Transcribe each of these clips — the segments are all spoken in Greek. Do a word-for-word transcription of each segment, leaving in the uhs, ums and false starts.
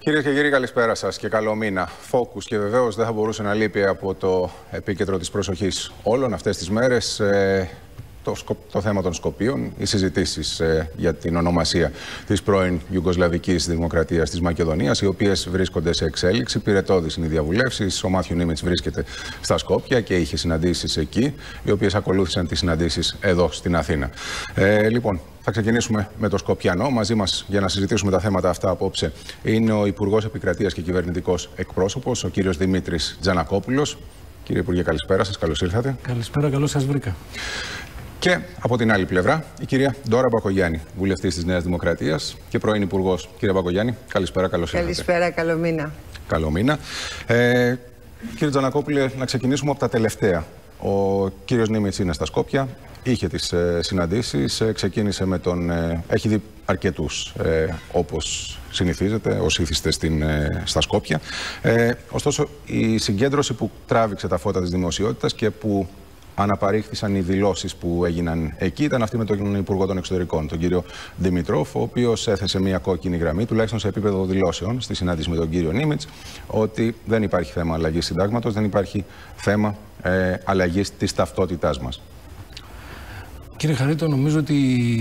Κυρίες και κύριοι, καλησπέρα σας και καλό μήνα. Focus και βεβαίως δεν θα μπορούσε να λείπει από το επίκεντρο της προσοχής όλων αυτές τις μέρες ε, το, το θέμα των Σκοπίων, οι συζητήσεις ε, για την ονομασία της πρώην Ιουγκοσλαβικής Δημοκρατίας της Μακεδονίας, οι οποίες βρίσκονται σε εξέλιξη. Πυρετώδεις είναι οι διαβουλεύσεις. Ο Μάθιου Νίμιτς βρίσκεται στα Σκόπια και είχε συναντήσεις εκεί, οι οποίες ακολούθησαν τις συναντήσεις εδώ στην Αθήνα. Ε, λοιπόν, θα ξεκινήσουμε με το Σκοπιανό. Μαζί μας για να συζητήσουμε τα θέματα αυτά απόψε είναι ο Υπουργός Επικρατείας και Κυβερνητικός Εκπρόσωπος, ο κύριος Δημήτρης Τζανακόπουλος. Κύριε Υπουργέ, καλησπέρα σας. Καλώς ήρθατε. Καλησπέρα, καλώς σας βρήκα. Και από την άλλη πλευρά, η κυρία Ντόρα Μπακογιάννη, βουλευτής της Νέας Δημοκρατίας και πρώην Υπουργός. Κύριε Μπακογιάννη, καλησπέρα, καλώς ήρθατε. Καλησπέρα, καλό μήνα. Καλό μήνα. Ε, κύριε Τζανακόπουλε, να ξεκινήσουμε από τα τελευταία. Ο κύριος Νίμιτς είναι στα Σκόπια, είχε τις ε, συναντήσεις, ε, ξεκίνησε με τον... Ε, έχει δει αρκετούς, ε, όπως συνηθίζεται, όσοι ήθιστε στην, ε, στα Σκόπια. Ε, ωστόσο, η συγκέντρωση που τράβηξε τα φώτα της δημοσιότητας και που αναπαρήχθησαν οι δηλώσεις που έγιναν εκεί ήταν αυτή με τον Υπουργό των Εξωτερικών, τον κύριο Δημητρόφ, ο οποίος έθεσε μια κόκκινη γραμμή, τουλάχιστον σε επίπεδο δηλώσεων, στη συνάντηση με τον κύριο Νίμιτς, ότι δεν υπάρχει θέμα αλλαγής συντάγματος, δεν υπάρχει θέμα ε, αλλαγής της ταυτότητάς μας. Κύριε Χαρίτο, νομίζω ότι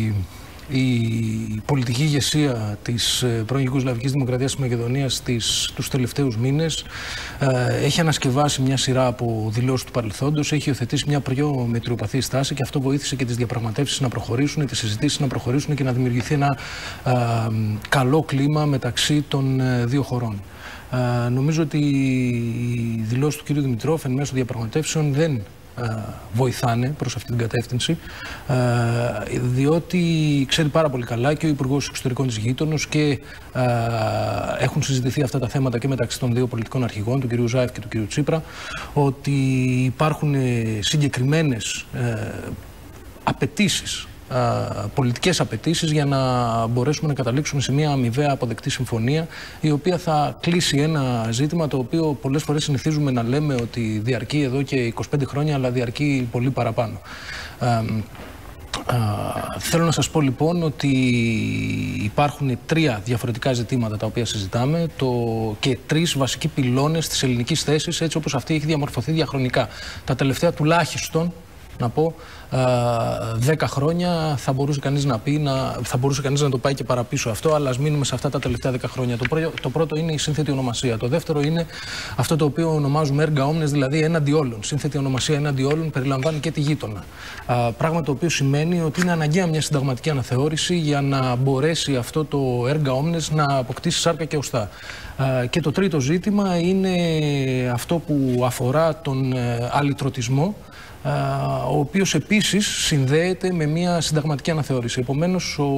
η πολιτική ηγεσία της πρώην Ιουγκοσλαβικής Δημοκρατίας της Μακεδονίας τις, τους τελευταίους μήνες ε, έχει ανασκευάσει μια σειρά από δηλώσεις του παρελθόντος, έχει υιοθετήσει μια πιο μετριοπαθή στάση και αυτό βοήθησε και τις διαπραγματεύσεις να προχωρήσουν, τις συζητήσεις να προχωρήσουν και να δημιουργηθεί ένα ε, καλό κλίμα μεταξύ των ε, δύο χωρών. Ε, νομίζω ότι οι δηλώσεις του κ. Δημητρόφ εν μέσω διαπραγματεύσεων δεν βοηθάνε προς αυτή την κατεύθυνση, διότι ξέρει πάρα πολύ καλά και ο Υπουργός Εξωτερικών της γείτονος και έχουν συζητηθεί αυτά τα θέματα και μεταξύ των δύο πολιτικών αρχηγών, του κ. Ζάεφ και του κ. Τσίπρα, ότι υπάρχουν συγκεκριμένες απαιτήσεις, πολιτικές απαιτήσεις για να μπορέσουμε να καταλήξουμε σε μια αμοιβαία αποδεκτή συμφωνία, η οποία θα κλείσει ένα ζήτημα το οποίο πολλές φορές συνηθίζουμε να λέμε ότι διαρκεί εδώ και είκοσι πέντε χρόνια, αλλά διαρκεί πολύ παραπάνω. Α, α, θέλω να σας πω λοιπόν ότι υπάρχουν τρία διαφορετικά ζητήματα τα οποία συζητάμε το, και τρεις βασικοί πυλώνες της ελληνικής θέσης, έτσι όπως αυτή έχει διαμορφωθεί διαχρονικά. Τα τελευταία τουλάχιστον, να πω, δέκα χρόνια θα μπορούσε κανείς να πει, να, θα μπορούσε κανείς να το πάει και παραπίσω αυτό, αλλά ας μείνουμε σε αυτά τα τελευταία δέκα χρόνια. Το, πρω, το πρώτο είναι η σύνθετη ονομασία. Το δεύτερο είναι αυτό το οποίο ονομάζουμε erga omnes, δηλαδή έναντι όλων. Σύνθετη ονομασία έναντι όλων περιλαμβάνει και τη γείτονα. Α, πράγμα το οποίο σημαίνει ότι είναι αναγκαία μια συνταγματική αναθεώρηση για να μπορέσει αυτό το erga omnes να αποκτήσει σάρκα και οστά. Α, και το τρίτο ζήτημα είναι αυτό που αφορά τον ε, αλυτρωτισμό, ο οποίος επίσης συνδέεται με μια συνταγματική αναθεώρηση. Επομένως, ο,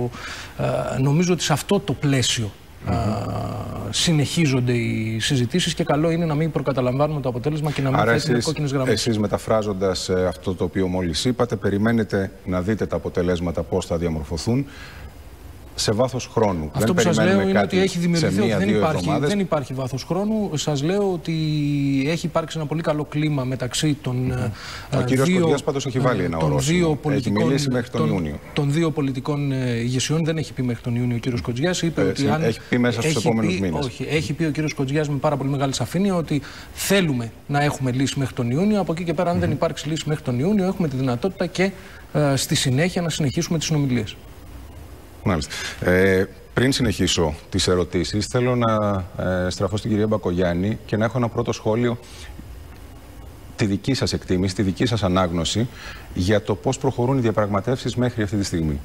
νομίζω ότι σε αυτό το πλαίσιο mm-hmm. συνεχίζονται οι συζητήσεις και καλό είναι να μην προκαταλαμβάνουμε το αποτέλεσμα και να μην θέτουμε κόκκινες γραμμές. Εσείς μεταφράζοντας αυτό το οποίο μόλις είπατε, περιμένετε να δείτε τα αποτελέσματα πώς θα διαμορφωθούν σε βάθος χρόνου. Αυτό δεν που σας λέω είναι ότι έχει δημιουργηθεί, μία, δεν, υπάρχει, δεν υπάρχει βάθος χρόνου. Σας λέω ότι έχει υπάρξει ένα πολύ καλό κλίμα μεταξύ των mm-hmm. Ο κύριος Κοντζιάς πάντως έχει βάλει ένα ορόσημο. Έχει μιλήσει μέχρι τον, τον Ιούνιο. Των δύο πολιτικών ηγεσιών δεν έχει πει μέχρι τον Ιούνιο ο κύριος Κοντζιάς. Είπε ε, ότι αν έχει πει μέσα στους επόμενους μήνες. Όχι, έχει πει ο κύριος Κοντζιάς με πάρα πολύ μεγάλη σαφήνεια ότι θέλουμε να έχουμε λύση μέχρι τον Ιούνιο. Από εκεί και πέρα, αν mm-hmm. δεν υπάρξει λύση μέχρι τον Ιούνιο, έχουμε τη δυνατότητα και ε, στη συνέχεια να συνεχίσουμε τις συνομιλίες. Μάλιστα. Ε, πριν συνεχίσω τις ερωτήσεις, θέλω να ε, στραφώ στην κυρία Μπακογιάννη και να έχω ένα πρώτο σχόλιο, τη δική σας εκτίμηση, τη δική σας ανάγνωση για το πώς προχωρούν οι διαπραγματεύσεις μέχρι αυτή τη στιγμή.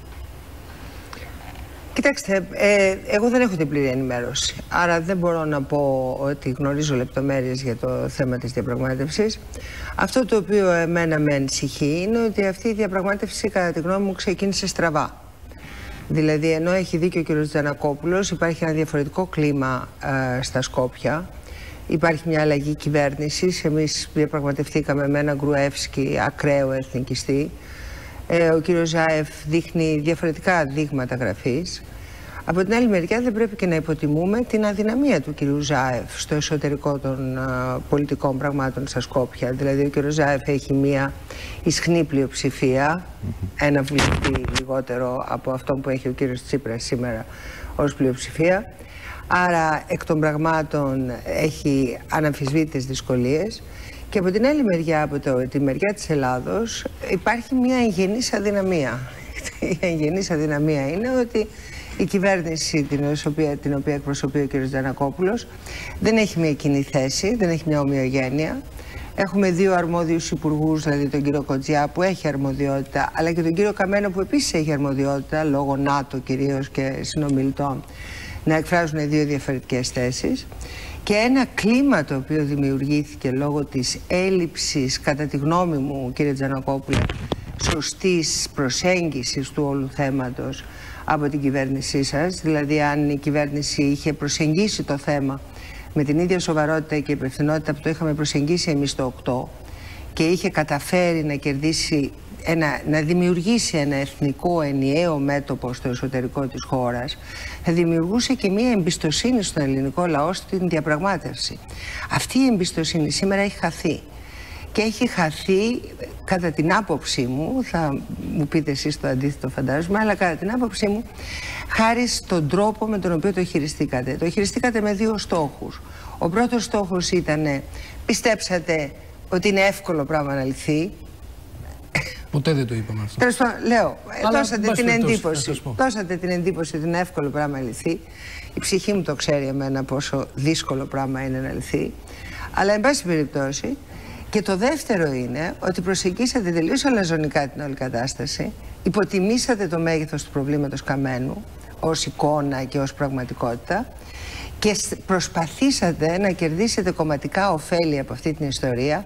Κοιτάξτε, ε, εγώ δεν έχω την πλήρη ενημέρωση, άρα δεν μπορώ να πω ότι γνωρίζω λεπτομέρειες για το θέμα της διαπραγμάτευσης. Αυτό το οποίο εμένα με ανησυχεί είναι ότι αυτή η διαπραγμάτευση, κατά τη γνώμη μου, ξεκίνησε στραβά. Δηλαδή, ενώ έχει δίκιο ο κ. Τζανακόπουλος, υπάρχει ένα διαφορετικό κλίμα ε, στα Σκόπια. Υπάρχει μια αλλαγή κυβέρνησης. Εμείς διαπραγματευτήκαμε με έναν Γκρουεύσκι ακραίο εθνικιστή. Ε, ο κ. Ζάεφ δείχνει διαφορετικά δείγματα γραφής. Από την άλλη μεριά δεν πρέπει και να υποτιμούμε την αδυναμία του κ. Ζάεφ στο εσωτερικό των α, πολιτικών πραγμάτων στα Σκόπια. Δηλαδή ο κ. Ζάεφ έχει μία ισχνή πλειοψηφία, mm-hmm. ένα βουλευτή λιγότερο από αυτό που έχει ο κ. Τσίπρας σήμερα ως πλειοψηφία. Άρα εκ των πραγμάτων έχει αναμφισβήτητες δυσκολίες. Και από την άλλη μεριά, από το, τη μεριά της Ελλάδος, υπάρχει μια εγγενής αδυναμία. Η εγγενής αδυναμία είναι ότι η κυβέρνηση την οποία, την οποία εκπροσωπεί ο κ. Τζανακόπουλος δεν έχει μια κοινή θέση, δεν έχει μια ομοιογένεια. Έχουμε δύο αρμόδιους υπουργούς, δηλαδή τον κύριο Κοτζιά που έχει αρμοδιότητα, αλλά και τον κύριο Καμένο που επίσης έχει αρμοδιότητα, λόγω ΝΑΤΟ κυρίως και συνομιλητών, να εκφράζουν δύο διαφορετικές θέσεις. Και ένα κλίμα το οποίο δημιουργήθηκε λόγω της έλλειψης, κατά τη γνώμη μου, κύριε Τζανακόπουλε, σωστής προσέγγισης του όλου θέματος από την κυβέρνησή σας. Δηλαδή, αν η κυβέρνηση είχε προσεγγίσει το θέμα με την ίδια σοβαρότητα και υπευθυνότητα που το είχαμε προσεγγίσει εμείς το οκτώ και είχε καταφέρει να κερδίσει, ένα, να δημιουργήσει ένα εθνικό ενιαίο μέτωπο στο εσωτερικό της χώρας, θα δημιουργούσε και μία εμπιστοσύνη στον ελληνικό λαό στην διαπραγμάτευση. Αυτή η εμπιστοσύνη σήμερα έχει χαθεί. Και έχει χαθεί, κατά την άποψή μου, θα μου πείτε εσείς το αντίθετο φαντάζομαι, αλλά κατά την άποψή μου, χάρη στον τρόπο με τον οποίο το χειριστήκατε. Το χειριστήκατε με δύο στόχους. Ο πρώτος στόχος ήταν, πιστέψατε ότι είναι εύκολο πράγμα να λυθεί. Ποτέ δεν το είπαμε αυτό. Τέλος πάντων, λέω, δώσατε την, εντύπωση, δώσατε την εντύπωση ότι είναι εύκολο πράγμα να λυθεί. Η ψυχή μου το ξέρει εμένα πόσο δύσκολο πράγμα είναι να λυθεί. Αλλά, εν πάση περιπτώσει, και το δεύτερο είναι ότι προσεγγίσατε τελείως αλαζονικά την όλη κατάσταση, υποτιμήσατε το μέγεθος του προβλήματος Καμένου ως εικόνα και ως πραγματικότητα και προσπαθήσατε να κερδίσετε κομματικά ωφέλη από αυτή την ιστορία,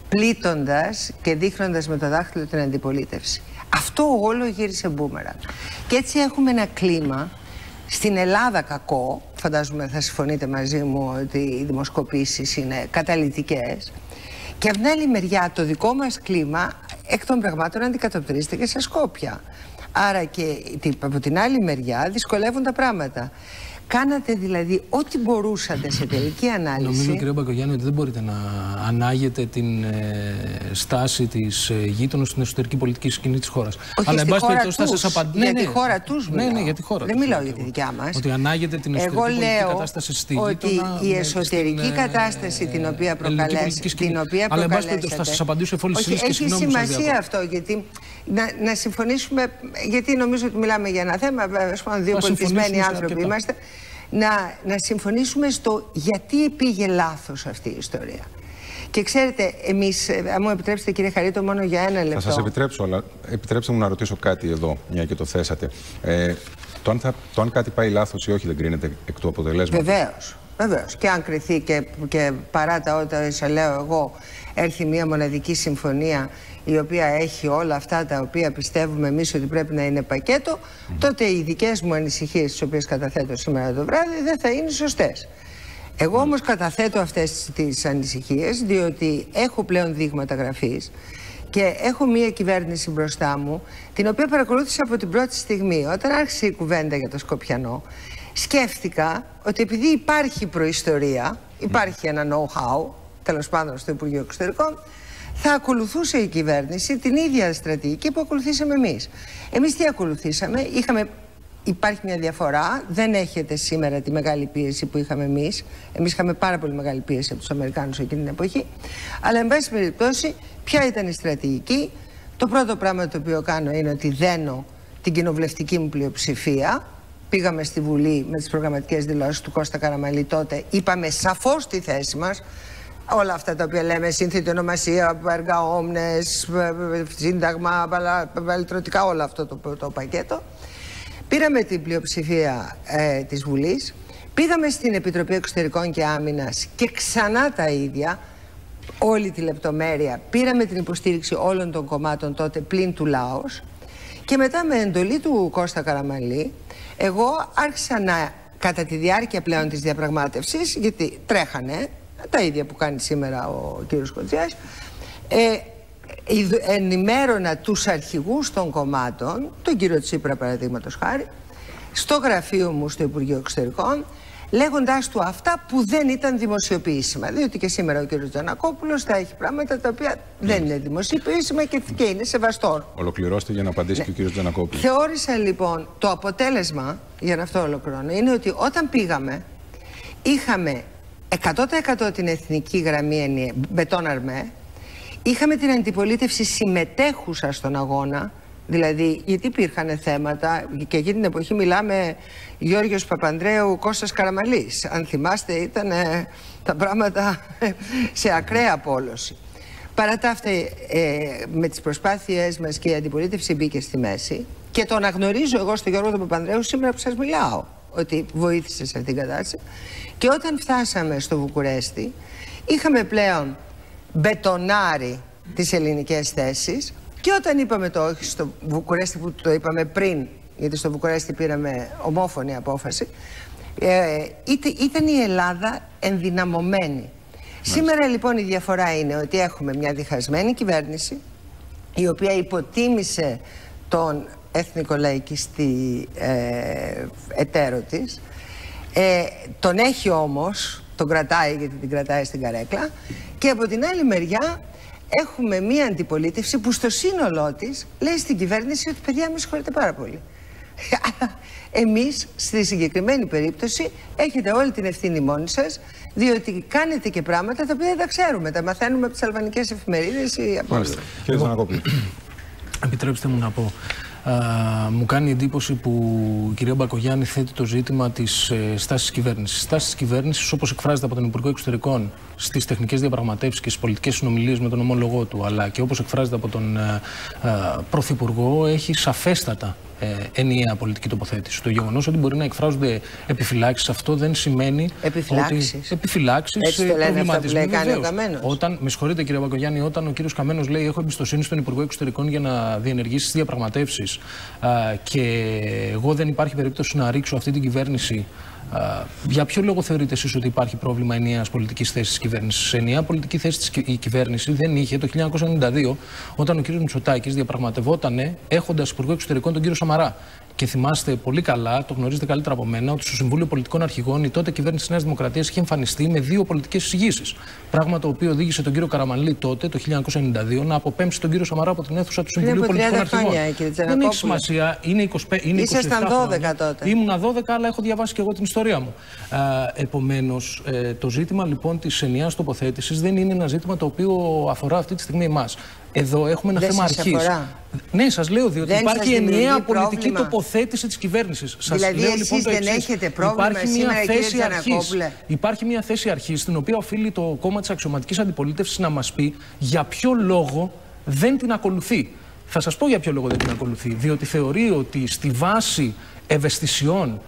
πλήττοντας και δείχνοντας με το δάχτυλο την αντιπολίτευση. Αυτό όλο γύρισε μπούμερα. Και έτσι έχουμε ένα κλίμα στην Ελλάδα κακό, φαντάζομαι θα συμφωνείτε μαζί μου ότι οι δημοσκοπήσεις είναι καταλυτικές, και από την άλλη μεριά το δικό μας κλίμα εκ των πραγμάτων αντικατοπτρίζεται και σε Σκόπια. Άρα και από την άλλη μεριά δυσκολεύουν τα πράγματα. Κάνατε δηλαδή ό,τι μπορούσατε σε τελική ανάλυση. Νομίζω, κύριε Μπακογιάννη, ότι δεν μπορείτε να ανάγετε την ε, στάση της ε, γείτονος στην εσωτερική πολιτική σκηνή της χώρας. Όχι, αλλά στη χώρα τους, θα σας απαντ... για ναι, τη χώρα τους ναι, ναι, για τη χώρα δεν τους, μιλάω για τη δικιά μας. Ότι ανάγετε την εσωτερική Εγώ πολιτική λέω κατάσταση στη ότι γείτονα, η εσωτερική στην, κατάσταση την οποία προκαλέσατε. Την οποία αλλά εν πάση περιπτώσει θα σας απαντήσω εφόλου εσείς και συγγνώμη. Έχει σημασία αυτό, γιατί να, να συμφωνήσουμε, γιατί νομίζω ότι μιλάμε για ένα θέμα, ας πούμε, δύο πολιτισμένοι άνθρωποι είμαστε. Να, να συμφωνήσουμε στο γιατί πήγε λάθος αυτή η ιστορία. Και ξέρετε, εμείς, αν μου επιτρέψετε κύριε Χαρίτο, μόνο για ένα λεπτό. Θα σας επιτρέψω, αλλά επιτρέψτε μου να ρωτήσω κάτι εδώ, μια και το θέσατε. Ε, το, αν θα, το αν κάτι πάει λάθος ή όχι δεν κρίνεται εκ του αποτελέσματος. Βεβαίως, βεβαίως. Και αν κριθεί και, και παρά τα όσα λέω εγώ, έρθει μια μοναδική συμφωνία η οποία έχει όλα αυτά τα οποία πιστεύουμε εμείς ότι πρέπει να είναι πακέτο, mm. τότε οι δικές μου ανησυχίες, τις οποίες καταθέτω σήμερα το βράδυ, δεν θα είναι σωστές. Εγώ όμως καταθέτω αυτές τις ανησυχίες, διότι έχω πλέον δείγματα γραφής και έχω μία κυβέρνηση μπροστά μου, την οποία παρακολούθησα από την πρώτη στιγμή. Όταν άρχισε η κουβέντα για το Σκοπιανό, σκέφτηκα ότι επειδή υπάρχει προϊστορία, υπάρχει ένα know-how, τέλος πάντων στο Υπουργείο Εξωτερικών, θα ακολουθούσε η κυβέρνηση την ίδια στρατηγική που ακολουθήσαμε εμείς. Εμείς τι ακολουθήσαμε, είχαμε, υπάρχει μια διαφορά, δεν έχετε σήμερα τη μεγάλη πίεση που είχαμε εμείς. Εμείς είχαμε πάρα πολύ μεγάλη πίεση από τους Αμερικάνους εκείνη την εποχή. Αλλά, εν πάση περιπτώσει, ποια ήταν η στρατηγική? Το πρώτο πράγμα το οποίο κάνω είναι ότι δένω την κοινοβουλευτική μου πλειοψηφία. Πήγαμε στη Βουλή με τις προγραμματικές δηλώσεις του Κώστα Καραμανλή τότε, είπαμε σαφώς τη θέση μας. Όλα αυτά τα οποία λέμε, σύνθετη ονομασία, έργα όμνες, σύνταγμα, παλαιτρωτικά, όλο αυτό το, το πακέτο. Πήραμε την πλειοψηφία ε, της Βουλής, πήγαμε στην Επιτροπή Εξωτερικών και Άμυνας και ξανά τα ίδια, όλη τη λεπτομέρεια. Πήραμε την υποστήριξη όλων των κομμάτων τότε πλην του Λάος και μετά με εντολή του Κώστα Καραμανλή, εγώ άρχισα να, κατά τη διάρκεια πλέον της διαπραγμάτευσης, γιατί τρέχανε, τα ίδια που κάνει σήμερα ο κύριος Κοτζιάς, ε, ενημέρωνα τους αρχηγούς των κομμάτων, τον κύριο Τσίπρα παραδείγματος χάρη, στο γραφείο μου στο Υπουργείο Εξωτερικών, λέγοντάς του αυτά που δεν ήταν δημοσιοποιήσιμα. Διότι και σήμερα ο κύριος Τζανακόπουλος θα έχει πράγματα τα οποία δεν είναι δημοσιοποιήσιμα και, και είναι σεβαστό. Ολοκληρώστε για να απαντήσει ναι. και ο κύριος Τζανακόπουλος. Θεώρησα λοιπόν το αποτέλεσμα, για να αυτό ολοκληρώνω, είναι ότι όταν πήγαμε, είχαμε εκατό τοις εκατό την εθνική γραμμή μπετόν αρμέ, είχαμε την αντιπολίτευση συμμετέχουσα στον αγώνα, δηλαδή γιατί υπήρχαν θέματα, και εκεί την εποχή μιλάμε Γιώργος Παπανδρέου, Κώστας Καραμαλής, αν θυμάστε ήταν ε, τα πράγματα σε ακραία απόλωση. Παρά τα αυτά, ε, με τις προσπάθειές μας και η αντιπολίτευση μπήκε στη μέση και το αναγνωρίζω εγώ στον Γιώργο τον Παπανδρέου σήμερα που σας μιλάω, ότι βοήθησε σε αυτήν την κατάσταση. Και όταν φτάσαμε στο Βουκουρέστι, είχαμε πλέον μπετονάρει τις ελληνικές θέσεις, και όταν είπαμε το όχι στο Βουκουρέστι, που το είπαμε πριν, γιατί στο Βουκουρέστι πήραμε ομόφωνη απόφαση, ε, ήταν η Ελλάδα ενδυναμωμένη. Σήμερα λοιπόν η διαφορά είναι ότι έχουμε μια διχασμένη κυβέρνηση, η οποία υποτίμησε τον εθνικολαϊκιστή ε, εταίρο της, ε, τον έχει όμως, τον κρατάει γιατί την κρατάει στην καρέκλα, και από την άλλη μεριά έχουμε μία αντιπολίτευση που στο σύνολό της λέει στην κυβέρνηση ότι παιδιά με συγχωρείτε πάρα πολύ. Εμείς στη συγκεκριμένη περίπτωση έχετε όλη την ευθύνη μόνοι σας, διότι κάνετε και πράγματα τα οποία δεν τα ξέρουμε, τα μαθαίνουμε από τις αλβανικές εφημερίδες ή από άλλες. Κύριε Τζανακόπουλε, επιτρέψτε μου να πω. Uh, μου κάνει εντύπωση που η κυρία Μπακογιάννη θέτει το ζήτημα της ε, στάσης κυβέρνησης. Η στάση της κυβέρνησης, όπως εκφράζεται από τον Υπουργό Εξωτερικών στις τεχνικές διαπραγματεύσεις και στις πολιτικές συνομιλίες με τον ομόλογό του, αλλά και όπως εκφράζεται από τον ε, ε, Πρωθυπουργό, έχει σαφέστατα ε, ενιαία πολιτική τοποθέτηση. Το γεγονός ότι μπορεί να εκφράζονται επιφυλάξεις, αυτό δεν σημαίνει επιφυλάξεις. ότι. Επιφυλάξεις, προβληματισμοί. Όταν, με συγχωρείτε κύριε Μπακογιάννη, όταν ο κύριος Καμένος λέει: έχω εμπιστοσύνη στον Υπουργό Εξωτερικών για να διενεργήσει τις διαπραγματεύσεις, και εγώ δεν υπάρχει περίπτωση να ρίξω αυτή την κυβέρνηση, για ποιο λόγο θεωρείτε εσείς ότι υπάρχει πρόβλημα ενιαίας πολιτικής θέσης της κυβέρνησης? Ενιαία πολιτική θέση της η κυβέρνηση δεν είχε το χίλια εννιακόσια ενενήντα δύο, όταν ο κύριος Μητσοτάκης διαπραγματευόταν έχοντας Υπουργό Εξωτερικών τον κύριο Σαμαρά. Και θυμάστε πολύ καλά, το γνωρίζετε καλύτερα από μένα, ότι στο Συμβούλιο Πολιτικών Αρχηγών η τότε κυβέρνηση της Νέας Δημοκρατίας είχε εμφανιστεί με δύο πολιτικές εισηγήσεις. Πράγμα το οποίο οδήγησε τον κύριο Καραμανλή τότε, το χίλια εννιακόσια ενενήντα δύο, να αποπέμψει τον κύριο Σαμαρά από την αίθουσα του Συμβουλίου Πολιτικών Αρχηγών. Δεν έχει σημασία, είναι είκοσι πέντε, είναι ήσασταν δώδεκα τότε. Ήμουνα δώδεκα, αλλά έχω διαβάσει και εγώ την ιστορία μου. Επομένως, το ζήτημα λοιπόν της ενιαίας τοποθέτησης δεν είναι ένα ζήτημα το οποίο αφορά αυτή τη στιγμή εμάς. Εδώ έχουμε ένα δεν θέμα αρχής. Ναι, σας λέω, διότι δεν υπάρχει ενιαία πολιτική πρόβλημα. τοποθέτηση της κυβέρνησης. Σας δηλαδή, λέω, εσείς λοιπόν, το δεν εξής. έχετε πρόβλημα υπάρχει σήμερα, μια θέση αρχής. Υπάρχει μια θέση αρχής, στην οποία οφείλει το κόμμα της αξιωματικής αντιπολίτευσης να μας πει για ποιο λόγο δεν την ακολουθεί. Θα σας πω για ποιο λόγο δεν την ακολουθεί. Διότι θεωρεί ότι στη βάση ευαισθησιών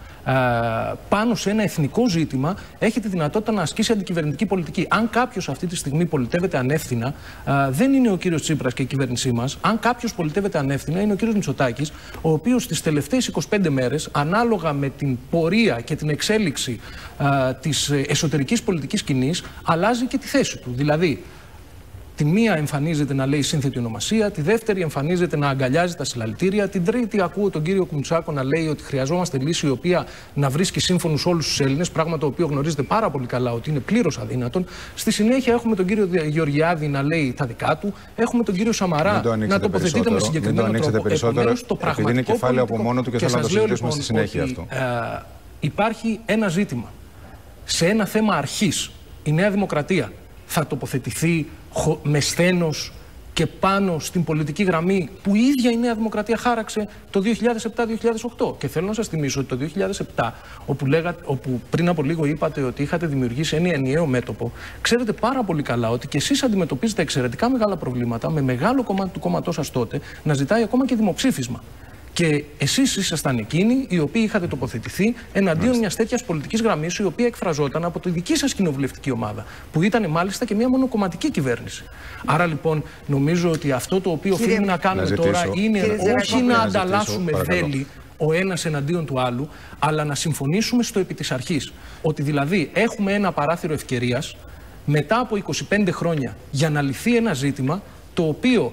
πάνω σε ένα εθνικό ζήτημα έχει τη δυνατότητα να ασκήσει αντικυβερνητική πολιτική. Αν κάποιος αυτή τη στιγμή πολιτεύεται ανεύθυνα, δεν είναι ο κύριος Τσίπρας και η κυβέρνησή μας. Αν κάποιος πολιτεύεται ανεύθυνα, είναι ο κύριος Μητσοτάκης, ο οποίος τις τελευταίες είκοσι πέντε μέρες, ανάλογα με την πορεία και την εξέλιξη της εσωτερικής πολιτικής σκηνής, αλλάζει και τη θέση του. Δηλαδή, τη μία εμφανίζεται να λέει σύνθετη ονομασία, τη δεύτερη εμφανίζεται να αγκαλιάζει τα συλλαλητήρια, την τρίτη ακούω τον κύριο Κουμουτσάκο να λέει ότι χρειαζόμαστε λύση η οποία να βρίσκει σύμφωνους όλους τους Έλληνες, πράγμα το οποίο γνωρίζετε πάρα πολύ καλά ότι είναι πλήρως αδύνατον. Στη συνέχεια έχουμε τον κύριο Γεωργιάδη να λέει τα δικά του, έχουμε τον κύριο Σαμαρά το να τοποθετείται με συγκεκριμένο μην το τρόπο. Περισσότερο, το επειδή είναι κεφάλαιο από μόνο του και θέλω να το συζητήσουμε λοιπόν, στη συνέχεια ότι, αυτό. Ε, υπάρχει ένα ζήτημα. Σε ένα θέμα αρχής, η Νέα Δημοκρατία θα τοποθετηθεί με σθένος και πάνω στην πολιτική γραμμή που η ίδια η Νέα Δημοκρατία χάραξε το δύο χιλιάδες επτά δύο χιλιάδες οκτώ. Και θέλω να σας θυμίσω ότι το δύο χιλιάδες επτά, όπου, λέγατε, όπου πριν από λίγο είπατε ότι είχατε δημιουργήσει ένα ενιαίο μέτωπο, ξέρετε πάρα πολύ καλά ότι και εσείς αντιμετωπίζετε εξαιρετικά μεγάλα προβλήματα με μεγάλο κομμάτι του κόμματός σας τότε να ζητάει ακόμα και δημοψήφισμα. Και εσείς ήσασταν εκείνοι οι οποίοι είχατε τοποθετηθεί εναντίον μιας τέτοιας πολιτικής γραμμής, η οποία εκφραζόταν από τη δική σας κοινοβουλευτική ομάδα, που ήταν μάλιστα και μια μονοκομματική κυβέρνηση. Άρα λοιπόν νομίζω ότι αυτό το οποίο οφείλουμε να κάνουμε να τώρα είναι όχι να ανταλλάσσουμε βέλη ο ένας εναντίον του άλλου, αλλά να συμφωνήσουμε στο επί της αρχής. Ότι δηλαδή έχουμε ένα παράθυρο ευκαιρίας μετά από είκοσι πέντε χρόνια για να λυθεί ένα ζήτημα το οποίο,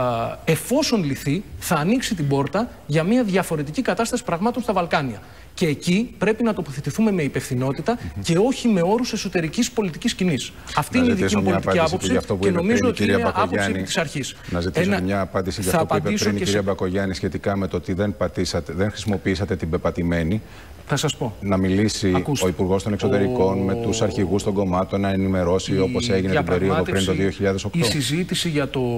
εφόσον λυθεί, θα ανοίξει την πόρτα για μια διαφορετική κατάσταση πραγμάτων στα Βαλκάνια. Και εκεί πρέπει να τοποθετηθούμε με υπευθυνότητα mm-hmm. και όχι με όρους εσωτερικής πολιτικής σκηνής. Αυτή να είναι η δική μου πολιτική άποψη και νομίζω ότι είναι άποψη της αρχής. Να ζητήσω Ένα... μια απάντηση για αυτό που είπε πριν η κυρία Μπακογιάννη σχετικά με το ότι δεν, πατήσατε, δεν χρησιμοποιήσατε την πεπατημένη. Θα σας πω. Να μιλήσει Ακούστε. ο Υπουργός των Εξωτερικών ο... με τους αρχηγούς των κομμάτων, να ενημερώσει η... όπως έγινε την περίοδο πριν το δύο χιλιάδες οκτώ. Η συζήτηση για το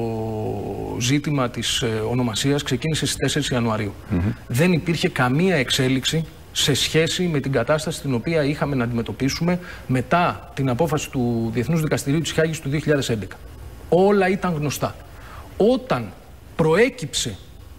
ζήτημα της ονομασίας ξεκίνησε στις τέσσερις Ιανουαρίου. Mm-hmm. Δεν υπήρχε καμία εξέλιξη σε σχέση με την κατάσταση την οποία είχαμε να αντιμετωπίσουμε μετά την απόφαση του Διεθνούς Δικαστηρίου της Χάγης του δύο χιλιάδες έντεκα. Όλα ήταν γνωστά. Όταν προέκυψε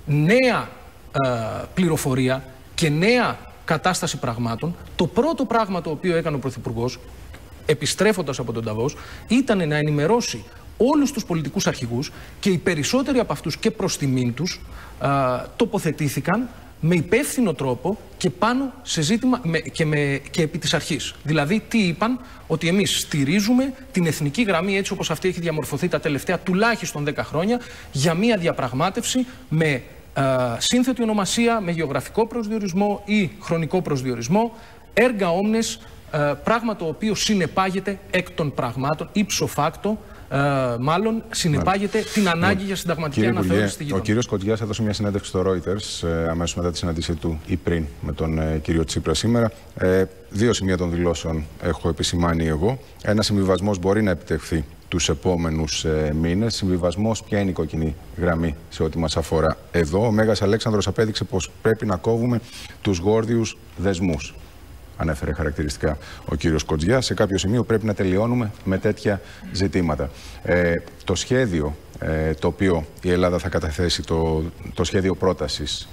νέα ε, πληροφορία και νέα κατάσταση πραγμάτων, το πρώτο πράγμα το οποίο έκανε ο Πρωθυπουργός, επιστρέφοντας από τον Νταβός, ήταν να ενημερώσει όλους τους πολιτικούς αρχηγούς και οι περισσότεροι από αυτούς και προς τιμήν τους ε, τοποθετήθηκαν με υπεύθυνο τρόπο και πάνω σε ζήτημα με, και, με, και επί της αρχής. Δηλαδή, τι είπαν, ότι εμείς στηρίζουμε την εθνική γραμμή έτσι όπως αυτή έχει διαμορφωθεί τα τελευταία τουλάχιστον δέκα χρόνια για μια διαπραγμάτευση με ε, σύνθετη ονομασία, με γεωγραφικό προσδιορισμό ή χρονικό προσδιορισμό, έργα όμνες, ε, πράγμα το οποίο συνεπάγεται εκ των πραγμάτων, ύψο φάκτο, Uh, μάλλον συνεπάγεται Μάλιστα. την ανάγκη yeah. για συνταγματική αναθεώρηση στη γειτονιά. Ο κύριος Κοντζιάς έδωσε μια συνέντευξη στο Reuters ε, αμέσως μετά τη συνάντησή του ή πριν με τον ε, κύριο Τσίπρα σήμερα. Ε, δύο σημεία των δηλώσεων έχω επισημάνει εγώ. Ένα συμβιβασμός μπορεί να επιτευχθεί τους επόμενους ε, μήνες. Συμβιβασμός, ποια είναι η κόκκινη γραμμή σε ό,τι μας αφορά εδώ. Ο Μέγας Αλέξανδρος απέδειξε πως πρέπει να κόβουμε τους γόρδιους δεσμούς. Ανέφερε χαρακτηριστικά ο κύριος Κοντζιάς. Σε κάποιο σημείο πρέπει να τελειώνουμε με τέτοια ζητήματα. Ε, το σχέδιο ε, το οποίο η Ελλάδα θα καταθέσει, το, το σχέδιο πρότασης,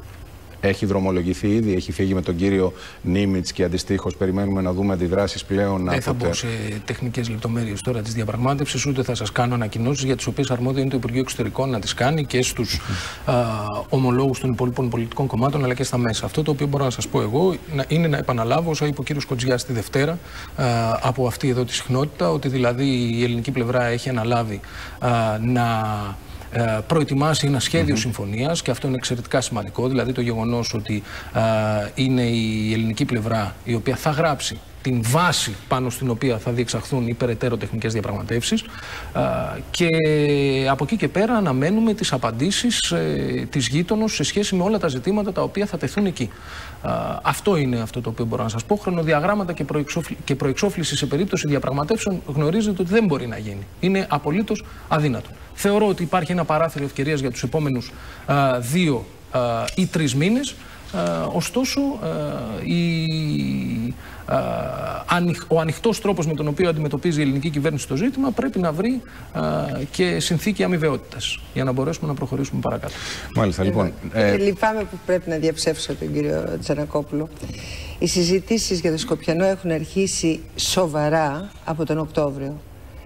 έχει δρομολογηθεί ήδη, έχει φύγει με τον κύριο Νίμιτς και αντιστοίχως περιμένουμε να δούμε αντιδράσεις πλέον. Δεν θα μπω σε τεχνικές λεπτομέρειες τώρα της διαπραγμάτευσης, ούτε θα σας κάνω ανακοινώσεις για τις οποίες αρμόδιο είναι το Υπουργείο Εξωτερικών να τις κάνει και στους α, ομολόγους των υπόλοιπων πολιτικών κομμάτων αλλά και στα μέσα. Αυτό το οποίο μπορώ να σας πω εγώ είναι να επαναλάβω όσα είπε ο κύριος Κοντζιάς τη Δευτέρα α, από αυτή εδώ τη συχνότητα, ότι δηλαδή η ελληνική πλευρά έχει αναλάβει α, να προετοιμάσει ένα σχέδιο mm-hmm. συμφωνίας και αυτό είναι εξαιρετικά σημαντικό, δηλαδή το γεγονός ότι α, είναι η ελληνική πλευρά η οποία θα γράψει την βάση πάνω στην οποία θα διεξαχθούν οι περαιτέρω τεχνικές διαπραγματεύσεις α, και από εκεί και πέρα αναμένουμε τις απαντήσεις ε, της γείτονος σε σχέση με όλα τα ζητήματα τα οποία θα τεθούν εκεί. Α, αυτό είναι αυτό το οποίο μπορώ να σας πω. Χρονοδιαγράμματα και, προεξόφλη, και προεξόφληση σε περίπτωση διαπραγματεύσεων γνωρίζετε ότι δεν μπορεί να γίνει. Είναι απολύτως αδύνατο. Θεωρώ ότι υπάρχει ένα παράθυρο ευκαιρίας για τους επόμενους α, δύο α, ή τρεις μήνες. Uh, ωστόσο, uh, η, uh, ανοιχ, ο ανοιχτός τρόπος με τον οποίο αντιμετωπίζει η ελληνική κυβέρνηση το ζήτημα πρέπει να βρει uh, και συνθήκη αμοιβαιότητας για να μπορέσουμε να προχωρήσουμε παρακάτω. Μάλιστα, λοιπόν. Ε... Ε, λυπάμαι που πρέπει να διαψεύσω τον κύριο Τζανακόπουλο. Οι συζητήσεις για το Σκοπιανό έχουν αρχίσει σοβαρά από τον Οκτώβριο.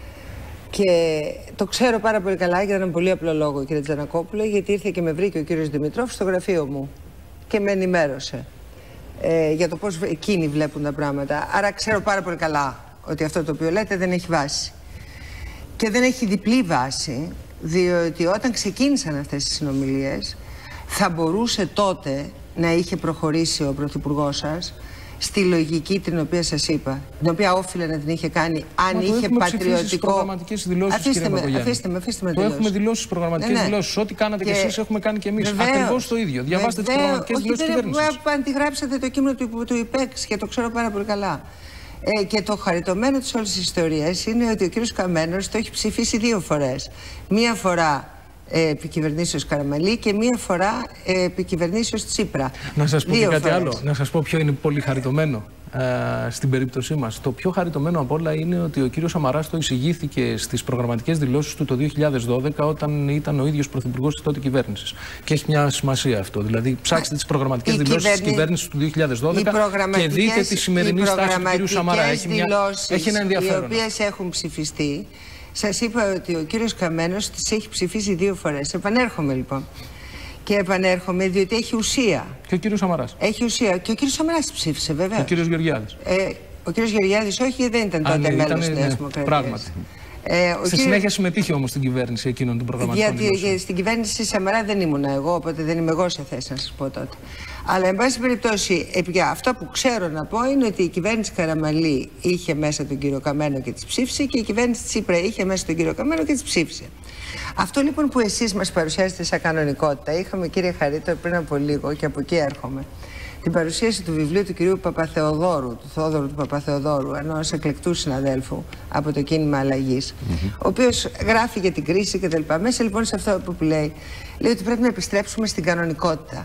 Και το ξέρω πάρα πολύ καλά για έναν πολύ απλό λόγο, κύριε Τζανακόπουλο, γιατί ήρθε και με βρήκε ο κύριος Δημητρόφ στο γραφείο μου και με ενημέρωσε ε, για το πώς εκείνοι βλέπουν τα πράγματα. Άρα ξέρω πάρα πολύ καλά ότι αυτό το οποίο λέτε δεν έχει βάση. Και δεν έχει διπλή βάση, διότι όταν ξεκίνησαν αυτές τις συνομιλίες θα μπορούσε τότε να είχε προχωρήσει ο Πρωθυπουργός σας στη λογική την οποία σας είπα, την οποία όφιλε να την είχε κάνει αν Μα είχε πατριωτικό. Αφήστε με, αφήστε με, αφήστε με. Το έχουμε δηλώσει στις προγραμματικές ναι, ναι. δηλώσεις. Ό,τι κάνατε και, και εσείς έχουμε κάνει και εμείς. Ακριβώς το ίδιο. Διαβάστε τις προγραμματικές δηλώσεις της κυβέρνησης. Αν τη γράψατε το κείμενο του, του ΙΠΕΞ και το ξέρω πάρα πολύ καλά. Ε, και το χαριτωμένο της όλης της ιστορίας είναι ότι ο κύριος Καμένος το έχει ψηφίσει δύο φορές. Μία φορά επικυβερνήσεως Καραμαλή και μία φορά επικυβερνήσεως Τσίπρα. Να σας πω και κάτι φορές. άλλο. Να σας πω ποιο είναι πολύ χαριτωμένο ε, στην περίπτωσή μας. Το πιο χαριτωμένο από όλα είναι ότι ο κύριος Σαμαράς το εισηγήθηκε στις προγραμματικές δηλώσεις του το δύο χιλιάδες δώδεκα όταν ήταν ο ίδιος πρωθυπουργός της τότε κυβέρνησης. Και έχει μια σημασία αυτό. Δηλαδή ψάξτε τις προγραμματικές δηλώσεις κυβέρνη... της κυβέρνησης του δύο χιλιάδες δώδεκα και δείτε τη σημερινή στάση του κύριου Σαμαρά. Έχει, μια... έχει ένα ενδιαφέρον. Οι οποίες έχουν ψηφιστεί. Σας είπα ότι ο κύριος Καμένος τις έχει ψηφίσει δύο φορές. Επανέρχομαι λοιπόν. Και επανέρχομαι διότι έχει ουσία. Και ο κύριος Σαμαράς. Έχει ουσία. Και ο κύριος Σαμαράς ψήφισε βέβαια. Και ο κύριος Γεωργιάδης. Ε, ο κύριος Γεωργιάδης όχι, δεν ήταν τότε ναι, μέλος της Νέας Δημοκρατίας. Πράγματι. Ε, Στη κύριος... συνέχεια συμμετείχε όμως στην κυβέρνηση εκείνων των προγραμματικών Γιατί για, στην κυβέρνηση Σαμαρά δεν ήμουν εγώ, οπότε δεν είμαι εγώ σε θέση να σας πω τότε. Αλλά, εν πάση περιπτώσει, αυτό που ξέρω να πω είναι ότι η κυβέρνηση Καραμαλή είχε μέσα τον κύριο Καμένο και τις ψήφισε και η κυβέρνηση Τσίπρα είχε μέσα τον κύριο Καμένο και τις ψήφισε. Αυτό λοιπόν που εσείς μας παρουσιάζετε σαν κανονικότητα, είχαμε κύριε Χαρίτο πριν από λίγο και από εκεί έρχομαι. την παρουσίαση του βιβλίου του κυρίου Παπαθεοδόρου, του Θόδωρου του Παπαθεοδόρου, ενός εκλεκτού συναδέλφου από το κίνημα Αλλαγής, mm-hmm. ο οποίος γράφει για την κρίση κτλ. Μέσα λοιπόν σε αυτό που λέει, λέει ότι πρέπει να επιστρέψουμε στην κανονικότητα.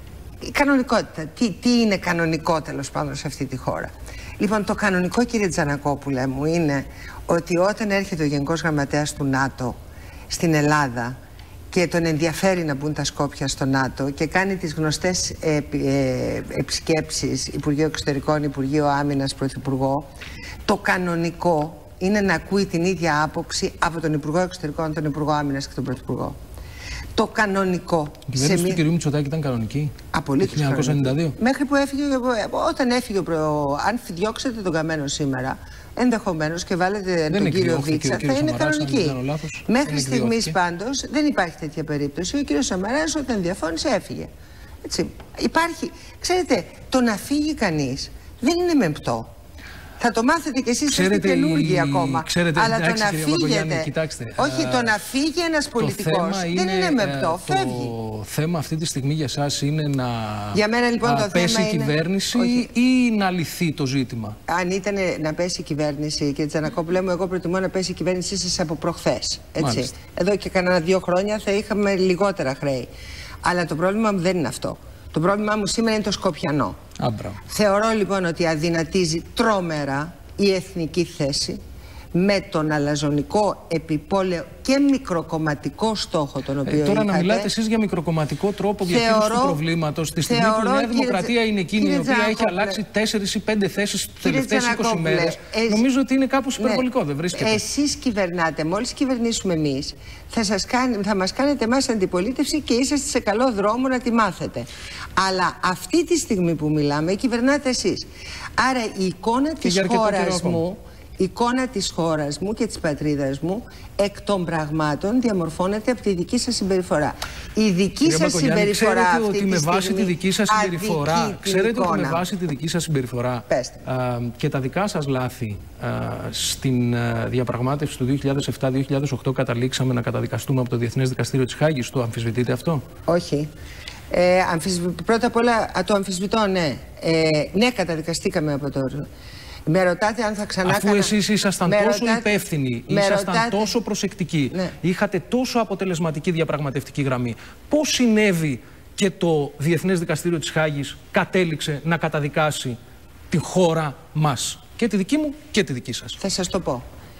Η κανονικότητα. Τι, τι είναι κανονικό τέλος πάντων σε αυτή τη χώρα? Λοιπόν, το κανονικό, κύριε Τζανακόπουλε μου, είναι ότι όταν έρχεται ο Γενικός Γραμματέας του ΝΑΤΟ στην Ελλάδα και τον ενδιαφέρει να μπουν τα Σκόπια στο ΝΑΤΟ και κάνει τις γνωστές ε, ε, επισκέψεις Υπουργείο Εξωτερικών, Υπουργείο Άμυνας, Πρωθυπουργό, το κανονικό είναι να ακούει την ίδια άποψη από τον Υπουργό Εξωτερικών, τον Υπουργό Άμυνας και τον Πρωθυπουργό. Το κανονικό. Η κυβέρνηση του κ. Μητσοτάκη ήταν κανονική. Απολύτως. χίλια εννιακόσια ενενήντα δύο. Μέχρι που έφυγε, όταν έφυγε, προ... αν διώξετε τον Καμένο σήμερα, ενδεχομένως και βάλετε δεν τον κύριο Βίτσα, θα είναι κανονική. Λάθος, μέχρι στιγμής πάντως δεν υπάρχει τέτοια περίπτωση. Ο κύριος Σαμαράς όταν διαφώνησε έφυγε. Έτσι. Υπάρχει. Ξέρετε, το να φύγει κανείς δεν είναι μεμπτό. Θα το μάθετε κι εσείς, είστε καινούργοι η... ακόμα. Ξέρετε, αλλά εντάξει, το να φύγετε. Κοιτάξτε, όχι, το να φύγει ένας πολιτικός δεν είναι, είναι μεπτό. Το φεύγει. θέμα αυτή τη στιγμή για εσάς είναι να για μένα, λοιπόν, α, το πέσει θέμα η κυβέρνηση είναι... ή να λυθεί το ζήτημα? Αν ήταν να πέσει η κυβέρνηση, κύριε Τζανακόπουλε μου, εγώ προτιμώ να πέσει η κυβέρνησή σας από προχθές. Έτσι. Εδώ και κανένα δύο χρόνια θα είχαμε λιγότερα χρέη. Αλλά το πρόβλημα μου δεν είναι αυτό. Το πρόβλημά μου σήμερα είναι το σκοπιανό. Άμπρα. Θεωρώ λοιπόν ότι αδυνατίζει τρομερά η εθνική θέση με τον αλαζονικό, επιπόλαιο και μικροκομματικό στόχο τον οποίο ε, τώρα είχατε. Να μιλάτε εσείς για μικροκομματικό τρόπο διαχείρισης του προβλήματος τη στιγμή που η Νέα Δημοκρατία είναι εκείνη η οποία έχει αλλάξει τέσσερις ή πέντε θέσεις τις τελευταίες είκοσι μέρες. Ε, νομίζω ότι είναι κάπως υπερβολικό, ναι, δεν βρίσκεται? Εσείς κυβερνάτε, μόλις κυβερνήσουμε εμείς, θα, σας κάνει, θα μας κάνετε εμάς αντιπολίτευση και είσαστε σε καλό δρόμο να τη μάθετε. Αλλά αυτή τη στιγμή που μιλάμε, κυβερνάτε εσείς. Άρα η εικόνα της χώρας μου, η εικόνα της χώρας μου και της πατρίδας μου εκ των πραγμάτων διαμορφώνεται από τη δική σας συμπεριφορά. Η δική Κύριε σας συμπεριφορά ξέρετε αυτή ότι τη με βάση στιγμή τη δική σας συμπεριφορά, ξέρετε εικόνα. ότι με βάση τη δική σας συμπεριφορά α, και τα δικά σας λάθη α, στην α, διαπραγμάτευση του δύο χιλιάδες επτά δύο χιλιάδες οκτώ καταλήξαμε να καταδικαστούμε από το Διεθνές Δικαστήριο της Χάγης. Το αμφισβητείτε αυτό? Όχι. Ε, αμφισβη... Πρώτα απ' όλα το αμφισβητώ, ναι. Ε, ναι, καταδικαστήκαμε από το... Με ρωτάτε αν θα ξανά Αφού κάνα... εσείς ήσασταν τόσο ρωτάτε... υπεύθυνοι, με ήσασταν ρωτάτε... τόσο προσεκτικοί, ναι. είχατε τόσο αποτελεσματική διαπραγματευτική γραμμή, πώς συνέβη και το Διεθνές Δικαστήριο της Χάγης κατέληξε να καταδικάσει τη χώρα μας? Και τη δική μου και τη δική σας. Θα σας το πω.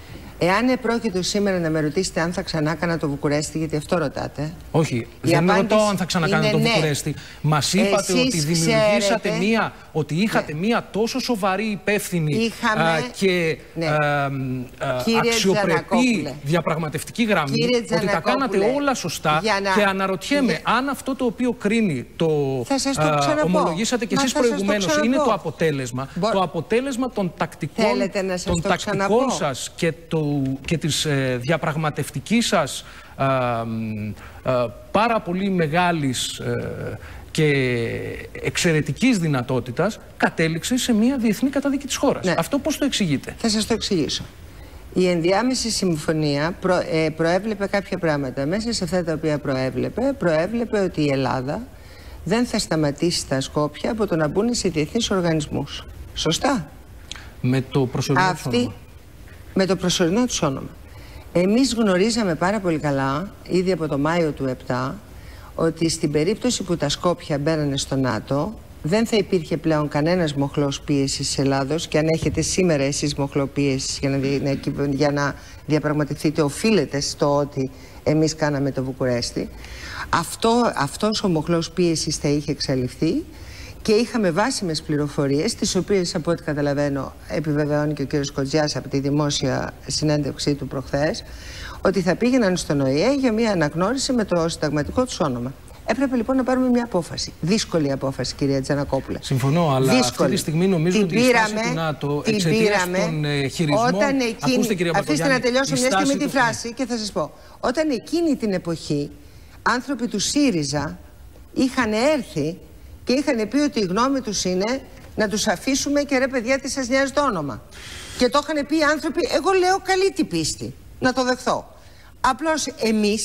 Εάν επρόκειτο σήμερα να με ρωτήσετε αν θα ξανά κάνα το Βουκουρέστι, γιατί αυτό ρωτάτε. Όχι, δεν ρωτάω αν θα ξανακάνετε το ναι. Βουκουρέστι. Μας είπατε Εσείς ότι δημιουργήσατε ξέρετε... μία, ότι είχατε ναι. μία τόσο σοβαρή, υπεύθυνη Είχαμε... α, και ναι. α, α, αξιοπρεπή διαπραγματευτική γραμμή, ότι τα κάνατε όλα σωστά να... και αναρωτιέμαι για... αν αυτό το οποίο κρίνει το, το α, ομολογήσατε και εσείς προηγουμένως είναι το αποτέλεσμα, Μπο... το αποτέλεσμα των τακτικών, των τακτικών σας και το και της ε, διαπραγματευτικής σας ε, ε, πάρα πολύ μεγάλης ε, και εξαιρετικής δυνατότητας κατέληξε σε μια διεθνή καταδίκη της χώρας. Ναι. Αυτό πώς το εξηγείτε? Θα σας το εξηγήσω. Η ενδιάμεση συμφωνία προ, ε, προέβλεπε κάποια πράγματα. Μέσα σε αυτά τα οποία προέβλεπε, προέβλεπε ότι η Ελλάδα δεν θα σταματήσει τα Σκόπια από το να μπουν σε διεθνείς οργανισμούς. Σωστά? Με το προσωρινό Αυτή... όνομα. Με το προσωρινό τους όνομα. Εμείς γνωρίζαμε πάρα πολύ καλά, ήδη από το Μάιο του επτά, ότι στην περίπτωση που τα Σκόπια μπαίνανε στο ΝΑΤΟ, δεν θα υπήρχε πλέον κανένας μοχλός πίεσης της Ελλάδος, και αν έχετε σήμερα εσείς μοχλό πίεσης για να, για να διαπραγματευτείτε, οφείλεται στο ότι εμείς κάναμε το Βουκουρέστι. Αυτό, αυτός ο μοχλός πίεσης θα είχε εξαλειφθεί. Και είχαμε βάσιμες πληροφορίες, τις οποίες από ό,τι καταλαβαίνω επιβεβαιώνει και ο κύριος Κοντζιάς από τη δημόσια συνέντευξή του προχθές, ότι θα πήγαιναν στον Ο Η Ε για μια αναγνώριση με το συνταγματικό τους όνομα. Έπρεπε λοιπόν να πάρουμε μια απόφαση. Δύσκολη απόφαση, κυρία Τζανακόπουλε. Συμφωνώ, αλλά Δύσκολη. Αυτή τη στιγμή νομίζω την ότι η στάση του ΝΑΤΟ εξαιτίας των ε, χειρισμών... Όταν εκείνη... Ακούστε, κυρία Αφήστε να τελειώσω μια στιγμή του... τη φράση και θα σας πω. Όταν εκείνη την εποχή άνθρωποι του ΣΥΡΙΖΑ είχαν έρθει και είχαν πει ότι η γνώμη τους είναι να τους αφήσουμε και ρε παιδιά τι σας νοιάζει το όνομα. Και το είχαν πει οι άνθρωποι, εγώ λέω καλή την πίστη, να το δεχθώ. Απλώς εμείς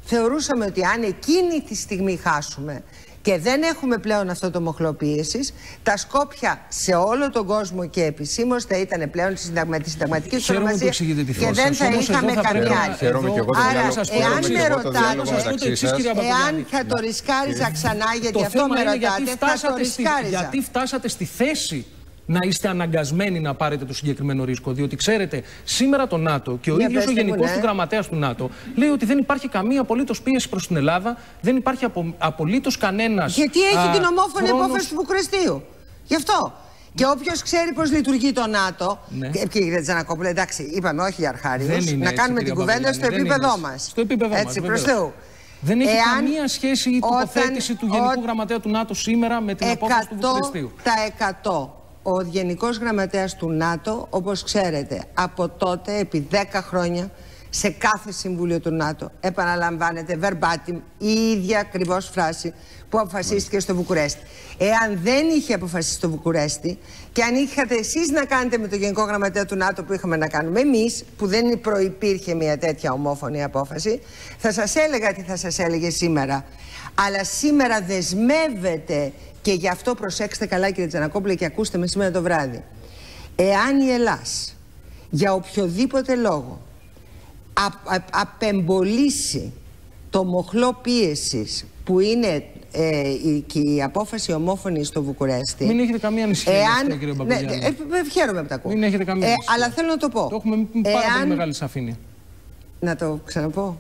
θεωρούσαμε ότι αν εκείνη τη στιγμή χάσουμε και δεν έχουμε πλέον αυτό το μοχλό πίεσης, τα Σκόπια σε όλο τον κόσμο και επισήμως θα ήταν πλέον στη συνταγματική του ονομασία και δεν θα είχαμε καμία άλλη. Άρα, εάν με ρωτάτε, εάν θα το ρισκάριζα ξανά, γιατί αυτό με ρωτάτε, θα το ρισκάριζα. Γιατί φτάσατε στη θέση να είστε αναγκασμένοι να πάρετε το συγκεκριμένο ρίσκο. Διότι ξέρετε, σήμερα το ΝΑΤΟ και ο ίδιος ο Γενικός του Γραμματέας του ΝΑΤΟ λέει ότι δεν υπάρχει καμία απολύτως πίεση προς την Ελλάδα, δεν υπάρχει απο, απολύτως κανένας. Γιατί έχει α, την ομόφωνη χρόνος... απόφαση του Βουκουρεστίου. Γι' αυτό. Και όποιος ξέρει πώς λειτουργεί το ΝΑΤΟ. Ναι. Και κύριε Τζανακόπουλε, εντάξει, είπαμε όχι για αρχάριους, να κάνουμε την κουβέντα στο επίπεδό μας. Στο επίπεδό έτσι, προς Θεού. Δεν έχει Εάν, καμία σχέση η τοποθέτηση όταν, του Γενικού ο... Γραμματέα του ΝΑΤΟ σήμερα με την απόφαση του Βουκουρεστίου. Τα εκατό. Ο Γενικός Γραμματέας του ΝΑΤΟ, όπως ξέρετε, από τότε, επί δέκα χρόνια, σε κάθε Συμβούλιο του ΝΑΤΟ, επαναλαμβάνεται verbatim η ίδια ακριβώς φράση που αποφασίστηκε στο Βουκουρέστι. Εάν δεν είχε αποφασίσει στο Βουκουρέστι και αν είχατε εσείς να κάνετε με τον Γενικό Γραμματέα του ΝΑΤΟ που είχαμε να κάνουμε εμείς, που δεν προϋπήρχε μια τέτοια ομόφωνη απόφαση, θα σας έλεγα τι θα σας έλεγε σήμερα. Αλλά σήμερα δεσμεύεται. Και γι' αυτό προσέξτε καλά, κύριε Τζανακόπουλε, και ακούστε με σήμερα το βράδυ. Εάν η Ελλάς για οποιοδήποτε λόγο α, α, απεμπολίσει το μοχλό πίεσης που είναι ε, η, και η απόφαση ομόφωνη στο Βουκουρέστι. Μην έχετε καμία ανησυχία, εάν, κύριε Μπακογιάννη. Ναι, ε, ε, χαίρομαι που τα ακούω. Μην έχετε καμία ε, ανησυχία. Αλλά θέλω να το πω. Το έχουμε πάρα εάν, πολύ μεγάλη σαφήνεια. Να το ξαναπώ.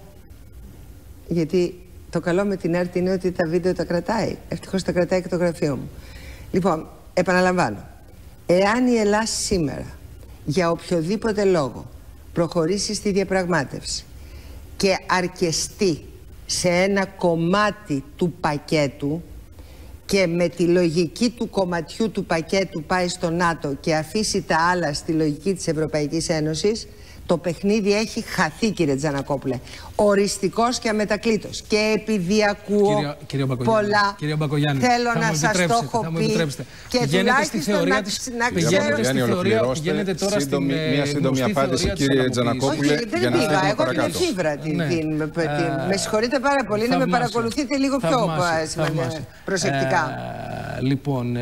Γιατί το καλό με την ΕΡΤ είναι ότι τα βίντεο τα κρατάει. Ευτυχώς τα κρατάει και το γραφείο μου. Λοιπόν, επαναλαμβάνω. Εάν η Ελλάδα σήμερα για οποιοδήποτε λόγο προχωρήσει στη διαπραγμάτευση και αρκεστεί σε ένα κομμάτι του πακέτου και με τη λογική του κομματιού του πακέτου πάει στο ΝΑΤΟ και αφήσει τα άλλα στη λογική της Ευρωπαϊκής Ένωσης, το παιχνίδι έχει χαθεί, κύριε Τζανακόπουλε. Οριστικός και αμετακλήτως. Και επειδή ακούω κύριε, κύριε πολλά, κύριε Μπακογιάννη, θέλω να σας το έχω πει. Και τουλάχιστον να, της, να ξέρω... Στη θεωρία, πηγαίνετε τώρα σύντομη, στην μια σύντομη απάντηση, κύριε Τζανακόπουλε. Όχι, δεν πήγα. Εγώ την εφήβρα. Με συγχωρείτε πάρα πολύ να με παρακολουθείτε λίγο πιο προσεκτικά. Λοιπόν,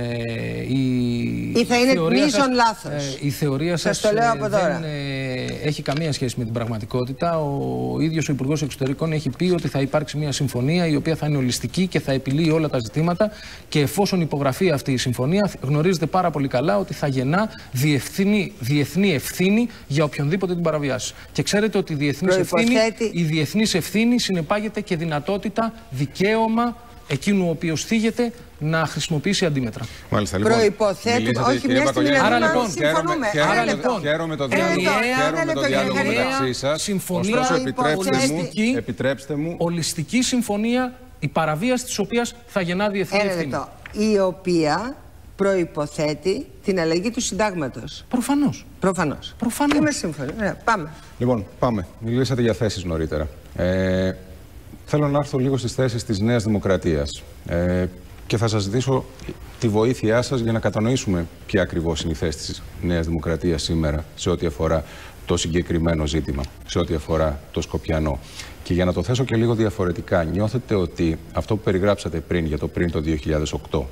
ή θα είναι μείζον λάθος. Η θεωρία σας το λέω από τώρα. Έχει καμία σχέση με την πραγματικότητα. Ο ίδιος ο Υπουργός Εξωτερικών έχει πει ότι θα υπάρξει μια συμφωνία η οποία θα είναι ολιστική και θα επιλύει όλα τα ζητήματα. Και εφόσον υπογραφεί αυτή η συμφωνία, γνωρίζετε πάρα πολύ καλά ότι θα γεννά διεθνή, διεθνή ευθύνη για οποιονδήποτε την παραβιάσει. Και ξέρετε ότι η διεθνής ευθύνη, η διεθνής ευθύνη συνεπάγεται και δυνατότητα, δικαίωμα εκείνου ο οποίος θίγεται να χρησιμοποιήσει αντίμετρα. Μάλιστα, λοιπόν. Προϋποθέτει, όχι μια στιγμή να λοιπόν, συμφωνούμε. Άρα λοιπόν, χαίρομαι το διάλογο μεταξύ σας. Συμφωνία, ωστόσο, επιτρέψτε μου. Ολιστική συμφωνία, η παραβίαση της οποίας θα γεννά διεθνή ευθύνη. Η οποία προϋποθέτει την αλλαγή του συντάγματος. Προφανώς. Προφανώς. Προφανώς. Είμαι σύμφωνη. Ωραία, πάμε. Λοιπόν, πάμε. Μιλήσατε για θέσεις νωρίτερα. Ε, θέλω να έρθω λίγο στις θέσεις της Νέας Δημοκρατίας. Ε, και θα σας ζητήσω τη βοήθειά σας για να κατανοήσουμε ποια ακριβώς είναι η θέση της Νέας Δημοκρατίας σήμερα σε ό,τι αφορά το συγκεκριμένο ζήτημα, σε ό,τι αφορά το Σκοπιανό. Και για να το θέσω και λίγο διαφορετικά, νιώθετε ότι αυτό που περιγράψατε πριν, για το πριν το δύο χιλιάδες οκτώ,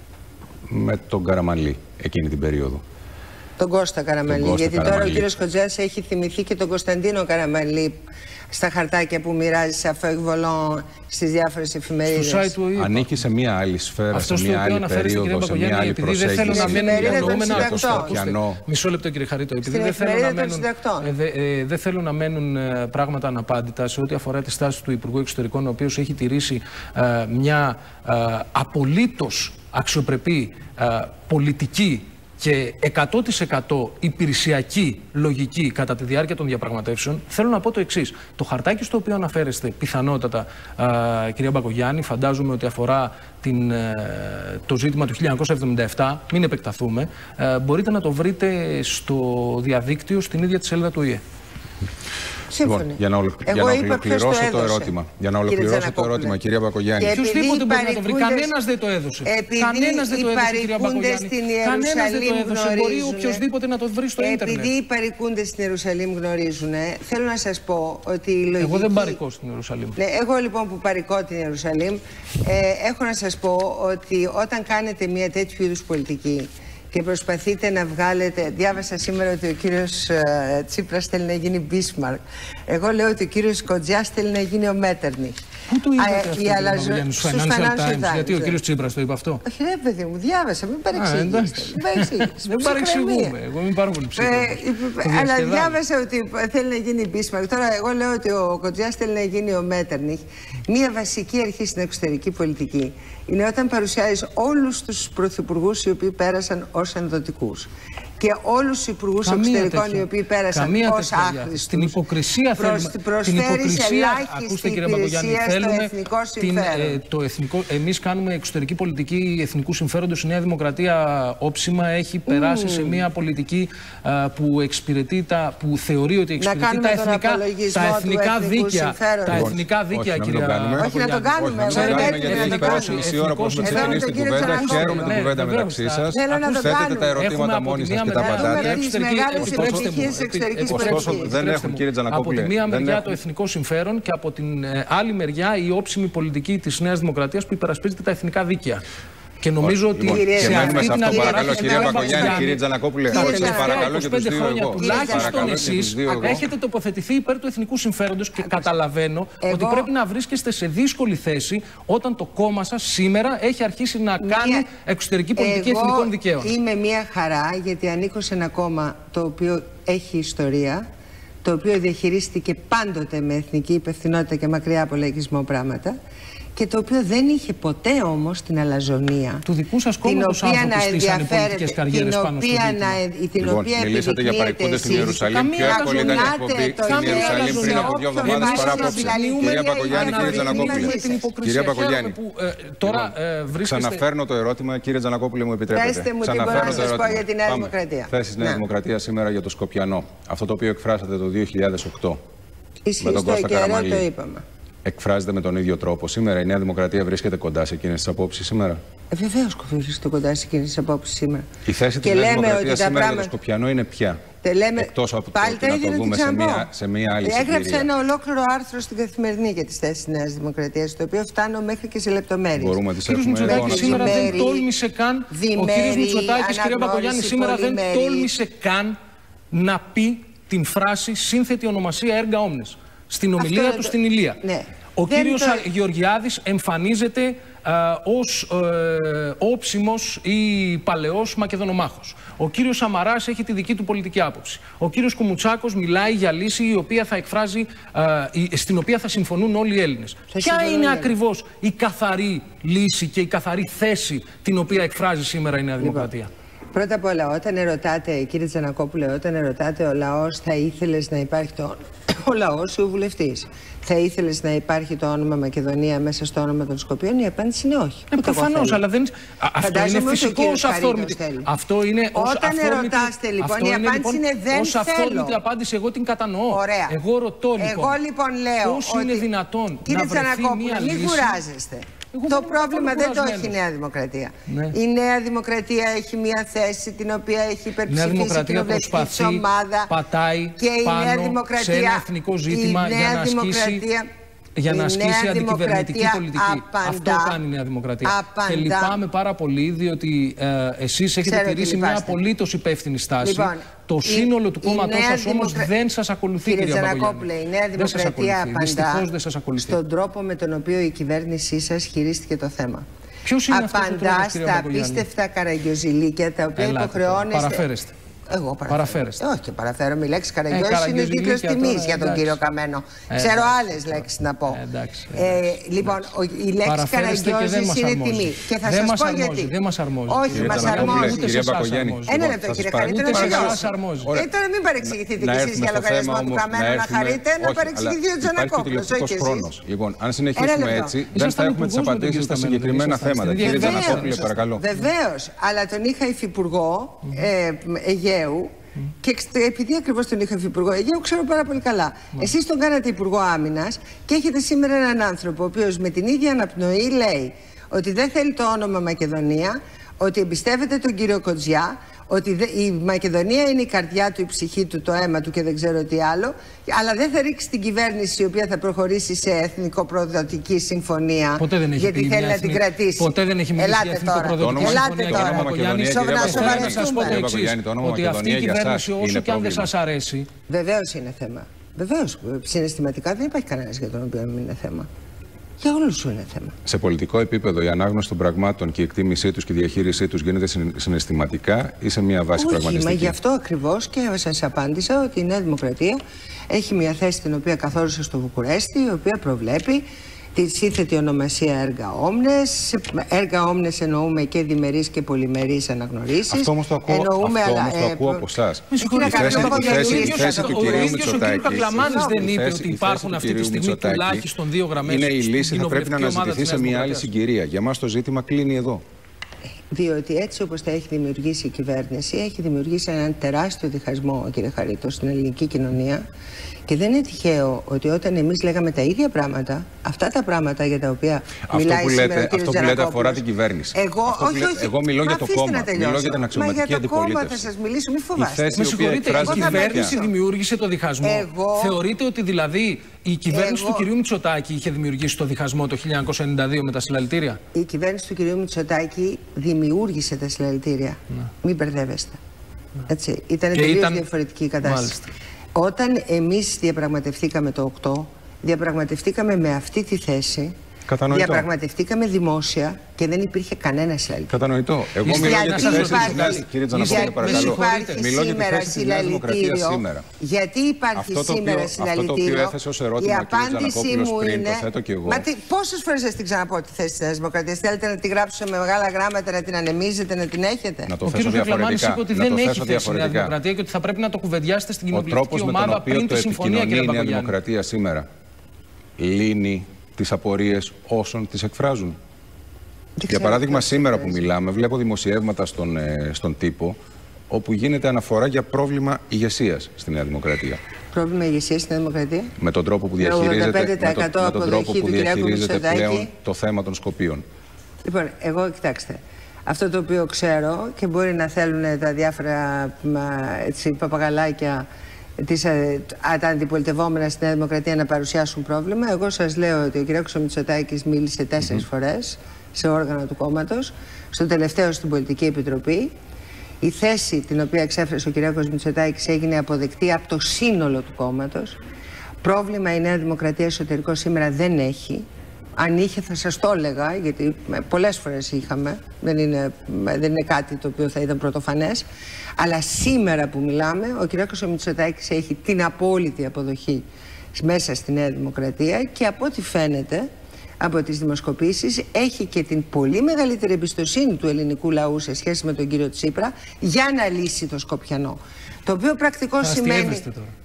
με τον Καραμανλή εκείνη την περίοδο. Τον Κώστα Καραμανλή, τον Κώστα γιατί Καραμανλή. Τώρα ο κύριος Κοτζέας έχει θυμηθεί και τον Κωνσταντίνο Καραμανλή στα χαρτάκια που μοιράζει σε αφεγβολόν στις διάφορες εφημερίδες. Ανήκει σε μια άλλη σφαίρα, αυτό σε μια άλλη περίοδο, σε μια άλλη προσέγγιση. Δεν θέλω να μένουν το Σκοπιανό. Μισό λεπτό, κύριε Χαρίτο. Επειδή δεν θέλω, να μένουν, ε, δεν θέλω να μένουν ε, πράγματα αναπάντητα σε ό,τι αφορά τη στάση του Υπουργού Εξωτερικών, ο οποίος έχει τηρήσει ε, μια ε, απολύτως αξιοπρεπή ε, πολιτική και εκατό τοις εκατό υπηρεσιακή λογική κατά τη διάρκεια των διαπραγματεύσεων, θέλω να πω το εξής. Το χαρτάκι στο οποίο αναφέρεστε πιθανότατα, α, κυρία Μπακογιάννη, φαντάζομαι ότι αφορά την, το ζήτημα του χίλια εννιακόσια εβδομήντα επτά, μην επεκταθούμε, α, μπορείτε να το βρείτε στο διαδίκτυο στην ίδια τη σελίδα του Ο Η Ε. Λοιπόν, για να, ολο... για να ολοκληρώσω το, το ερώτημα. Για να ολοκληρώσω το ερώτημα, κυρία Μπακογιάννη. Οποιοδήποτε μπορεί να το βρει. Κανένας δεν το έδωσε. Κανένας δεν το έδωσε, κυρία Μπακογιάννη. Κανένας δεν το έδωσε. Μπορεί οποιοδήποτε να το βρει στο ίντερνετ. Επειδή οι παρικούντες στην Ιερουσαλήμ γνωρίζουν, θέλω να σας πω ότι η λογική... Εγώ δεν παρικώ στην Ιερουσαλήμ. Ναι, εγώ λοιπόν που παρικώ την Ιερουσαλήμ, ε, έχω να σας πω ότι όταν κάνετε μια τέτοιου είδους πολιτική και προσπαθείτε να βγάλετε... Διάβασα σήμερα ότι ο κύριος ε, Τσίπρας θέλει να γίνει Bismarck. Εγώ λέω ότι ο κύριος Κοντζιάς θέλει να γίνει ο Μέττερνιχ. Πού το είπατε αυτό, αλαζο... στους Financial Times, Times, γιατί ο κύριος Τσίπρας το είπε αυτό. Όχι ρε παιδί μου, διάβασα, μην παρεξηγήσετε. Δεν παρεξηγούμε, εγώ μην πάρα πολύ ψήφω. Αλλά διάβασα ότι θέλει να γίνει Bismarck. Τώρα εγώ λέω ότι ο Κοντζιάς θέλει να γίνει ο Μέττερνιχ. Μία βασική αρχή στην εξωτερική πολιτική είναι όταν παρουσιάζεις όλους τους πρωθυπουργούς οι οποίοι πέρασαν ως ενδοτικούς και όλους τους υπουργούς εξωτερικών οι οποίοι πέρασαν ως άχρηστους. Στην υποκρισία θέλουμε. Την υποκρισία, ακούστε κύριε Μπακογιάννη, θέλουμε την, ε, το εθνικό. Εμείς κάνουμε εξωτερική πολιτική εθνικού συμφέροντος. Η Νέα Δημοκρατία όψιμα έχει περάσει mm. σε μια πολιτική α, που εξυπηρετεί τα, που θεωρεί ότι εξυπηρετεί τα εθνικά, τα εθνικά δίκαια. Τα εθνικά δίκαια, κύριε Μπακογιάννη. Όχι να το κάνουμε. Μισή ώρα που έχουμε ξεκινήσει την κουβέντα. Χαίρομαι την κουβέντα μεταξύ σας. Θέτετε τα ερωτήματα μόνοι σας και τα απαντάτε. Ωστόσο, δεν έχουν, κύριε Τζανακόπουλε. Από τη μία μεριά το εθνικό συμφέρον και από την άλλη μεριά η όψιμη πολιτική της Νέας Δημοκρατίας που υπερασπίζεται τα εθνικά δίκαια. Και νομίζω ότι λοιπόν, σε και αυτή σε την αυτό, παρακαλώ, κυρία Μπακογιάννη, κύριε Τζανακόπουλε, σας παρακαλώ και τους δύο εγώ. Τουλάχιστον εσείς έχετε τοποθετηθεί υπέρ του εθνικού συμφέροντος και καταλαβαίνω εγώ... ότι πρέπει να βρίσκεστε σε δύσκολη θέση όταν το κόμμα σας σήμερα έχει αρχίσει να μια... κάνει εξωτερική πολιτική εγώ εθνικών δικαίων. Είμαι μια χαρά γιατί ανήκω σε ένα κόμμα το οποίο έχει ιστορία, το οποίο διαχειρίστηκε πάντοτε με εθνική υπευθυνότητα και μακριά από λαϊκισμό πράγματα. Και το οποίο δεν είχε ποτέ όμως την αλαζονία. Του δικού σας κόμματος άνθρωποι στήσανε πολιτικές καριέρες πάνω στο ζήτημα. Λοιπόν, μιλήσατε για παρικούντες στην Ιερουσαλήμ. Πιο εύκολη ήταν η εκπομπή στην Ιερουσαλήμ πριν από δύο εβδομάδες παρά απόψε. Κυρία Μπακογιάννη, κύριε Τζανακόπουλε. Κυρία Μπακογιάννη, ξαναφέρνω το ερώτημα, κύριε Τζανακόπουλε, μου επιτρέπετε. Πέστε μου τι μπορώ να σας πω για τη Νέα Δημοκρατία. Θέση Νέα Δημοκρατία σήμερα για το Σκοπιανό. Αυτό το οποίο εκφράσατε το δύο χιλιάδες οκτώ. Ισχύει στο καιρό, το είπαμε. Εκφράζεται με τον ίδιο τρόπο. Σήμερα η Νέα Δημοκρατία βρίσκεται κοντά σε εκείνες τις απόψεις σήμερα. Ε, Βεβαίως βρίσκεται κοντά σε εκείνες τις απόψεις σήμερα. Η θέση της Νέας Δημοκρατίας σήμερα πράγμα... για το Σκοπιανό είναι ποια? Λέμε... Εκτός από το ότι να το δούμε σε μια, σε μια άλλη συγκυρία. Έγραψα ένα ολόκληρο άρθρο στην Καθημερινή για τις θέσεις της Νέας Δημοκρατίας, το οποίο φτάνω μέχρι και σε λεπτομέρειες. Μπορούμε να τις έχουμε εδώ. Σήμερα δεν τόλμησε καν, ο κύριος Μητσοτάκης, κυρία Μπακογιάννη, σήμερα δεν τόλμησε καν να πει την φράση σύνθετη ονομασία έργα όμνες στην ομιλία του στην Ηλία. Ναι. Ο δεν κύριος το... Γεωργιάδης εμφανίζεται α, ως ε, όψιμος ή παλαιός Μακεδονομάχος. Ο κύριος Σαμαράς έχει τη δική του πολιτική άποψη. Ο κύριος Κουμουτσάκος μιλάει για λύση η οποία θα εκφράζει, α, η, στην οποία θα συμφωνούν όλοι οι Έλληνες. Θα Ποια είναι όλοι. ακριβώς η καθαρή λύση και η καθαρή θέση την οποία εκφράζει σήμερα η Νέα Δημοκρατία? Λοιπόν. Πρώτα απ' όλα, όταν ερωτάτε, κύριε Τζανακόπουλε, όταν ερωτάτε ο λαός, θα ήθελες να υπάρχει το... ο λαός ή ο βουλευτής, θα ήθελες να υπάρχει το όνομα Μακεδονία μέσα στο όνομα των Σκοπίων? Η απάντηση είναι όχι. Ε, προφανώς, αλλά δεν... Αυτό είναι φυσικό ως αυθόρμητη. Αυτό είναι ως Όταν αυθόρμητη... ερωτάστε, λοιπόν, η απάντηση λοιπόν, είναι δεν ως θέλω. Ως αυθόρμητη απάντηση, εγώ την κατανοώ. Ωραία. Εγώ ρωτώ, λοιπόν, εγώ, λοιπόν λέω πώς ότι... είναι δυνατόν κύριε να βρεθεί μια λύση... μην κουράζεστε. Εγώ το πρόβλημα δεν το έχει η Νέα Δημοκρατία. Ναι. Η Νέα Δημοκρατία έχει μια θέση την οποία έχει υπερψηφίσει η κοινοβουλευτική ομάδα. Πατάει και η πάνω Νέα Δημοκρατία, σε ένα εθνικό ζήτημα για να ασκήσει, για να ασκήσει αντικυβερνητική πολιτική. Απαντά, Αυτό κάνει η Νέα Δημοκρατία. Απαντά. Και λυπάμαι πάρα πολύ, διότι ε, εσείς έχετε Ξέρω τηρήσει μια απολύτως υπεύθυνη στάση. Λοιπόν, το σύνολο η, του κόμματός σας όμως δημοκρα... δεν σας ακολουθεί, κύριε Τζανακόπουλε. Η Νέα Δημοκρατία απαντά στον τρόπο με τον οποίο η κυβέρνησή σας χειρίστηκε το θέμα. Ποιος είναι απαντά αυτός στα απίστευτα καραγκιόζηλίκια τα οποία υποχρεώνεστε. Παραφέρεστε. Εγώ παραφέρεστε. Όχι, παραφέρω. Η λέξη καραγκιόζη ε, είναι τίτλος τιμής για τον εντάξει. κύριο Καμένο. Ε, Ξέρω άλλες λέξεις να πω. Ε, εντάξει, ε, λοιπόν, η λέξη καραγκιόζη είναι τιμή. Και θα σας πω γιατί. Δεν μας αρμόζει. Όχι, μας αρμόζει. Κυρία Μπακογιάννη. Ένα λεπτό, κύριε Χαρίτο, να τελειώσω. Ε, τώρα μην παρεξηγηθείτε κι εσείς για λογαριασμό του Καμένου να χαρείτε, να παρεξηγηθεί ο Τζανακόπουλος. Όχι εσείς. Λοιπόν, αν συνεχίσουμε έτσι, δεν θα έχουμε τις απαντήσεις στα συγκεκριμένα θέματα. Κύριε Τζανακόπουλε, παρακαλώ. Βεβαίως, αλλά τον είχα υφυπουργό Αιγαίου, Mm. Και επειδή ακριβώς τον είχα υπουργό Αιγαίου, ξέρω πάρα πολύ καλά. Mm. Εσείς τον κάνατε υπουργό άμυνας και έχετε σήμερα έναν άνθρωπο ο οποίος με την ίδια αναπνοή λέει ότι δεν θέλει το όνομα Μακεδονία, ότι εμπιστεύεται τον κύριο Κοτζιά, ότι η Μακεδονία είναι η καρδιά του, η ψυχή του, το αίμα του και δεν ξέρω τι άλλο, αλλά δεν θα ρίξει την κυβέρνηση η οποία θα προχωρήσει σε εθνικοπροδοτική συμφωνία. Ποτέ δεν έχει γιατί πει θέλει να εθνική... την κρατήσει. Ποτέ δεν έχει μιλήσει για εθνικοπροδοτική συμφωνία. Ελάτε τώρα. Να σας πω το εξής, ότι αυτή η κυβέρνηση όσο και αν δεν σας αρέσει... Βεβαίως είναι θέμα. Βεβαίως. Συναισθηματικά δεν υπάρχει κανένας για τον οποίο μην είναι θέμα. Για όλους σου είναι θέμα. Σε πολιτικό επίπεδο, η ανάγνωση των πραγμάτων και η εκτίμησή τους και η διαχείρισή τους γίνεται συναισθηματικά ή σε μια βάση Όχι, πραγματιστική? Μα γι' αυτό ακριβώς και σας απάντησα ότι η Νέα Δημοκρατία έχει μια θέση την οποία καθόρισε στο Βουκουρέστι, η οποία προβλέπει τη σύνθετη ονομασία έργα όμνες. Έργα όμνες εννοούμε και διμερείς και πολυμερείς αναγνωρίσεις. Αυτό όμως το ακούω, εννοούμε, αυτό αλλά, όμως το ε, ακούω από εσάς. Η θέση του κυρίου Μητσοτάκη. Ο Κακλαμάνης δεν είπε ότι υπάρχουν αυτή τη στιγμή τουλάχιστον δύο γραμμές. Είναι η λύση, θα πρέπει να αναζητηθεί σε μια άλλη συγκυρία. Για μας το ζήτημα κλείνει εδώ. Διότι έτσι όπως τα έχει δημιουργήσει η κυβέρνηση, έχει δημιουργήσει έναν τεράστιο διχασμό, κύριε Χαρίτο, στην ελληνική κοινωνία. Και δεν είναι τυχαίο ότι όταν εμείς λέγαμε τα ίδια πράγματα, αυτά τα πράγματα για τα οποία αυτό μιλάει που λέτε, σήμερα ο κ. Αυτό που λέτε αφορά την κυβέρνηση. Εγώ, αυτό όχι, λέτε, όχι. εγώ μιλώ Μα για το κόμμα, μιλώ για την αξιωματική αντιπολίτευση. Μα για το κόμμα θα σας μιλήσω, μην φοβάστε. Με συγχωρείτε, η κυβέρνηση δημιούργησε το διχασμό. Εγώ... Θεωρείτε ότι δηλαδή η κυβέρνηση Εγώ... του κυρίου Μητσοτάκη είχε δημιουργήσει το διχασμό το χίλια εννιακόσια ενενήντα δύο με τα συλλαλητήρια? Η κυβέρνηση του κυρίου Μητσοτάκη δημιούργησε τα συλλαλητήρια. Ναι. Μην μπερδεύεστε. Ναι. Έτσι. Ήταν τελείως ήταν... διαφορετική η κατάσταση. Μάλιστα. Όταν εμείς διαπραγματευτήκαμε το οκτώ, διαπραγματευτήκαμε με αυτή τη θέση. Κατανοητό. Διαπραγματευτήκαμε δημόσια και δεν υπήρχε κανένα συλλαλητήριο. Κατανοητό. Εγώ μιλώ για τη θέση της Νέας. Κύριε Τζανακόπουλε, παρακαλώ. Μιλώ για τη θέση της Νέας Δημοκρατίας σήμερα. Γιατί υπάρχει σήμερα συλλαλητήριο? Αυτό το οποίο έθεσε ως ερώτημα, κύριε Τζανακόπουλος, πριν το θέτω και εγώ. Μα πόσες φορές σας την ξαναπώ τη θέση της Νέας Δημοκρατίας? Θέλετε να τη γράψω με μεγάλα γράμματα, να την ανεμίζετε, να την έχετε? Να το θέσω διαφορετικά. Είπε ότι δεν έχει θέση η Νέα Δημοκρατία και ότι θα πρέπει να το κουβεντιάσετε στην κοινοβουλευτική ομάδα πριν τη συμφωνία, κύριε Παπαγιάννη. Η Νέα Δημοκρατία σήμερα λύνει τις απορίες όσων τις εκφράζουν. Για παράδειγμα, σήμερα που μιλάμε, βλέπω δημοσιεύματα στον, ε, στον τύπο, όπου γίνεται αναφορά για πρόβλημα ηγεσίας στη Νέα Δημοκρατία. Πρόβλημα ηγεσίας στη Νέα Δημοκρατία? Με τον τρόπο που διαχειρίζεται, με το, με τον τρόπο που διαχειρίζεται πλέον το θέμα των Σκοπίων. Λοιπόν, εγώ κοιτάξτε. Αυτό το οποίο ξέρω και μπορεί να θέλουν τα διάφορα έτσι, παπαγαλάκια, Τις, τα αντιπολιτευόμενα στη Νέα Δημοκρατία να παρουσιάσουν πρόβλημα. Εγώ σας λέω ότι ο κ. Μητσοτάκης μίλησε τέσσερις mm-hmm. φορές σε όργανα του κόμματος, στο τελευταίο στην Πολιτική Επιτροπή. Η θέση την οποία εξέφρασε ο κ. Μητσοτάκης έγινε αποδεκτή από το σύνολο του κόμματος. Πρόβλημα η Νέα Δημοκρατία εσωτερικό σήμερα δεν έχει. Αν είχε θα σας το έλεγα, γιατί πολλές φορές είχαμε, δεν είναι, δεν είναι κάτι το οποίο θα ήταν πρωτοφανές. Αλλά σήμερα που μιλάμε, ο κ. Μητσοτάκης έχει την απόλυτη αποδοχή μέσα στη Νέα Δημοκρατία και από ό,τι φαίνεται από τις δημοσκοπήσεις έχει και την πολύ μεγαλύτερη εμπιστοσύνη του ελληνικού λαού σε σχέση με τον κύριο Τσίπρα για να λύσει το Σκοπιανό. Το οποίο πρακτικό σημαίνει...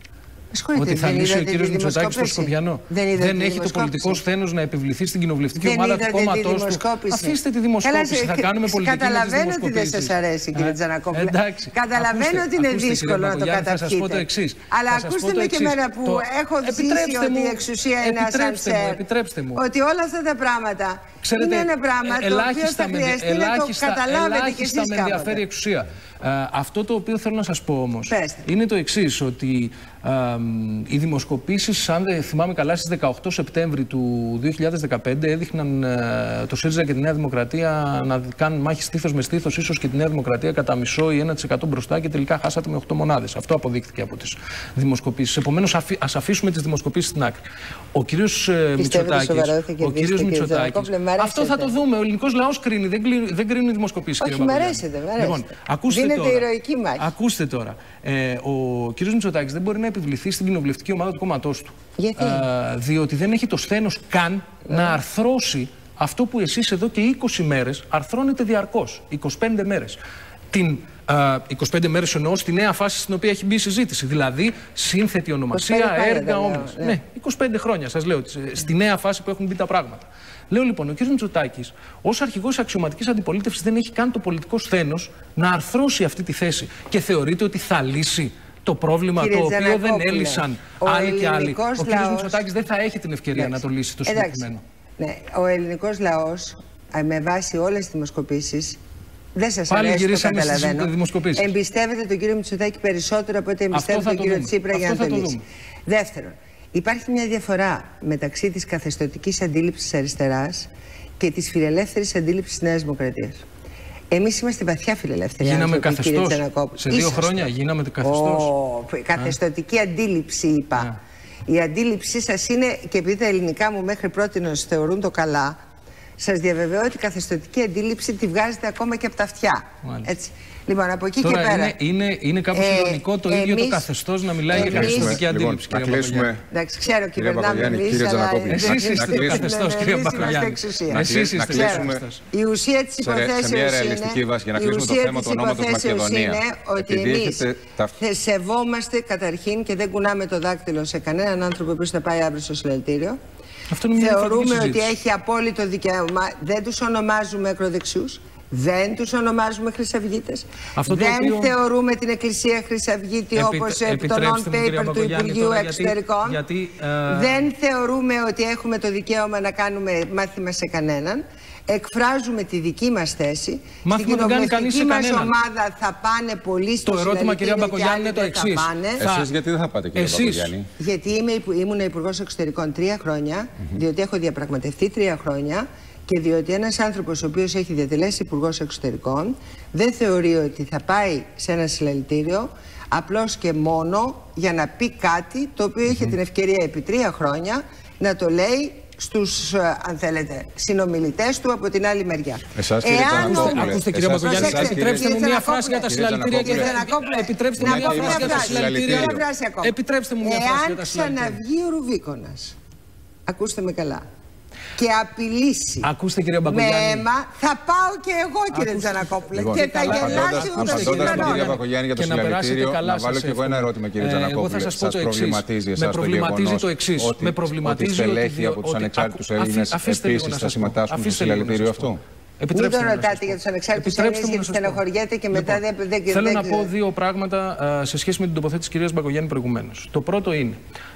Ότι θα λύσει ο κύριος Μητσοτάκης στο Σκοπιανό. Δεν, δεν έχει το πολιτικό σθένος να επιβληθεί στην κοινοβουλευτική δεν ομάδα του κόμματός του. Αφήστε τη δημοσκόπηση. Έλα, θα κάνουμε πολιτική. Καταλαβαίνω ότι δεν σας αρέσει, κύριε Τζανακόπουλε. Καταλαβαίνω ότι είναι δύσκολο να το καταπιείτε. Αλλά ακούστε με και εμένα που έχω ζήσει ότι η εξουσία είναι ένα σανσέρ. Ότι όλα αυτά τα πράγματα είναι ένα πράγμα το οποίο θα χρειαστεί να το καταλάβετε κι εσείς κάποτε. Αυτό το οποίο θέλω να σας πω όμως είναι το εξής, ότι ε, οι δημοσκοπήσεις, αν δεν θυμάμαι καλά, στις δεκαοκτώ Σεπτέμβρη του δύο χιλιάδες δεκαπέντε έδειχναν ε, το ΣΥΡΙΖΑ και τη Νέα Δημοκρατία να κάνουν μάχη στήθος με στήθος, ίσως και τη Νέα Δημοκρατία κατά μισό ή ένα τοις εκατό μπροστά και τελικά χάσατε με οκτώ μονάδες. Αυτό αποδείχθηκε από τις δημοσκοπήσεις. Επομένως, αφή, ας αφήσουμε τις δημοσκοπήσεις στην άκρη. Ο κύριος ε, Μητσοτάκης, ο κύριος Μητσοτάκης, αυτό θα το δούμε. Ο ελληνικός λαός κρίνει, δεν, κρίνει, δεν κρίνουν οι δημοσκοπήσεις. Όχι, μ' αρέσετε, μ' αρέσετε. Ακούστε τώρα, ηρωική μάχη. Ακούστε τώρα. Ε, ο κ. Μητσοτάκης δεν μπορεί να επιβληθεί στην κοινοβουλευτική ομάδα του κόμματός του. Γιατί? Ε, διότι δεν έχει το σθένος καν ε. να αρθρώσει αυτό που εσείς εδώ και είκοσι μέρες αρθρώνετε διαρκώς. είκοσι πέντε μέρες. την είκοσι πέντε μέρες εννοώ στη νέα φάση στην οποία έχει μπει η συζήτηση. Δηλαδή, σύνθετη ονομασία, έργα, όμοιρος. Ναι. ναι, είκοσι πέντε χρόνια σας λέω, στη νέα φάση που έχουν μπει τα πράγματα. Λέω λοιπόν, ο κ. Μητσοτάκης, ως αρχηγός αξιωματικής αντιπολίτευσης, δεν έχει καν το πολιτικό σθένος να αρθρώσει αυτή τη θέση. Και θεωρείτε ότι θα λύσει το πρόβλημα Κύριε το οποίο Τζανακόπουλε, δεν έλυσαν άλλοι και άλλοι. Ο κ. Λαός... Μητσοτάκης δεν θα έχει την ευκαιρία εντάξει. να το λύσει το συγκεκριμένο. Ναι, ο ελληνικός λαός, με βάση όλες τις δημοσκοπήσεις, δεν σας Πάλι αρέσει, το καταλαβαίνω. Εμπιστεύετε τον κύριο Μητσοτάκη περισσότερο από ό,τι εμπιστεύετε τον κύριο Τσίπρα για να το, το λύσει. Δεύτερον, υπάρχει μια διαφορά μεταξύ της καθεστωτικής αντίληψης αριστεράς και της φιλελεύθερης αντίληψης της Νέας Δημοκρατίας. Εμείς είμαστε βαθιά φιλελεύθεροι. Γίναμε καθεστώς. Σε δύο Είσαστε. χρόνια γίναμε καθεστώς. Oh, καθεστωτική αντίληψη είπα. Yeah. Η αντίληψή σας είναι, και επειδή τα ελληνικά μου μέχρι πρότινος θεωρούν το καλά, σας διαβεβαιώ ότι η καθεστωτική αντίληψη τη βγάζετε ακόμα και από τα αυτιά. Έτσι. Λοιπόν, από εκεί Τώρα και πέρα. Είναι, είναι, είναι κάπως ε, ηρωνικό το εμείς, ίδιο το καθεστώς να μιλάει εμείς, για καθεστωτική αντίληψη. Λοιπόν, να κλείσουμε. Εντάξει, ξέρω και περνάμε εμείς, αλλά εσείς είστε το καθεστώς, κύριε Μπακογιάννη. Εσείς είστε το καθεστώς. Η ουσία της υποθέσεως είναι ότι εμείς σεβόμαστε καταρχήν και δεν κουνάμε το δάκτυλο σε κανέναν άνθρωπο που θα πάει αύριο στο συλλαλητήριο. Θεωρούμε ότι έχει απόλυτο δικαίωμα. Δεν τους ονομάζουμε ακροδεξιούς. Δεν τους ονομάζουμε χρυσαυγίτες. Δεν οποίο... θεωρούμε την Εκκλησία χρυσαυγίτη Επι... όπως επί το non-paper του Υπουργείου Εξωτερικών. Γιατί, ε... Δεν θεωρούμε ότι έχουμε το δικαίωμα να κάνουμε μάθημα σε κανέναν. Εκφράζουμε τη δική μας θέση. Μάθημα στην κοινοβουλευτική μας ομάδα θα πάνε πολλοί στο Το ερώτημα, κυρία Μπακογιάννη, είναι το εξής. Εσείς γιατί δεν θα πάτε, κυρία Μπακογιάννη? Γιατί είμαι, ήμουν Υπουργός Εξωτερικών τρία χρόνια, mm-hmm. διότι έχω διαπραγματευτεί τρία χρόνια. Και διότι ένας άνθρωπος ο οποίος έχει διατελέσει Υπουργός Εξωτερικών δεν θεωρεί ότι θα πάει σε ένα συλλαλητήριο απλώς και μόνο για να πει κάτι το οποίο mm-hmm. είχε την ευκαιρία επί τρία χρόνια να το λέει στους, αν θέλετε, συνομιλητές του από την άλλη μεριά. Εσάς, κύριε Τζανακόπουλε. Ακούστε, κύριε Μπακογιάννη, επιτρέψτε μου μία φράση για τα συλλαλητήρια. Επιτρέψτε μου μία φράση για τα συλλαλητήρια. Επιτρέψτε μου μία φράση για τα συλλαλητήρια. Εάν ξαναβγεί ο Ρουβίκονας, ακούστε με καλά, και απειλήσει Ακούστε, κύριε με αίμα, θα πάω και εγώ, κύριε Τζανακόπουλε. Λοιπόν, και θα γελάσει ούτως ή άλλως. Απαντώντας κυρία Μπακογιάννη για το συλλαλητήριο, να βάλω και εγώ ένα ερώτημα, κύριε Τζανακόπουλε. Εγώ θα σας πω το εξής. Προβληματίζει με προβληματίζει το εξής. Ότι, με προβληματίζει ότι στελέχη από τους ανεξάρτητους Έλληνες επίσης θα συμμετάσχουν στο συλλαλητήριο αυτό. Μην τον ρωτάτε για τους ανεξάρτητους Έλληνες, γιατί στενοχωριέται και μετά δεν δεν Θέλω να πω δύο πράγματα σε σχέση με την τοποθέτηση της κυρίας Μπακογιάννη προηγουμένως. Το πρώτο είναι,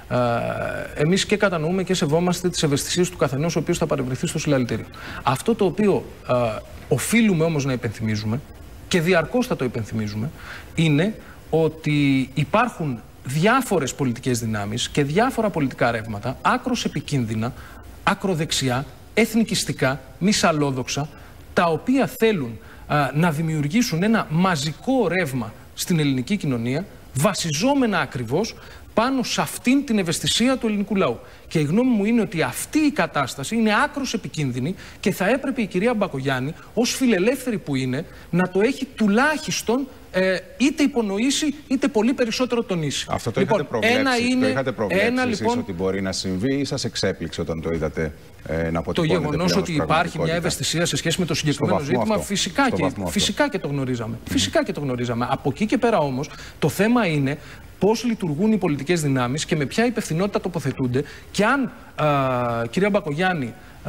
εμείς και κατανοούμε και σεβόμαστε τις ευαισθησίες του καθενός ο οποίος θα παρευρεθεί στο συλλαλητήριο. Αυτό το οποίο οφείλουμε όμως να υπενθυμίζουμε, και διαρκώς θα το υπενθυμίζουμε, είναι ότι υπάρχουν διάφορες πολιτικές δυνάμεις και διάφορα πολιτικά ρεύματα, άκρως επικίνδυνα, ακροδεξιά, εθνικιστικά, μυσαλλόδοξα, τα οποία θέλουν α, να δημιουργήσουν ένα μαζικό ρεύμα στην ελληνική κοινωνία, βασιζόμενα ακριβώς πάνω σε αυτήν την ευαισθησία του ελληνικού λαού. Και η γνώμη μου είναι ότι αυτή η κατάσταση είναι άκρως επικίνδυνη και θα έπρεπε η κυρία Μπακογιάννη, ως φιλελεύθερη που είναι, να το έχει τουλάχιστον ε, είτε υπονοήσει είτε πολύ περισσότερο τονίσει. Αυτό το λοιπόν, είχατε προβλέψει, ένα είναι, το είχατε προβλέψει ένα, εσείς λοιπόν, ότι μπορεί να συμβεί ή σας εξέπληξε όταν το είδατε ε, να αποτυπώνεται? Το γεγονός ότι υπάρχει μια ευαισθησία σε σχέση με το συγκεκριμένο ζήτημα, αυτό. Φυσικά, και, φυσικά και το γνωρίζαμε. Mm-hmm. Φυσικά και το γνωρίζαμε. Από εκεί και πέρα όμως, το θέμα είναι πώς λειτουργούν οι πολιτικές δυνάμεις και με ποια υπευθυνότητα τοποθετούνται, και αν, α, κυρία Μπακογιάννη, α,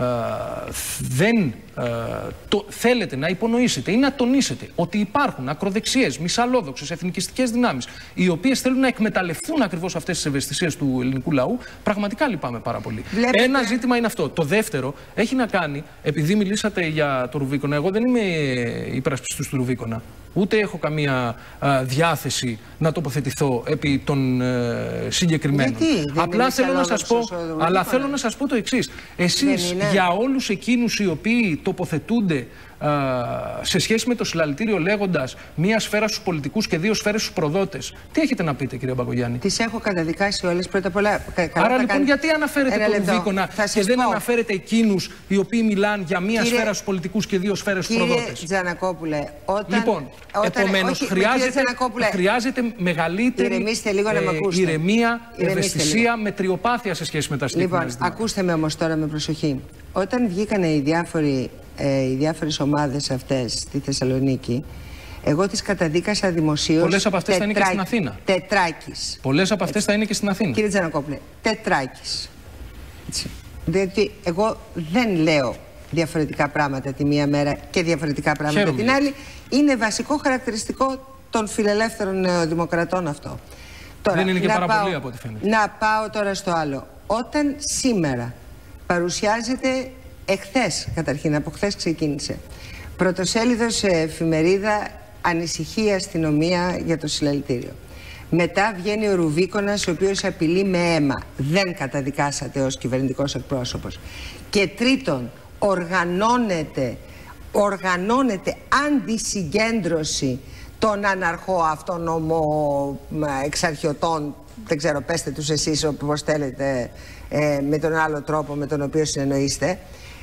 δεν α, το, θέλετε να υπονοήσετε ή να τονίσετε ότι υπάρχουν ακροδεξιές, μυσαλλόδοξες, εθνικιστικές δυνάμεις, οι οποίες θέλουν να εκμεταλλευτούν ακριβώς αυτές τις ευαισθησίες του ελληνικού λαού, πραγματικά λυπάμαι πάρα πολύ. Βλέπετε. Ένα ζήτημα είναι αυτό. Το δεύτερο έχει να κάνει, επειδή μιλήσατε για το Ρουβίκονα, εγώ δεν είμαι υπερασπιστής του Ρουβίκονα. Ούτε έχω καμία α, διάθεση να τοποθετηθώ επί των ε, συγκεκριμένων. Γιατί, Απλά θέλω να σας πω, αλλά θέλω να σας πω το εξής. Εσείς για όλους εκείνους οι οποίοι τοποθετούνται α, σε σχέση με το συλλαλητήριο λέγοντας μία σφαίρα στους πολιτικούς και δύο σφαίρες στους προδότες, τι έχετε να πείτε, κυρία Μπακογιάννη? Τις έχω καταδικάσει όλες πρώτα απ' όλα. Άρα λοιπόν κάνει... γιατί αναφέρετε τον Ρουβίκονα και δεν πω. αναφέρετε εκείνους οι οποίοι μιλάνε για μία κύριε... σφαίρα στους πολιτικούς και δύο σφαίρες στους προδότες? Κύριε Τζανακόπουλε, όταν... Λοιπόν, επομένως χρειάζεται, χρειάζεται μεγαλύτερη λίγο να ε, ηρεμία, ευαισθησία, μετριοπάθεια σε σχέση με τα συγκεκριμένα ζητήματα. Λοιπόν, ακούστε με όμως τώρα με προσοχή. Όταν βγήκανε οι, διάφοροι, ε, οι διάφορες ομάδες αυτές στη Θεσσαλονίκη, Εγώ τις καταδίκασα δημοσίως. Πολλές από αυτές θα είναι και στην Αθήνα. Τετράκης. Πολλές από αυτές θα είναι και στην Αθήνα. Κύριε Τζανακόπουλε, τετράκης. Έτσι. Διότι εγώ δεν λέω διαφορετικά πράγματα τη μία μέρα και διαφορετικά πράγματα Χαίρομαι. την άλλη. Είναι βασικό χαρακτηριστικό των φιλελεύθερων νεοδημοκρατών αυτό. Τώρα, δεν είναι και πάρα πάω, πολύ από ό,τι φαίνεται. Να πάω τώρα στο άλλο. Όταν σήμερα παρουσιάζεται εχθές, καταρχήν από χθες ξεκίνησε, πρωτοσέλιδος σε εφημερίδα ανησυχεί η αστυνομία για το συλλαλητήριο. Μετά βγαίνει ο Ρουβίκονας, ο οποίος απειλεί με αίμα. Δεν καταδικάσατε ως κυβερνητικός εκπρόσωπος. Και τρίτον, οργανώνεται, οργανώνεται αντισυγκέντρωση των αναρχό αυτόνομο εξαρχιωτών, δεν ξέρω, πέστε τους εσείς όπως θέλετε, ε, με τον άλλο τρόπο με τον οποίο συνεννοείστε.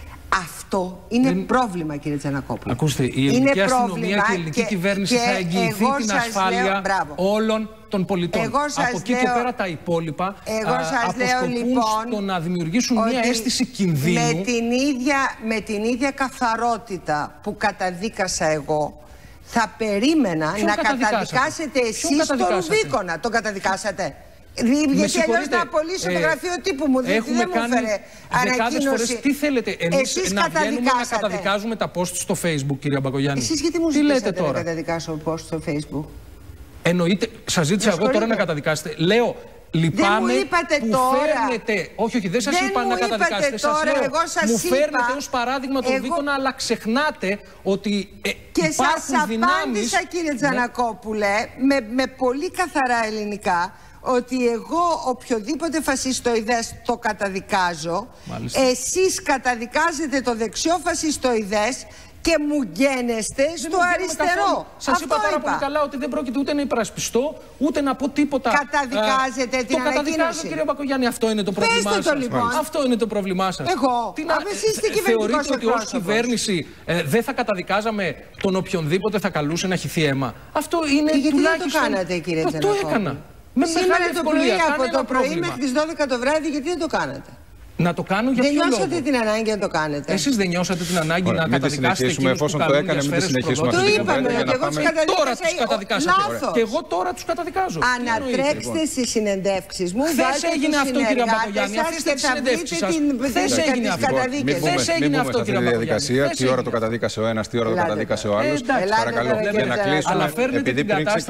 Αυτό είναι δεν... πρόβλημα, κύριε Τζανακόπουλο. Ακούστε, η ελληνική αστυνομία και η ελληνική και, κυβέρνηση και θα εγγυηθεί την ασφάλεια λέω, όλων των πολιτών. Από εκεί λέω, και πέρα τα υπόλοιπα εγώ σας α, αποσκοπούν λέω, λοιπόν, στο να δημιουργήσουν μια αίσθηση κινδύνου. Με την, ίδια, με την ίδια καθαρότητα που καταδίκασα εγώ, θα περίμενα Ποιον να καταδικάσετε εσείς τον Ρουβίκονα. Τον καταδικάσατε. Γιατί αλλιώς να απολύσω ε, το γραφείο τύπου μου, διότι δεν μου έφερε ανακοίνωση. Φορές, τι θέλετε, εμείς να βγαίνουμε να καταδικάζουμε τα post στο Facebook, κυρία Μπακογιάννη? Εσείς γιατί μου τι ζητήσατε να καταδικάσω post στο Facebook? Εννοείται, σας ζήτησα εγώ τώρα να καταδικάσετε. Λέω, λυπάμαι που τώρα. φέρνετε. Όχι, όχι, δεν σας δεν είπα να καταδικάσετε. Σας τώρα, λέω, εγώ σας μου είπα, φέρνετε ως παράδειγμα τον εγώ... Ρουβίκονα, αλλά ξεχνάτε ότι ε, και υπάρχουν σας δυνάμεις. απάντησα, κύριε Τζανακόπουλε, με, με πολύ καθαρά ελληνικά, ότι εγώ οποιοδήποτε φασιστοειδές το καταδικάζω. Μάλιστα. Εσείς καταδικάζετε το δεξιό φασιστοειδές και μου γκαίνεστε στο αριστερό. Σας είπα πάρα πολύ καλά ότι δεν πρόκειται ούτε να υπερασπιστώ, ούτε να πω τίποτα. Καταδικάζετε α, την το ανακοίνωση. Το καταδικάζω, κύριε Μπακογιάννη, αυτό είναι το πρόβλημά σας. Το, λοιπόν. Αυτό είναι το πρόβλημά σας. Εγώ. Τι να... Θεωρείτε ότι ως κυβέρνηση ε, δεν θα καταδικάζαμε τον οποιονδήποτε θα καλούσε να χυθεί αίμα? Αυτό είναι γιατί τουλάχιστον... δεν το κάνατε, κύριε Τζανακόπουλε? Αυτό έκανα. Με σήμερα το πρωί, από το πρωί μέχρι τις δώδεκα το βράδυ, γιατί δεν το κάνατε? Να το κάνω για δεν ποιο λόγο? Δεν νιώσατε την ανάγκη να το κάνετε? Εσείς δεν νιώσατε την ανάγκη Ωραία, να καταδικάσετε εκείνους που καλούν για σφαίρες του προδότες? Το είπαμε, ότι εγώ τους καταδικάσα. Τώρα τους καταδικάσατε. Και εγώ τώρα τους καταδικάζω. Ανατρέξτε στις συνεντεύξεις μου. Χθες έγινε αυτό, κύριε Μπακογιάννη. Αφήστε τις συνεντεύξεις σας. Χθες έγινε αυτό. Χθες έγινε αυτό, κύριε Μπακογιάννη. Τι ώρα το καταδίκασε ο ένας, τι ώρα το καταδίκασε ο άλλος. Παρακαλώ, για να κλείσουμε, επειδή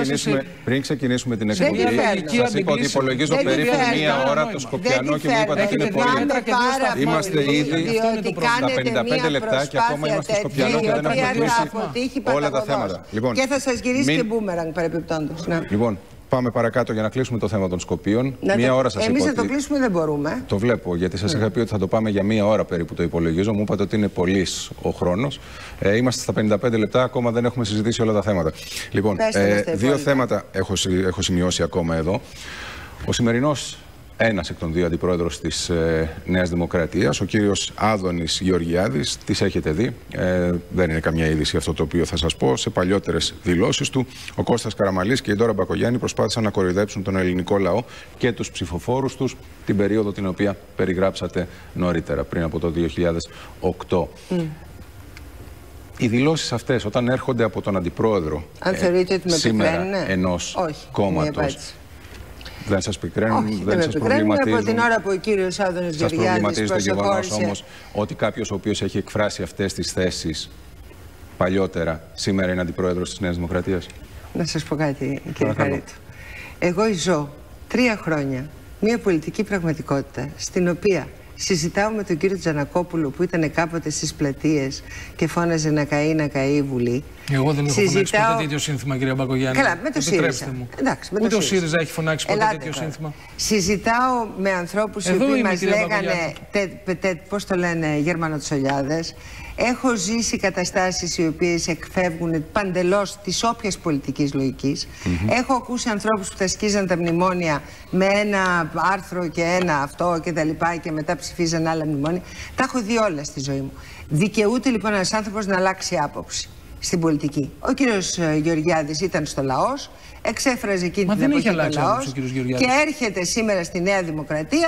πριν ξεκινήσουμε την εκπομπή, σας είπα ότι υπολογίζω περίπου μία ώρα το Σκοπιανό και μου είπατε ότι είναι πολύ. Είμαστε ήδη στα πενήντα πέντε λεπτά και ακόμα είμαστε στο Σκοπιανό και δεν έχουμε κλείσει όλα τα θέματα. Λοιπόν, και θα σας γυρίσει μην... και μπούμεραγκ παρεπιπτόντως. Ναι. Λοιπόν, πάμε παρακάτω για να κλείσουμε το θέμα των Σκοπίων. Να μία το... ώρα σας Εμείς είπα να το κλείσουμε δεν μπορούμε. Το βλέπω, γιατί σας mm. είχα πει ότι θα το πάμε για μία ώρα περίπου, το υπολογίζω. Μου είπατε ότι είναι πολύς ο χρόνος. Ε, είμαστε στα πενήντα πέντε λεπτά, ακόμα δεν έχουμε συζητήσει όλα τα θέματα. Λοιπόν, ε, δύο θέματα έχω, έχω σημειώσει ακόμα εδώ. Ο σημερινός ένας εκ των δύο αντιπρόεδρος της ε, Νέας Δημοκρατίας, ο κύριος Άδωνης Γεωργιάδης, τις έχετε δει, ε, δεν είναι καμιά είδηση αυτό το οποίο θα σας πω. Σε παλιότερες δηλώσεις του, ο Κώστας Καραμαλής και η Ντόρα Μπακογιάννη προσπάθησαν να κοροϊδέψουν τον ελληνικό λαό και τους ψηφοφόρους τους την περίοδο την οποία περιγράψατε νωρίτερα, πριν από το δύο χιλιάδες οκτώ. Mm. Οι δηλώσεις αυτές, όταν έρχονται από τον αντιπρόεδρο ε, σήμερα ενός κόμματος, δεν σας πικραίνουν, όχι, δεν, δεν σας προβληματίζουν? Από την ώρα που ο κύριος Άδωνης Γεωργιάδης το γεγονός όμως ότι κάποιος ο οποίος έχει εκφράσει αυτές τις θέσεις παλιότερα, σήμερα είναι αντιπρόεδρος της Νέας Δημοκρατίας? Να σας πω κάτι, κύριε Χαρίτου. Εγώ ζω τρία χρόνια μια πολιτική πραγματικότητα στην οποία συζητάω με τον κύριο Τζανακόπουλο που ήταν κάποτε στις πλατείες και φώναζε να καεί, να καεί η Βουλή. Εγώ δεν έχω συζητάω... φωνάξει ποτέ τέτοιο σύνθημα, κυρία Μπακογιάννη. Καλά, με το ΣΥΡΙΖΑ. Εντάξει, με το Ούτε ΣΥΡΙΖΑ. ο ΣΥΡΙΖΑ έχει φωνάξει ποτέ Ελάτε τέτοιο τώρα. Σύνθημα. Συζητάω με ανθρώπους οι οποίοι μας λέγανε, τε, τε, πώς το λένε, Γερμανοτσολιάδες. Έχω ζήσει καταστάσεις οι οποίες εκφεύγουν παντελώς της όποιας πολιτικής λογικής. Mm-hmm. Έχω ακούσει ανθρώπους που θα σκίζαν τα μνημόνια με ένα άρθρο και ένα αυτό και τα λοιπά και μετά ψηφίζαν άλλα μνημόνια. Τα έχω δει όλα στη ζωή μου. Δικαιούται λοιπόν ένας άνθρωπος να αλλάξει άποψη στην πολιτική. Ο κύριος Γεωργιάδης ήταν στο λαός, εξέφραζε εκείνη την εποχή το λαός και έρχεται σήμερα στη Νέα Δημοκρατία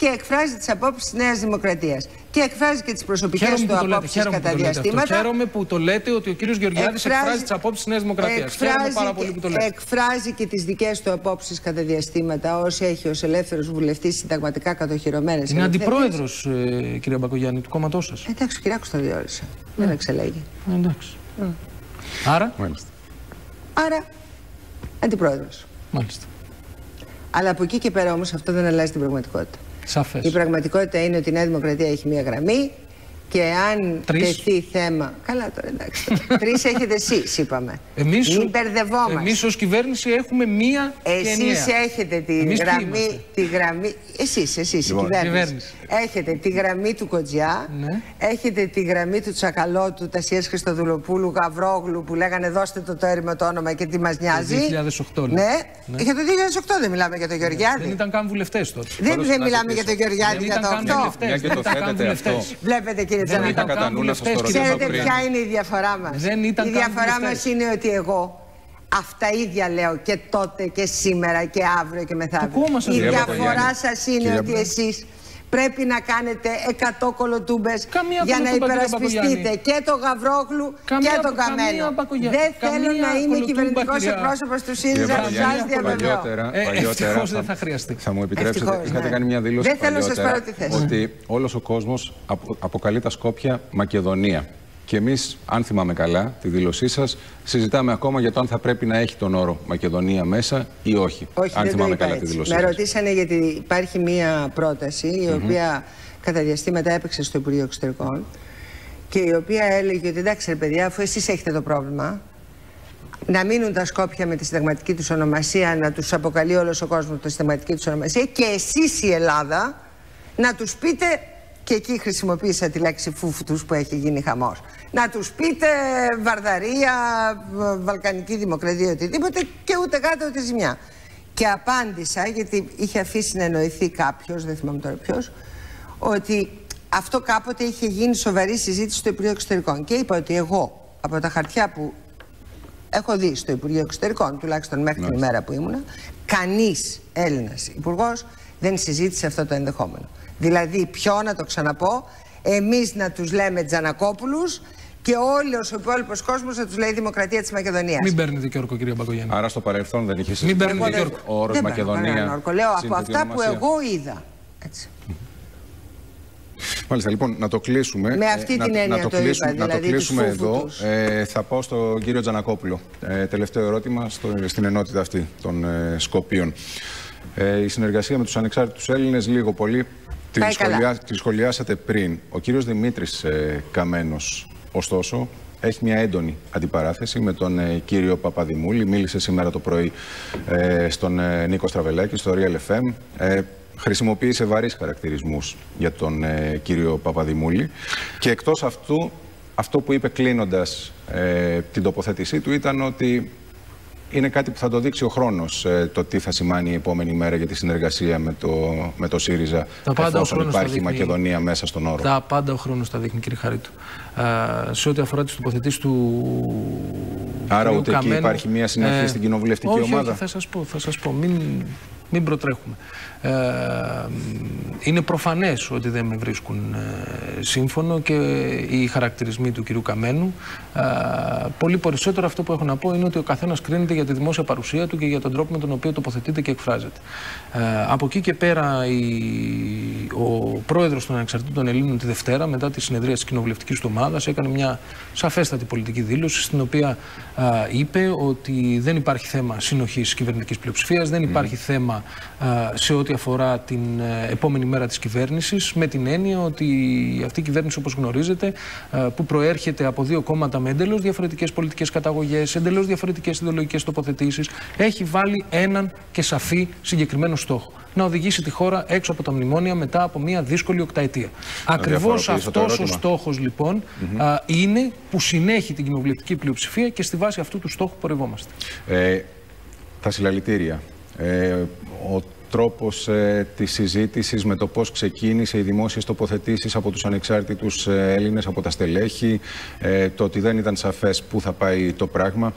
και εκφράζει τις απόψεις της Νέας Δημοκρατίας. Και εκφράζει και τις προσωπικές του απόψεις κατά διαστήματα. Χαίρομαι που το λέτε ότι ο κύριος Γεωργιάδης εκφράζει, εκφράζει τις απόψεις της Νέας Δημοκρατίας. Χαίρομαι πάρα πολύ που το λέτε. Εκφράζει και τις δικές του απόψεις κατά διαστήματα, όσοι έχει ως ελεύθερος βουλευτής συνταγματικά κατοχυρωμένες. Είναι αντιπρόεδρος, ε, κυρία Μπακογιάννη, του κόμματός σας. Εντάξει, ο Κυριάκος το διόρισε. Δεν εξελέγει. Εντάξει. Mm. Άρα. Μάλιστα. Άρα, αντιπρόεδρος. Μάλιστα. Αλλά από εκεί και πέρα όμως αυτό δεν αλλάζει την πραγματικότητα. Σαφές. Η πραγματικότητα είναι ότι η Νέα Δημοκρατία έχει μία γραμμή και αν τεθεί θέμα. Καλά τώρα, εντάξει. Τρεις έχετε εσείς, είπαμε. Εμείς, Μην μπερδευόμαστε. Εμείς ως κυβέρνηση έχουμε μία. Εσείς έχετε τη εμείς γραμμή, τη γραμμή. Εσείς, εσείς, λοιπόν, η κυβέρνηση. κυβέρνηση. Έχετε τη γραμμή του Κοτζιά, ναι. Έχετε τη γραμμή του Τσακαλώτου, Τασίας Χριστοδουλοπούλου, Γαβρόγλου που λέγανε δώστε το το έρημο το όνομα και τι μας νοιάζει. Το δύο χιλιάδες οκτώ, ναι. Ναι. Για το δύο χιλιάδες οκτώ δεν μιλάμε για τον Γεωργιάδη. Δεν ήταν καν βουλευτές τότε. Δεν, δεν μιλάμε για τον Γεωργιάδη για το οκτώ. Δεν ήταν καν βουλευτές. Βλέπετε κύριε Τζανακόπουλο. Ξέρετε ποια είναι η διαφορά μας. Η διαφορά μας είναι ότι εγώ αυτά ίδια λέω και τότε και σήμερα και αύριο και μεθαύριο. Η διαφορά σας είναι ότι εσείς πρέπει να κάνετε εκατό κολοτούμπες για να υπερασπιστείτε και τον Γαβρόγλου και τον Καμένο. Δεν θέλω να είμαι κυβερνητικός εκπρόσωπος του ΣΥΡΙΖΑ, σας διαβεβαιώ. Ευτυχώς δεν θα χρειαστεί. Θα μου επιτρέψετε, είχατε κάνει μια δήλωση παλιότερα ότι όλος ο κόσμος αποκαλεί τα Σκόπια Μακεδονία. Και εμείς, αν θυμάμαι καλά τη δήλωσή σας, συζητάμε ακόμα για το αν θα πρέπει να έχει τον όρο Μακεδονία μέσα ή όχι. Όχι, αν δεν θυμάμαι το είπα καλά έτσι. τη δήλωσή Με σας. ρωτήσανε γιατί υπάρχει μία πρόταση η mm-hmm. οποία κατά διαστήματα έπαιξε στο Υπουργείο Εξωτερικών και η οποία έλεγε ότι εντάξει ρε παιδιά, αφού εσείς έχετε το πρόβλημα, να μείνουν τα Σκόπια με τη συνταγματική τους ονομασία, να τους αποκαλεί όλος ο κόσμος με τη συνταγματική τους ονομασία και εσείς η Ελλάδα να τους πείτε. Και εκεί χρησιμοποίησα τη λέξη φούφτους που έχει γίνει χαμός. Να τους πείτε Βαρδαρία, Βαλκανική Δημοκρατία, οτιδήποτε και ούτε κάτω ούτε ζημιά. Και απάντησα, γιατί είχε αφήσει να εννοηθεί κάποιος, δεν θυμάμαι τώρα ποιος, ότι αυτό κάποτε είχε γίνει σοβαρή συζήτηση στο Υπουργείο Εξωτερικών. Και είπα ότι εγώ από τα χαρτιά που έχω δει στο Υπουργείο Εξωτερικών, τουλάχιστον μέχρι την ημέρα που ήμουνα, κανείς Έλληνας υπουργός δεν συζήτησε αυτό το ενδεχόμενο. Δηλαδή, ποιο να το ξαναπώ, εμείς να τους λέμε Τζανακόπουλους και όλος ο υπόλοιπος κόσμος να τους λέει Δημοκρατία της Μακεδονίας. Μην παίρνετε και όρκο, κυρία Μπακογιάννη. Άρα στο παρελθόν δεν είχε συζητήσει. Μην παίρνετε και όρκο. Ο όρος Μακεδονία. Όρκο. Λέω από αυτά που εγώ είδα. Έτσι. Μάλιστα, λοιπόν, να το κλείσουμε. Με αυτή ε, την να, έννοια να το, το κλείσουμε, είπα, δηλαδή να το κλείσουμε εδώ. Ε, θα πάω στον κύριο Τζανακόπουλο. Ε, τελευταίο ερώτημα στο, στην ενότητα αυτή των ε, Σκοπίων. Ε, η συνεργασία με τους ανεξάρτητους Έλληνες, λίγο πολύ, τη, σχολιά, τη σχολιάσατε πριν. Ο κύριος Δημήτρης ε, Καμένος, ωστόσο, έχει μια έντονη αντιπαράθεση με τον ε, κύριο Παπαδημούλη. Μίλησε σήμερα το πρωί ε, στον ε, Νίκο Στραβελάκη, στο Real εφ εμ. Ε, χρησιμοποίησε βαρύς χαρακτηρισμούς για τον ε, κύριο Παπαδημούλη. Και εκτός αυτού, αυτό που είπε κλείνοντας ε, την τοποθέτησή του ήταν ότι είναι κάτι που θα το δείξει ο χρόνος, ε, το τι θα σημάνει η επόμενη μέρα για τη συνεργασία με το, με το ΣΥΡΙΖΑ, εφόσον υπάρχει η Μακεδονία μέσα στον όρο. Τα πάντα ο χρόνος τα δείχνει, κύριε Χαρίτου. Ε, σε ό,τι αφορά τις τοποθετήσεις του. Άρα του ούτε Καμένου, εκεί υπάρχει μια συνοχή ε, στην κοινοβουλευτική όχι, ομάδα. Όχι, θα σας πω, θα σας πω. Μην, μην προτρέχουμε. Ε, είναι προφανές ότι δεν με βρίσκουν ε, σύμφωνο και οι χαρακτηρισμοί του κυρίου Καμένου. Ε, πολύ περισσότερο αυτό που έχω να πω είναι ότι ο καθένας κρίνεται για τη δημόσια παρουσία του και για τον τρόπο με τον οποίο τοποθετείται και εκφράζεται. Ε, από εκεί και πέρα η, ο πρόεδρος των Ανεξαρτήτων Ελλήνων τη Δευτέρα, μετά τη συνεδρία της κοινοβουλευτικής του ομάδας, έκανε μια σαφέστατη πολιτική δήλωση στην οποία ε, είπε ότι δεν υπάρχει θέμα συνοχής κυβερνητικής πλειοψηφίας, δεν υπάρχει mm. θέμα ε, σε ό,τι αφορά την επόμενη μέρα της κυβέρνησης, με την έννοια ότι αυτή η κυβέρνηση, όπως γνωρίζετε, που προέρχεται από δύο κόμματα με εντελώς διαφορετικές πολιτικές καταγωγές, εντελώς διαφορετικές ιδεολογικές τοποθετήσεις, έχει βάλει έναν και σαφή συγκεκριμένο στόχο: να οδηγήσει τη χώρα έξω από τα μνημόνια μετά από μια δύσκολη οκταετία. Ακριβώς αυτός ο στόχος, λοιπόν, mm-hmm. α, είναι που συνέχει την κοινοβουλευτική πλειοψηφία και στη βάση αυτού του στόχου πορευόμαστε. Ε, τα συλλαλητήρια. Ε, ο τρόπος ε, της συζήτησης με το πώς ξεκίνησε, οι δημόσιες τοποθετήσεις από τους ανεξάρτητους ε, Έλληνες, από τα στελέχη, ε, το ότι δεν ήταν σαφές πού θα πάει το πράγμα.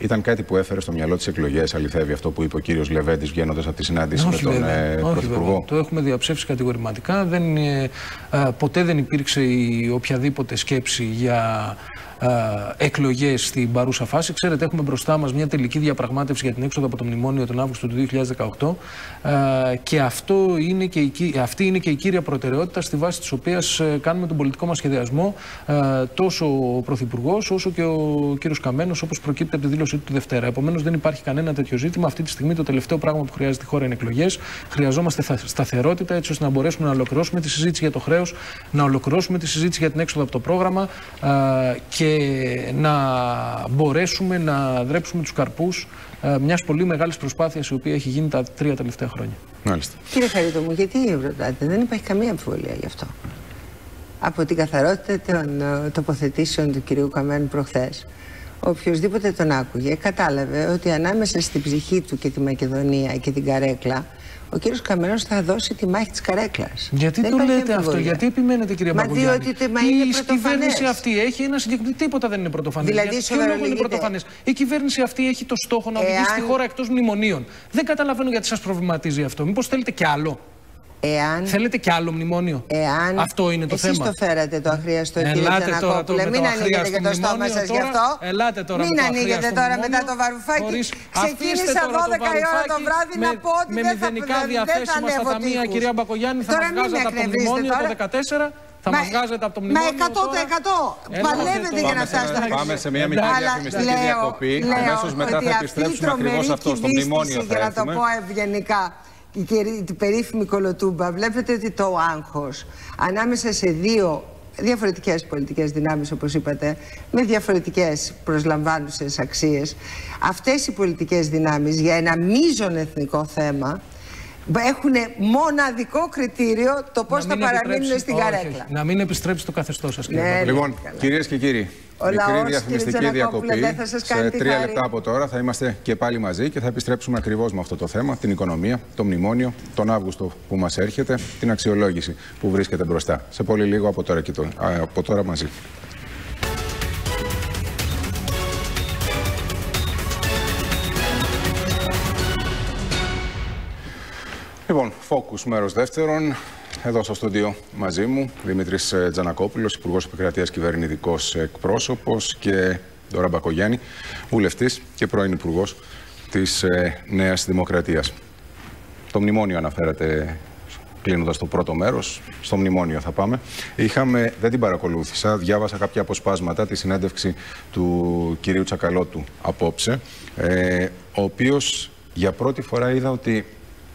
Ήταν κάτι που έφερε στο μυαλό της εκλογές, αληθεύει αυτό που είπε ο κύριος Λεβέντης βγαίνοντας από τη συνάντηση όχι, με τον βέβαια, ε, όχι, Πρωθυπουργό? Βέβαια. Το έχουμε διαψεύσει κατηγορηματικά. Δεν, ε, ε, ποτέ δεν υπήρξε η οποιαδήποτε σκέψη για ε, εκλογές στην παρούσα φάση. Ξέρετε, έχουμε μπροστά μας μια τελική διαπραγμάτευση για την έξοδο από το μνημόνιο τον Αύγουστο του δύο χιλιάδες δεκαοκτώ ε, και αυτό είναι και η, αυτή είναι και η κύρια προτεραιότητα στη βάση της οποίας ε, κάνουμε τον πολιτικό μας σχεδιασμό, ε, τόσο ο Πρωθυπουργός όσο και ο κύριος Καμένος, όπως προκύπτει από τη δήλωσή του τη Δευτέρα. Επομένως, δεν υπάρχει κανένα τέτοιο ζήτημα. Αυτή τη στιγμή το τελευταίο πράγμα που χρειάζεται η χώρα είναι εκλογές. Χρειαζόμαστε σταθερότητα έτσι ώστε να μπορέσουμε να ολοκληρώσουμε τη συζήτηση για το χρέος, να ολοκληρώσουμε τη συζήτηση για την έξοδο από το πρόγραμμα ε, και να μπορέσουμε να δρέψουμε τους καρπούς ε, μιας πολύ μεγάλης προσπάθειας η οποία έχει γίνει τα τρία τελευταία χρόνια. Μάλιστα. Κύριε Χαρίτο, γιατί ρωτάτε? Δεν υπάρχει καμία αμφιβολία γι' αυτό. Από την καθαρότητα των τοποθετήσεων του κυρίου Καμένου προχθές, οποιοσδήποτε τον άκουγε κατάλαβε ότι ανάμεσα στην ψυχή του και τη Μακεδονία και την καρέκλα, ο κύριος Καμένος θα δώσει τη μάχη της καρέκλας. Γιατί το λέτε αυτό, γιατί επιμένετε, κυρία Μπακογιάννη? Μα διότι το μα είναι η κυβέρνηση αυτή έχει ένα συγκεκριμένο. Τίποτα δεν είναι πρωτοφανές. Δηλαδή, ποιο λόγο είναι πρωτοφανές? Η κυβέρνηση αυτή έχει το στόχο να οδηγήσει Εάν... τη χώρα εκτός μνημονίων. Δεν καταλαβαίνω γιατί σας προβληματίζει αυτό. Μήπως θέλετε κι άλλο? Εάν... Θέλετε κι άλλο μνημόνιο? Εάν... Αυτό είναι το Εσείς θέμα. Εσείς το φέρατε το αχρίαστο, κύριε Τζανακόπουλε. Μην ανοίγετε και το στόμα σας γι' αυτό. Ελάτε τώρα Μην ανοίγετε τώρα μετά το βαρουφάκι. Χωρίς... Ξεκίνησα δώδεκα η ώρα το βράδυ με, να πω ότι με δεν θα, μηδενικά δεν, διαθέσιμα δεν θα στα ταμεία, κυρία Μπακογιάννη, θα μας βγάζετε από το μνημόνιο το δεκατέσσερα. Θα μας βγάζετε από το μνημόνιο. Με εκατό τοις εκατό παλεύετε για να φτάσετε. Πάμε σε μια μικρή διαφημιστική διακοπή. Αμέσως μετά θα επιστρέψουμε ακριβώς αυτό στο μνημόνιο. Για να το πω ευγενικά. Η, η περίφημη κολοτούμπα, βλέπετε ότι το άγχος ανάμεσα σε δύο διαφορετικές πολιτικές δυνάμεις, όπως είπατε, με διαφορετικές προσλαμβάνουσες αξίες, αυτές οι πολιτικές δυνάμεις για ένα μείζον εθνικό θέμα έχουν μοναδικό κριτήριο το πώς θα παραμείνουν στην καρέκλα. Να μην επιστρέψει το καθεστώς σας, κύριε. Ναι, λοιπόν, κυρίες και κύριοι, ο μικρή λαός, διαφημιστική διακοπή. Σε τρία χάρη. λεπτά από τώρα θα είμαστε και πάλι μαζί και θα επιστρέψουμε ακριβώς με αυτό το θέμα, την οικονομία, το μνημόνιο, τον Αύγουστο που μας έρχεται, την αξιολόγηση που βρίσκεται μπροστά. Σε πολύ λίγο από τώρα, και το, από τώρα μαζί. Λοιπόν, Focus μέρος δεύτερον. Εδώ στο στούντιο μαζί μου, Δημήτρης Τζανακόπουλος, Υπουργός Επικρατείας, Κυβερνητικός Εκπρόσωπος, και Δώρα Μπακογιάννη, βουλευτής και πρώην Υπουργός της ε, Νέας Δημοκρατίας. Το μνημόνιο αναφέρατε, κλείνοντας το πρώτο μέρος. Στο μνημόνιο θα πάμε. Είχαμε, δεν την παρακολούθησα, διάβασα κάποια αποσπάσματα, τη συνέντευξη του κυρίου Τσακαλώτου απόψε, ε, ο οποίος για πρώτη φορά είδα ότι,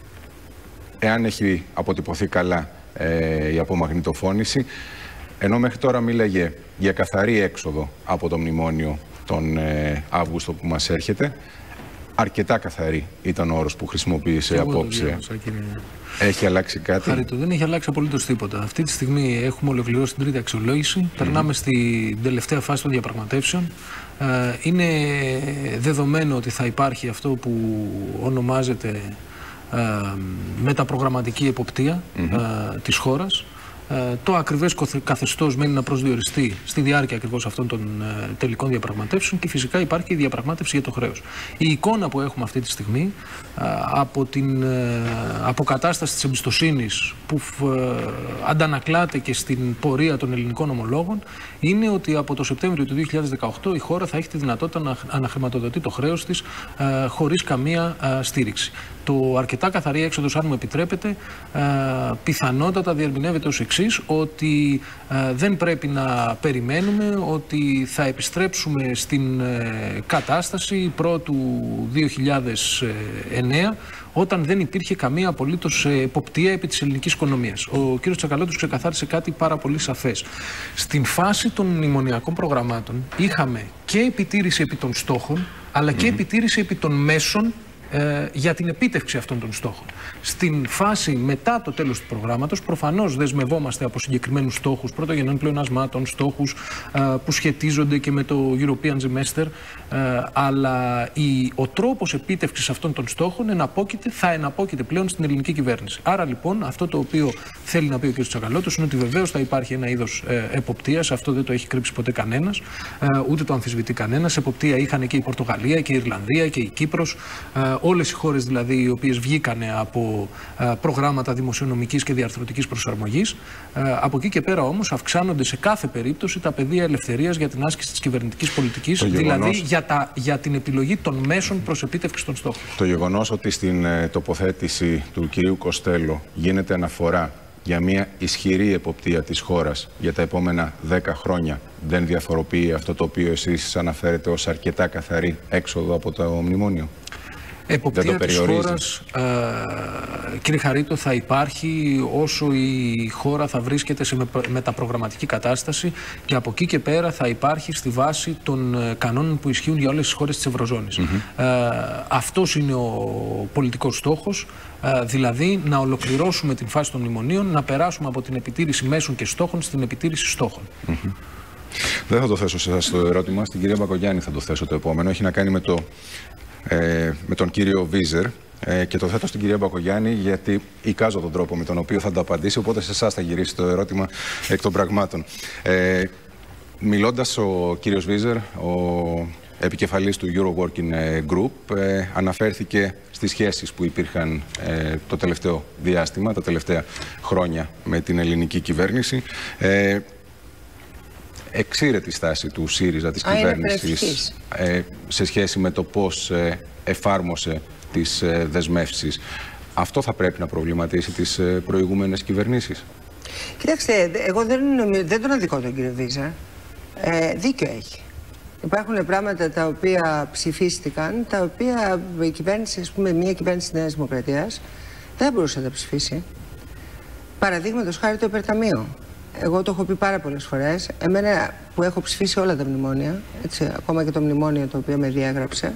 εάν έχει αποτυπωθεί καλά ε, η απομαγνητοφώνηση, ενώ μέχρι τώρα μίλαγε για καθαρή έξοδο από το μνημόνιο τον ε, Αύγουστο που μας έρχεται, αρκετά καθαρή ήταν ο όρος που χρησιμοποίησε εγώ απόψε. διάβασα, έχει αλλάξει κάτι? Χαρίτο, δεν έχει αλλάξει απολύτως τίποτα. Αυτή τη στιγμή έχουμε ολοκληρώσει την τρίτη αξιολόγηση. Mm-hmm. Περνάμε στην τελευταία φάση των διαπραγματεύσεων. Ε, είναι δεδομένο ότι θα υπάρχει αυτό που ονομάζεται Ε, μεταπρογραμματική εποπτεία mm-hmm. ε, της χώρας. Ε, το ακριβές καθεστώς μένει να προσδιοριστεί στη διάρκεια ακριβώς αυτών των ε, τελικών διαπραγματεύσεων, και φυσικά υπάρχει η διαπραγμάτευση για το χρέος. Η εικόνα που έχουμε αυτή τη στιγμή ε, από την ε, αποκατάσταση της εμπιστοσύνης που ε, αντανακλάται και στην πορεία των ελληνικών ομολόγων είναι ότι από το Σεπτέμβριο του δύο χιλιάδες δεκαοκτώ η χώρα θα έχει τη δυνατότητα να αναχρηματοδοτεί το χρέος της ε, χωρίς καμία ε, στήριξη. Το αρκετά καθαρή έξοδος, αν μου επιτρέπετε, ε, πιθανότατα διερμηνεύεται ως εξής, ότι ε, δεν πρέπει να περιμένουμε ότι θα επιστρέψουμε στην ε, κατάσταση πρώτου δύο χιλιάδες εννέα, όταν δεν υπήρχε καμία απολύτως εποπτεία επί της ελληνικής οικονομίας. Ο κ. Τσακαλώτος ξεκαθάρισε κάτι πάρα πολύ σαφές. Στην φάση των μνημονιακών προγραμμάτων είχαμε και επιτήρηση επί των στόχων, αλλά και mm-hmm. επιτήρηση επί των μέσων ε, για την επίτευξη αυτών των στόχων. Στην φάση μετά το τέλος του προγράμματος, προφανώς δεσμευόμαστε από συγκεκριμένους στόχους πρωτογενών πλεονασμάτων, στόχους ε, που σχετίζονται και με το European Semester, ε, αλλά η, ο τρόπος επίτευξης αυτών των στόχων εναπόκειται, θα εναπόκειται πλέον στην ελληνική κυβέρνηση. Άρα λοιπόν αυτό το οποίο θέλει να πει ο κ. Τσακαλώτος είναι ότι βεβαίως θα υπάρχει ένα είδος ε, εποπτείας, αυτό δεν το έχει κρύψει ποτέ κανένας, ε, ούτε το αμφισβητεί κανένας. Εποπτεία είχαν και η Πορτογαλία και η Ιρλανδία και η Κύπρος, ε, όλες οι χώρες δηλαδή οι οποίες βγήκανε από ε, προγράμματα δημοσιονομικής και διαρθρωτικής προσαρμογής. Ε, από εκεί και πέρα όμως αυξάνονται σε κάθε περίπτωση τα πεδία ελευθερίας για την άσκηση της κυβερνητικής πολιτικής, δηλαδή γεγονός... για, τα, για την επιλογή των μέσων προς επίτευξη των στόχων. Το γεγονός ότι στην ε, τοποθέτηση του κυρίου Κοστέλο γίνεται αναφορά για μια ισχυρή εποπτεία της χώρας για τα επόμενα δέκα χρόνια δεν διαφοροποιεί αυτό το οποίο εσείς αναφέρετε ως αρκετά καθαρή έξοδο από το μνημόνιο? Εποπτεία της χώρας, ε, κύριε Χαρίτο, θα υπάρχει όσο η χώρα θα βρίσκεται σε μεταπρογραμματική κατάσταση και από εκεί και πέρα θα υπάρχει στη βάση των κανόνων που ισχύουν για όλες τις χώρες της Ευρωζώνης. Mm-hmm. ε, αυτός είναι ο πολιτικός στόχος, ε, δηλαδή να ολοκληρώσουμε την φάση των μνημονίων, να περάσουμε από την επιτήρηση μέσων και στόχων στην επιτήρηση στόχων. Mm-hmm. Δεν θα το θέσω σε εσάς το ερώτημα, στην κυρία Μπακογιάννη θα το θέσω το επόμενο. Έχει να κάνει με το... Ε, με τον κύριο Βίζερ ε, και το θέτω στην κυρία Μπακογιάννη γιατί εικάζω τον τρόπο με τον οποίο θα το απαντήσει, οπότε σε εσάς θα γυρίσει το ερώτημα εκ των πραγμάτων. Ε, μιλώντας ο κύριος Βίζερ, ο επικεφαλής του Euroworking Group, ε, αναφέρθηκε στις σχέσεις που υπήρχαν ε, το τελευταίο διάστημα, τα τελευταία χρόνια με την ελληνική κυβέρνηση. Ε, Εξήρετη στάση του ΣΥΡΙΖΑ της Α, κυβέρνησης ε, σε σχέση με το πώς ε, εφάρμοσε τις ε, δεσμεύσεις. Αυτό θα πρέπει να προβληματίσει τις ε, προηγούμενες κυβερνήσεις? Κοιτάξτε, εγώ δεν, δεν τον αδικώ τον κύριο Βίζα. Ε, δίκιο έχει. Υπάρχουν πράγματα τα οποία ψηφίστηκαν, τα οποία η κυβέρνηση, ας πούμε, μια κυβέρνηση της Νέας Δημοκρατίας δεν μπορούσε να τα ψηφίσει. Παραδείγματος χάρη το υπερταμείο. Εγώ το έχω πει πάρα πολλές φορές. Εμένα που έχω ψηφίσει όλα τα μνημόνια, έτσι, ακόμα και το μνημόνιο το οποίο με διέγραψε,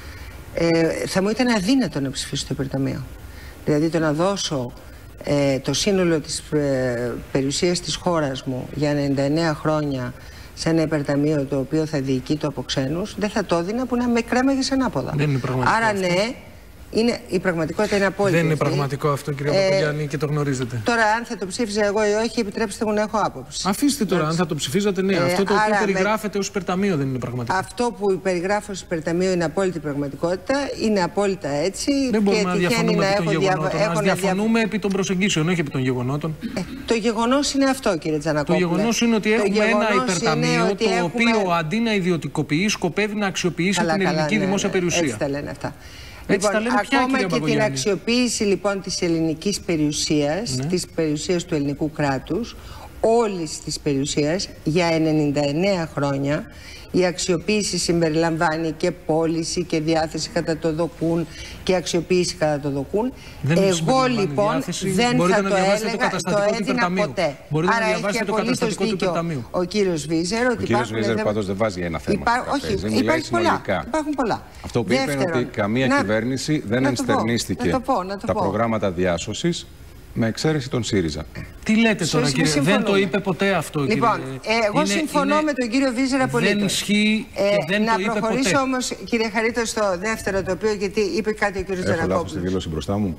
ε, θα μου ήταν αδύνατο να ψηφίσω το υπερταμείο. Δηλαδή το να δώσω ε, το σύνολο της ε, περιουσίας της χώρας μου για ενενήντα εννέα χρόνια σε ένα υπερταμείο το οποίο θα διοικείται από ξένους, δεν θα το έδινα που να με κρέμαγε ανάποδα. Άρα ναι. Είναι, η πραγματικότητα είναι απόλυτη. Δεν είναι πραγματικό αυτό, κύριε ε, Μπακογιάννη, και το γνωρίζετε. Τώρα, αν θα το ψήφιζα εγώ ή όχι, επιτρέψτε μου να έχω άποψη. Αφήστε τώρα, αν θα το ψηφίζατε, ναι. Ε, αυτό το οποίο περιγράφεται με... ως υπερταμείο δεν είναι πραγματικό. Αυτό που περιγράφω ως υπερταμείο είναι απόλυτη πραγματικότητα. Είναι απόλυτα έτσι. Δεν μπορούμε να διαφωνούμε επί των γεγονότων. Διαβα... Να διαφωνούμε δια... επί των προσεγγίσεων, όχι επί των γεγονότων. Ε, το γεγονός είναι αυτό, κύριε Τζανακόπουλε. Το γεγονός είναι ότι έχουμε ένα υπερταμείο το οποίο αντί να ιδιωτικοποιεί, σκοπεύει να αξιοποιήσει την ελληνική δημόσια περιουσία. Έτσι τα λένε αυτά. Λοιπόν, ακόμα πια, και την αξιοποίηση λοιπόν της ελληνικής περιουσίας, ναι. της περιουσίας του ελληνικού κράτους, όλης της περιουσίας για ενενήντα εννέα χρόνια, η αξιοποίηση συμπεριλαμβάνει και πώληση και διάθεση κατά το δοκούν και αξιοποίηση κατά το δοκούν. Δεν Εγώ λοιπόν διάθεση. δεν Μπορείτε θα το έλεγα, το, το έδινα ποτέ. Μπορείτε Άρα να διαβάσετε το καταστατικό του υπερταμείου. Ο κύριος Βίζερ ότι ο κύριος Βίζερ δε... πάντως δεν βάζει ένα θέμα. Υπά... Όχι, υπάρχει πολλά. υπάρχουν πολλά. Αυτό που είπε είναι ότι καμία να... κυβέρνηση δεν ενστερνίστηκε τα προγράμματα διάσωσης με εξαίρεση τον ΣΥΡΙΖΑ. Τι λέτε τώρα, κύριε? Συμφωνούμε. Δεν το είπε ποτέ αυτό, κύριε. Λοιπόν, ε, εγώ είναι, συμφωνώ είναι... με τον κύριο Βίζερα απολύτως. Δεν ισχύει και ε, δεν να το είπε ποτέ. Να προχωρήσω όμως, κύριε Χαρίτο, στο δεύτερο το οποίο, γιατί είπε κάτι ο κύριος Τζανακόπουλος. Έχω λάθος τη δήλωση μπροστά μου.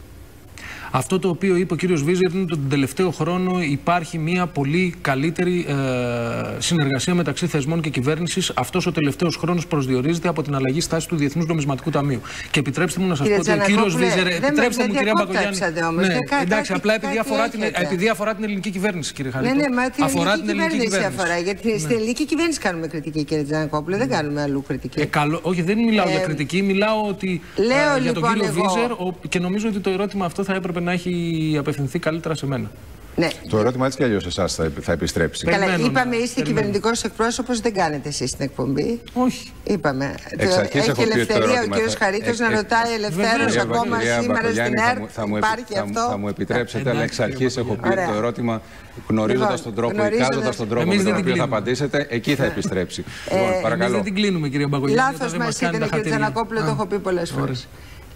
Αυτό το οποίο είπε ο κύριος Βίζερ είναι ότι τον τελευταίο χρόνο υπάρχει μια πολύ καλύτερη ε, συνεργασία μεταξύ θεσμών και κυβέρνησης. Αυτός ο τελευταίος χρόνος προσδιορίζεται από την αλλαγή στάση του Διεθνούς Νομισματικού Ταμείου. Και επιτρέψτε μου να σας πω ότι ο κύριος Βίζερ. Επιτρέψτε μου, κυρία Μπακογιάννη. Ναι, εντάξει, απλά επειδή αφορά την ελληνική κυβέρνηση, κύριε Χαρίτο. Ναι, ναι, μα την αφορά ελληνική την ελληνική κυβέρνηση. Αφορά, γιατί ναι. Στην ελληνική κυβέρνηση κάνουμε κριτική, κύριε Τζανακόπουλε, δεν κάνουμε αλλού κριτική. Ε, καλό, όχι, δεν μιλάω ε, για κριτική, μιλάω ότι, λέω, ε, για τον λοιπόν, κύριο εγώ... Βίζερ και νομίζω ότι το ερώτημα αυτό θα έπρεπε να έχει απευθυνθεί καλύτερα σε μένα. Ναι. Το ερώτημα έτσι κι αλλιώς εσάς θα, θα επιστρέψει. Καλά, είπαμε να... είστε κυβερνητικός εκπρόσωπος, δεν κάνετε εσείς την εκπομπή. Όχι. Είπαμε. Έχει ελευθερία ο κύριος Χαρίτος να ρωτάει ελευθέρως ακόμα σήμερα στην ΕΡΤ. Υπάρχει αυτό. Θα μου επιτρέψετε, αλλά εξ αρχής έχω πει το ερώτημα γνωρίζοντας τον τρόπο, εικάζοντας τον τρόπο με τον οποίο θα απαντήσετε, εκεί θα επιστρέψει. Παρακαλώ. Δεν την κλείνουμε, κύριε Μπακογιάννη. Λάθος μας ήταν, κύριε Τζανακόπουλο, το έχω πει πολλές φορές.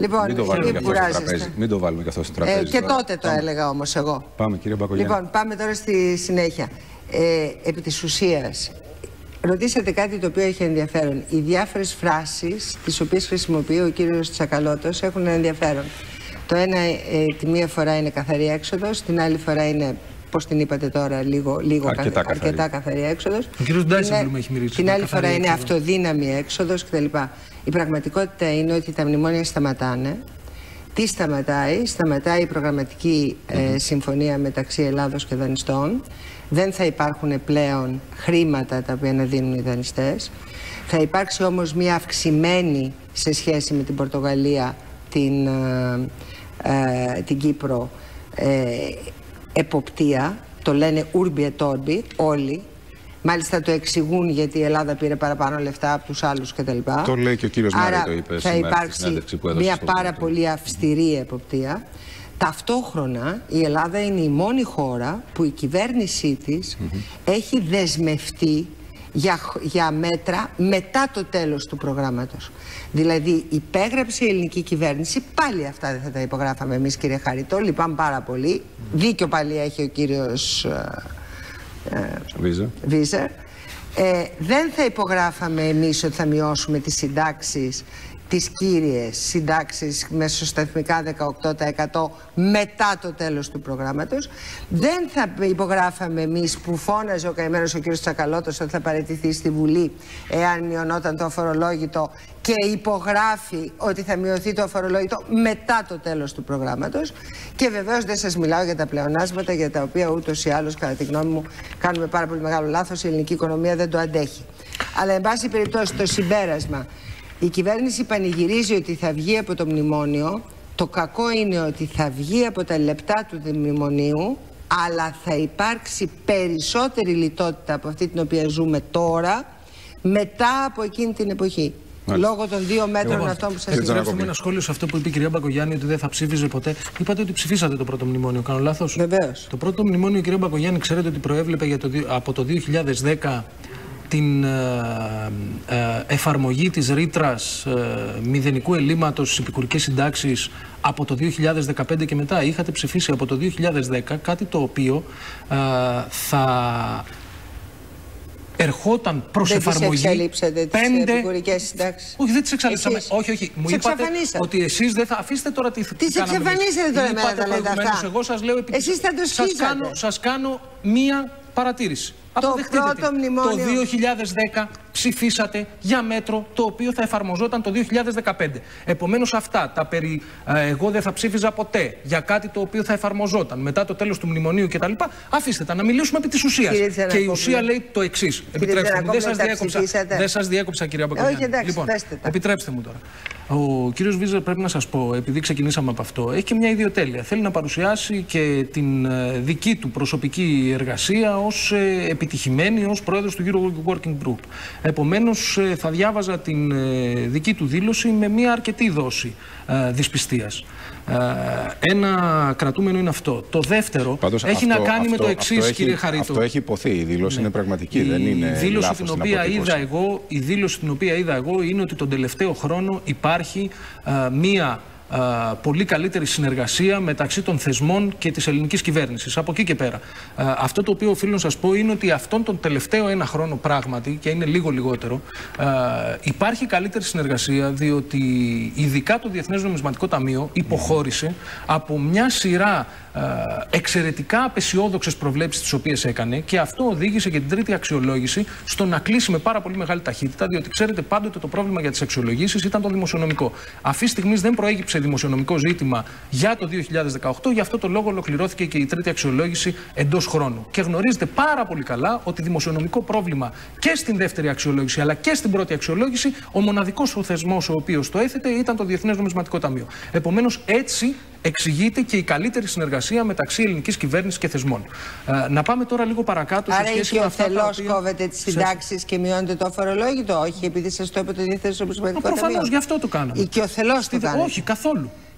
Λοιπόν, μην το βάλουμε και αυτό στο τραπέζι. Μην το βάλουμε και αυτό στο τραπέζι. Ε, και τώρα. τότε το πάμε. έλεγα όμως εγώ. Πάμε, κύριε Μπακογιάννη. Λοιπόν, πάμε τώρα στη συνέχεια. Ε, επί της ουσίας, ρωτήσατε κάτι το οποίο έχει ενδιαφέρον. Οι διάφορες φράσεις τις οποίες χρησιμοποιεί ο κύριος Τσακαλώτος έχουν ενδιαφέρον. Το ένα, ε, τη μία φορά είναι καθαρή έξοδος, την άλλη φορά είναι, πώς την είπατε τώρα, λίγο, λίγο αρκετά, καθ, αρκετά καθαρή έξοδος. Ο κύριος Ντάισεμπλουμ έχει μιλήσει. Την άλλη φορά είναι έξοδος. Αυτοδύναμη έξοδος κτλ. Η πραγματικότητα είναι ότι τα μνημόνια σταματάνε. Τι σταματάει? Σταματάει η προγραμματική ε, συμφωνία μεταξύ Ελλάδος και δανειστών. Δεν θα υπάρχουν πλέον χρήματα τα οποία να δίνουν οι δανειστές. Θα υπάρξει όμως μια αυξημένη σε σχέση με την Πορτογαλία, την, ε, ε, την Κύπρο, ε, εποπτεία. Το λένε urbi et orbi όλοι. Μάλιστα το εξηγούν γιατί η Ελλάδα πήρε παραπάνω λεφτά από τους άλλους κτλ. Το λέει και ο κύριος Μάρη, το είπε θα υπάρξει μια πάρα πολύ αυστηρή εποπτεία. Ταυτόχρονα η Ελλάδα είναι η μόνη χώρα που η κυβέρνησή της mm-hmm. έχει δεσμευτεί για, για μέτρα μετά το τέλος του προγράμματος. Δηλαδή υπέγραψε η ελληνική κυβέρνηση, πάλι αυτά δεν θα τα υπογράφαμε εμείς, κύριε Χαριτό, λυπάμαι πάρα πολύ. Mm-hmm. Δίκιο πάλι έχει ο κύριος Βίζερ. Ε, δεν θα υπογράφαμε εμείς ότι θα μειώσουμε τις συντάξεις, τις κύριες συντάξεις μεσοσταθμικά δεκαοκτώ τοις εκατό μετά το τέλος του προγράμματος. Δεν θα υπογράφαμε εμείς που φώναζε ο καημένος ο κ. Τσακαλώτος ότι θα παραιτηθεί στη Βουλή εάν μειωνόταν το αφορολόγητο και υπογράφει ότι θα μειωθεί το αφορολόγητο μετά το τέλος του προγράμματος. Και βεβαίως δεν σας μιλάω για τα πλεονάσματα για τα οποία ούτως ή άλλως κατά τη γνώμη μου κάνουμε πάρα πολύ μεγάλο λάθος, η ελληνική οικονομία δεν το αντέχει. Αλλά εν πάση περιπτώσει το συμπέρασμα, η κυβέρνηση πανηγυρίζει ότι θα βγει από το μνημόνιο. Το κακό είναι ότι θα βγει από τα λεπτά του μνημονίου, αλλά θα υπάρξει περισσότερη λιτότητα από αυτή την οποία ζούμε τώρα, μετά από εκείνη την εποχή. Μάλιστα. Λόγω των δύο μέτρων Εγώ, αυτών που σας είπα. Επιτρέψτε ένα σχόλιο σε αυτό που είπε η κυρία Μπακογιάννη, ότι δεν θα ψήφιζε ποτέ. Είπατε ότι ψηφίσατε το πρώτο μνημόνιο. Κάνω λάθος? Βεβαίως. Το πρώτο μνημόνιο, κυρία Μπακογιάννη, ξέρετε ότι προέβλεπε για το, από το δύο χιλιάδες δέκα την ε, ε, εφαρμογή της ρήτρας ε, μηδενικού ελλείμματος στις επικουρικές συντάξεις από το δύο χιλιάδες δεκαπέντε και μετά. Είχατε ψηφίσει από το δύο χιλιάδες δέκα κάτι το οποίο ε, θα ερχόταν προς εφαρμογή. Δεν τις εξαλείψατε τις πέντε... επικουρικές συντάξεις? Όχι, δεν τις εξαλείψαμε. Εσείς... Όχι, όχι. Μου είπατε ότι εσείς δεν θα αφήσετε τώρα τι θα τις εξαφανίσετε τώρα εμένα τα λέτε αυτά. Εγώ σας λέω επί... Εσείς θα το σας κάνω, σας κάνω μία παρατήρηση. Το πρώτο μνημόνιο. Το δύο χιλιάδες δέκα ψηφίσατε για μέτρο το οποίο θα εφαρμοζόταν το δύο χιλιάδες δεκαπέντε. Επομένως αυτά τα περί ε, εγώ δεν θα ψήφιζα ποτέ για κάτι το οποίο θα εφαρμοζόταν μετά το τέλος του μνημονίου κτλ. Αφήστε τα να μιλήσουμε επί της ουσίας. Και η ουσία λέει το εξής. Επιτρέψτε μου, δεν σας διέκοψα, δεν σας διέκοψα κυρία Μπακογιάννη. Λοιπόν, επιτρέψτε μου τώρα. Ο κύριος Βίζερ, πρέπει να σας πω, επειδή ξεκινήσαμε από αυτό, έχει και μια ιδιοτέλεια. Θέλει να παρουσιάσει και την δική του προσωπική εργασία ως επιτυχημένη, ως πρόεδρος του Euro Working Group. Επομένως, θα διάβαζα την δική του δήλωση με μια αρκετή δόση δυσπιστίας. Ένα κρατούμενο είναι αυτό. Το δεύτερο Πάντως έχει αυτό, να κάνει αυτό, με το εξής, κύριε Χαρίτο. Αυτό έχει υποθεί. Η δήλωση ναι. είναι πραγματική, η δεν είναι δήλωση λάθος την στην οποία είδα εγώ, Η δήλωση την οποία είδα εγώ είναι ότι τον τελευταίο χρόνο υπάρχει α, μία α, πολύ καλύτερη συνεργασία μεταξύ των θεσμών και της ελληνικής κυβέρνησης. Από εκεί και πέρα. Α, αυτό το οποίο οφείλω να σας πω είναι ότι αυτόν τον τελευταίο ένα χρόνο πράγματι, και είναι λίγο λιγότερο, α, υπάρχει καλύτερη συνεργασία, διότι ειδικά το Διεθνές Νομισματικό Ταμείο υποχώρησε από μια σειρά εξαιρετικά απεσιόδοξες προβλέψεις τις οποίες έκανε, και αυτό οδήγησε και την τρίτη αξιολόγηση στο να κλείσει με πάρα πολύ μεγάλη ταχύτητα, διότι ξέρετε πάντοτε το πρόβλημα για τις αξιολογήσεις ήταν το δημοσιονομικό. Αυτή τη στιγμή δεν προέκυψε δημοσιονομικό ζήτημα για το δύο χιλιάδες δεκαοκτώ, γι' αυτό το λόγο ολοκληρώθηκε και η τρίτη αξιολόγηση εντός χρόνου. Και γνωρίζετε πάρα πολύ καλά ότι δημοσιονομικό πρόβλημα και στην δεύτερη αξιολόγηση αλλά και στην πρώτη αξιολόγηση, ο μοναδικός ο θεσμός ο οποίος το έθετε ήταν το Διεθνές Νομισματικό Ταμείο. Επομένως, έτσι εξηγείται και η καλύτερη συνεργασία μεταξύ ελληνικής κυβέρνησης και θεσμών. Ε, να πάμε τώρα λίγο παρακάτω. Άρα οικειοθελώς οποία... κόβετε τις συντάξεις σε... και μειώνετε το αφορολόγητο, όχι επειδή σας το είπε το Διεθνές Νομισματικό Ταμείο? Προφανώς γι' αυτό το κάναμε. Οικειοθελώς το κάναμε. Όχι, καθόλου.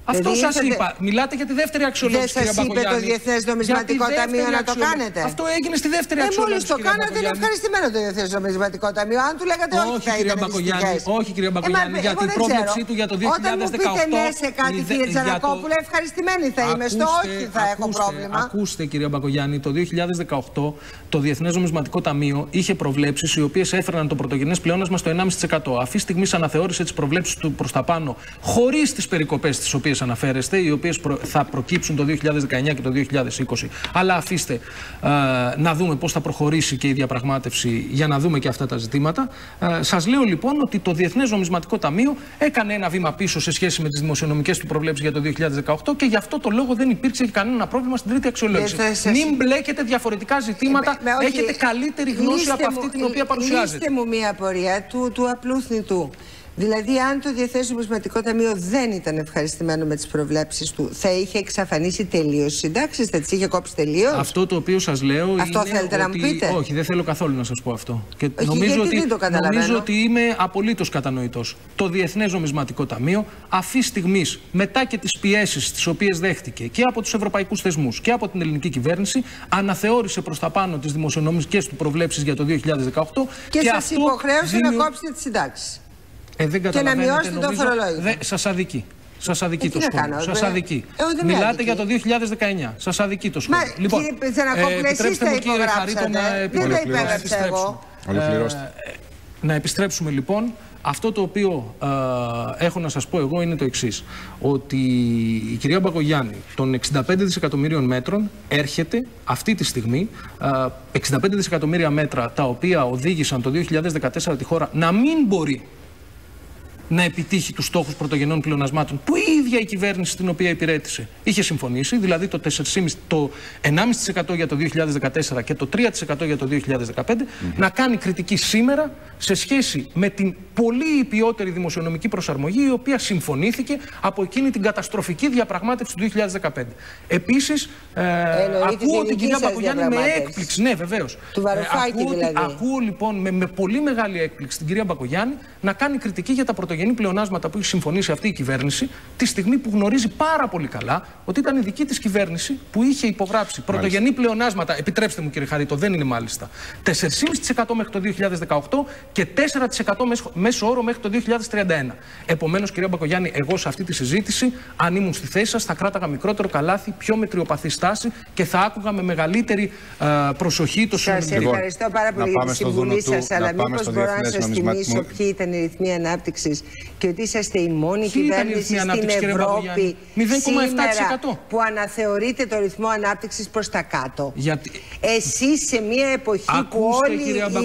Αυτό δηλαδή, σας ήρθατε... είπα. Μιλάτε για τη δεύτερη αξιολόγηση. Δεν σας είπε το Διεθνές Νομισματικό Ταμείο να το κάνετε? Αυτό έγινε στη δεύτερη ε, αξιολόγηση. Μόλις το κάνατε, είναι ευχαριστημένο το Διεθνές Νομισματικό Ταμείο. Αν του λέγατε όχι, όχι θα ήταν δυστυχές. Όχι, κυρία Μπακογιάννη, ε, για την πρόβλεψή του για το δύο χιλιάδες δεκαοκτώ. Όταν μου πείτε ναι σε κάτι, κύριε Τζανακόπουλε, ευχαριστημένη θα είμαι. Στο όχι θα έχω πρόβλημα. Ακούστε, κυρία Μπακογιάννη, το δύο χιλιάδες δεκαοκτώ το Διεθνές Νομισματικό Ταμείο είχε προβλέψεις οι οποίες έφεραν το πρωτογενές πλεόνασμα στο ενάμιση τοις εκατό. Αυτή τη στιγμή αναθεώρησε τις προβλέψεις του προς τα πάνω, χωρίς τις περικοπές τις οποίες αναφέρεστε, οι οποίες προ... θα προκύψουν το δύο χιλιάδες δεκαεννιά και το δύο χιλιάδες είκοσι. Αλλά αφήστε ε, να δούμε πώς θα προχωρήσει και η διαπραγμάτευση για να δούμε και αυτά τα ζητήματα. Ε, σας λέω λοιπόν ότι το Διεθνές Νομισματικό Ταμείο έκανε ένα βήμα πίσω σε σχέση με τις δημοσιονομικές του προβλέψεις για το δύο χιλιάδες δεκαοκτώ και γι' αυτό το λόγο δεν υπήρξε κανένα πρόβλημα στην τρίτη αξιολόγηση. Σας... Μην μπλέκετε διαφορετικά ζητήματα. Ε, με, με, έχετε καλύτερη γνώση από αυτή μου, την οποία παρουσιάζετε. Λύστε μου μία απορία του, του απλού θνητού. Δηλαδή, αν το Διεθνές Νομισματικό Ταμείο δεν ήταν ευχαριστημένο με τις προβλέψεις του, θα είχε εξαφανίσει τελείως τις συντάξεις, θα τις είχε κόψει τελείως? Αυτό το οποίο σας λέω αυτό είναι θέλετε ότι... να μου πείτε? Όχι, δεν θέλω καθόλου να σας πω αυτό. Και όχι, νομίζω, ότι... δεν το νομίζω ότι είμαι απολύτως κατανοητός. Το Διεθνές Νομισματικό Ταμείο, αυτή τη στιγμή, μετά και τις πιέσεις τις οποίες δέχτηκε και από τους ευρωπαϊκούς θεσμούς και από την ελληνική κυβέρνηση, αναθεώρησε προς τα πάνω τις δημοσιονομικές του προβλέψεις για το δύο χιλιάδες δεκαοκτώ. Και, και σας υποχρέωσε δημιου... να κόψετε τις συντάξεις. Ε, δεν και να μειώσετε το φορολόγιο. Δε, σας αδικεί. Σας αδικεί ε, το σχόλιο. Σας αδικεί. Ε, Μιλάτε αδικεί. για το δύο χιλιάδες δεκαεννιά. Σας αδικεί το σχόλιο. Μα, λοιπόν, κύριε Τζανακόπουλε, εσείς τα υπογράψατε. Δεν τα υπέγραψα εγώ. Ολοκληρώστε. Ε, να επιστρέψουμε λοιπόν. Αυτό το οποίο ε, έχω να σας πω εγώ είναι το εξής. Ότι η κυρία Μπακογιάννη των εξήντα πέντε δισεκατομμυρίων μέτρων έρχεται αυτή τη στιγμή, ε, εξήντα πέντε δισεκατομμύρια μέτρα τα οποία οδήγησαν το δύο χιλιάδες δεκατέσσερα τη χώρα να μην μπορεί να επιτύχει τους στόχους πρωτογενών πλεονασμάτων που η ίδια η κυβέρνηση την οποία υπηρέτησε είχε συμφωνήσει, δηλαδή το, το ενάμιση τοις εκατό για το δύο χιλιάδες δεκατέσσερα και το τρία τοις εκατό για το δύο χιλιάδες δεκαπέντε, mm-hmm. να κάνει κριτική σήμερα σε σχέση με την πολύ υπιότερη δημοσιονομική προσαρμογή η οποία συμφωνήθηκε από εκείνη την καταστροφική διαπραγμάτευση του δύο χιλιάδες δεκαπέντε. Επίσης, ε, ακούω την κυρία Μπακογιάννη με έκπληξη. Ναι, βεβαίως. Του Βαρουφάκη, ε, ακούω, δηλαδή. Ακούω λοιπόν με, με πολύ μεγάλη έκπληξη την κυρία Μπακογιάννη να κάνει κριτική για τα πρωτογενή πλεονάσματα που έχει συμφωνήσει αυτή η κυβέρνηση, τη στιγμή που γνωρίζει πάρα πολύ καλά ότι ήταν η δική της κυβέρνηση που είχε υπογράψει πρωτογενή πλεονάσματα. Επιτρέψτε μου, κύριε Χαρίτο, δεν είναι μάλιστα. τέσσερα κόμμα πέντε τοις εκατό μέχρι το δύο χιλιάδες δεκαοκτώ και τέσσερα τοις εκατό μέσο όρο μέχρι το δύο χιλιάδες τριάντα ένα. Επομένως, κυρία Μπακογιάννη, εγώ σε αυτή τη συζήτηση, αν ήμουν στη θέση σας, θα κράταγα μικρότερο καλάθι, πιο μετριοπαθή στάση και θα άκουγα με μεγαλύτερη uh, προσοχή το συνολικό. Σας ευχαριστώ πάρα πολύ για τη συμβουλή σας, αλλά μήπως μπορώ να σας θυμίσω ποιοι ήταν οι ρυθμοί ανάπτυξης και ότι είσαστε η μόνη κυβέρνηση στην Ευρώπη σήμερα που αναθεωρείτε το ρυθμό ανάπτυξης προς τα κάτω. Γιατί... Εσείς σε μια εποχή Ακούστε, που όλη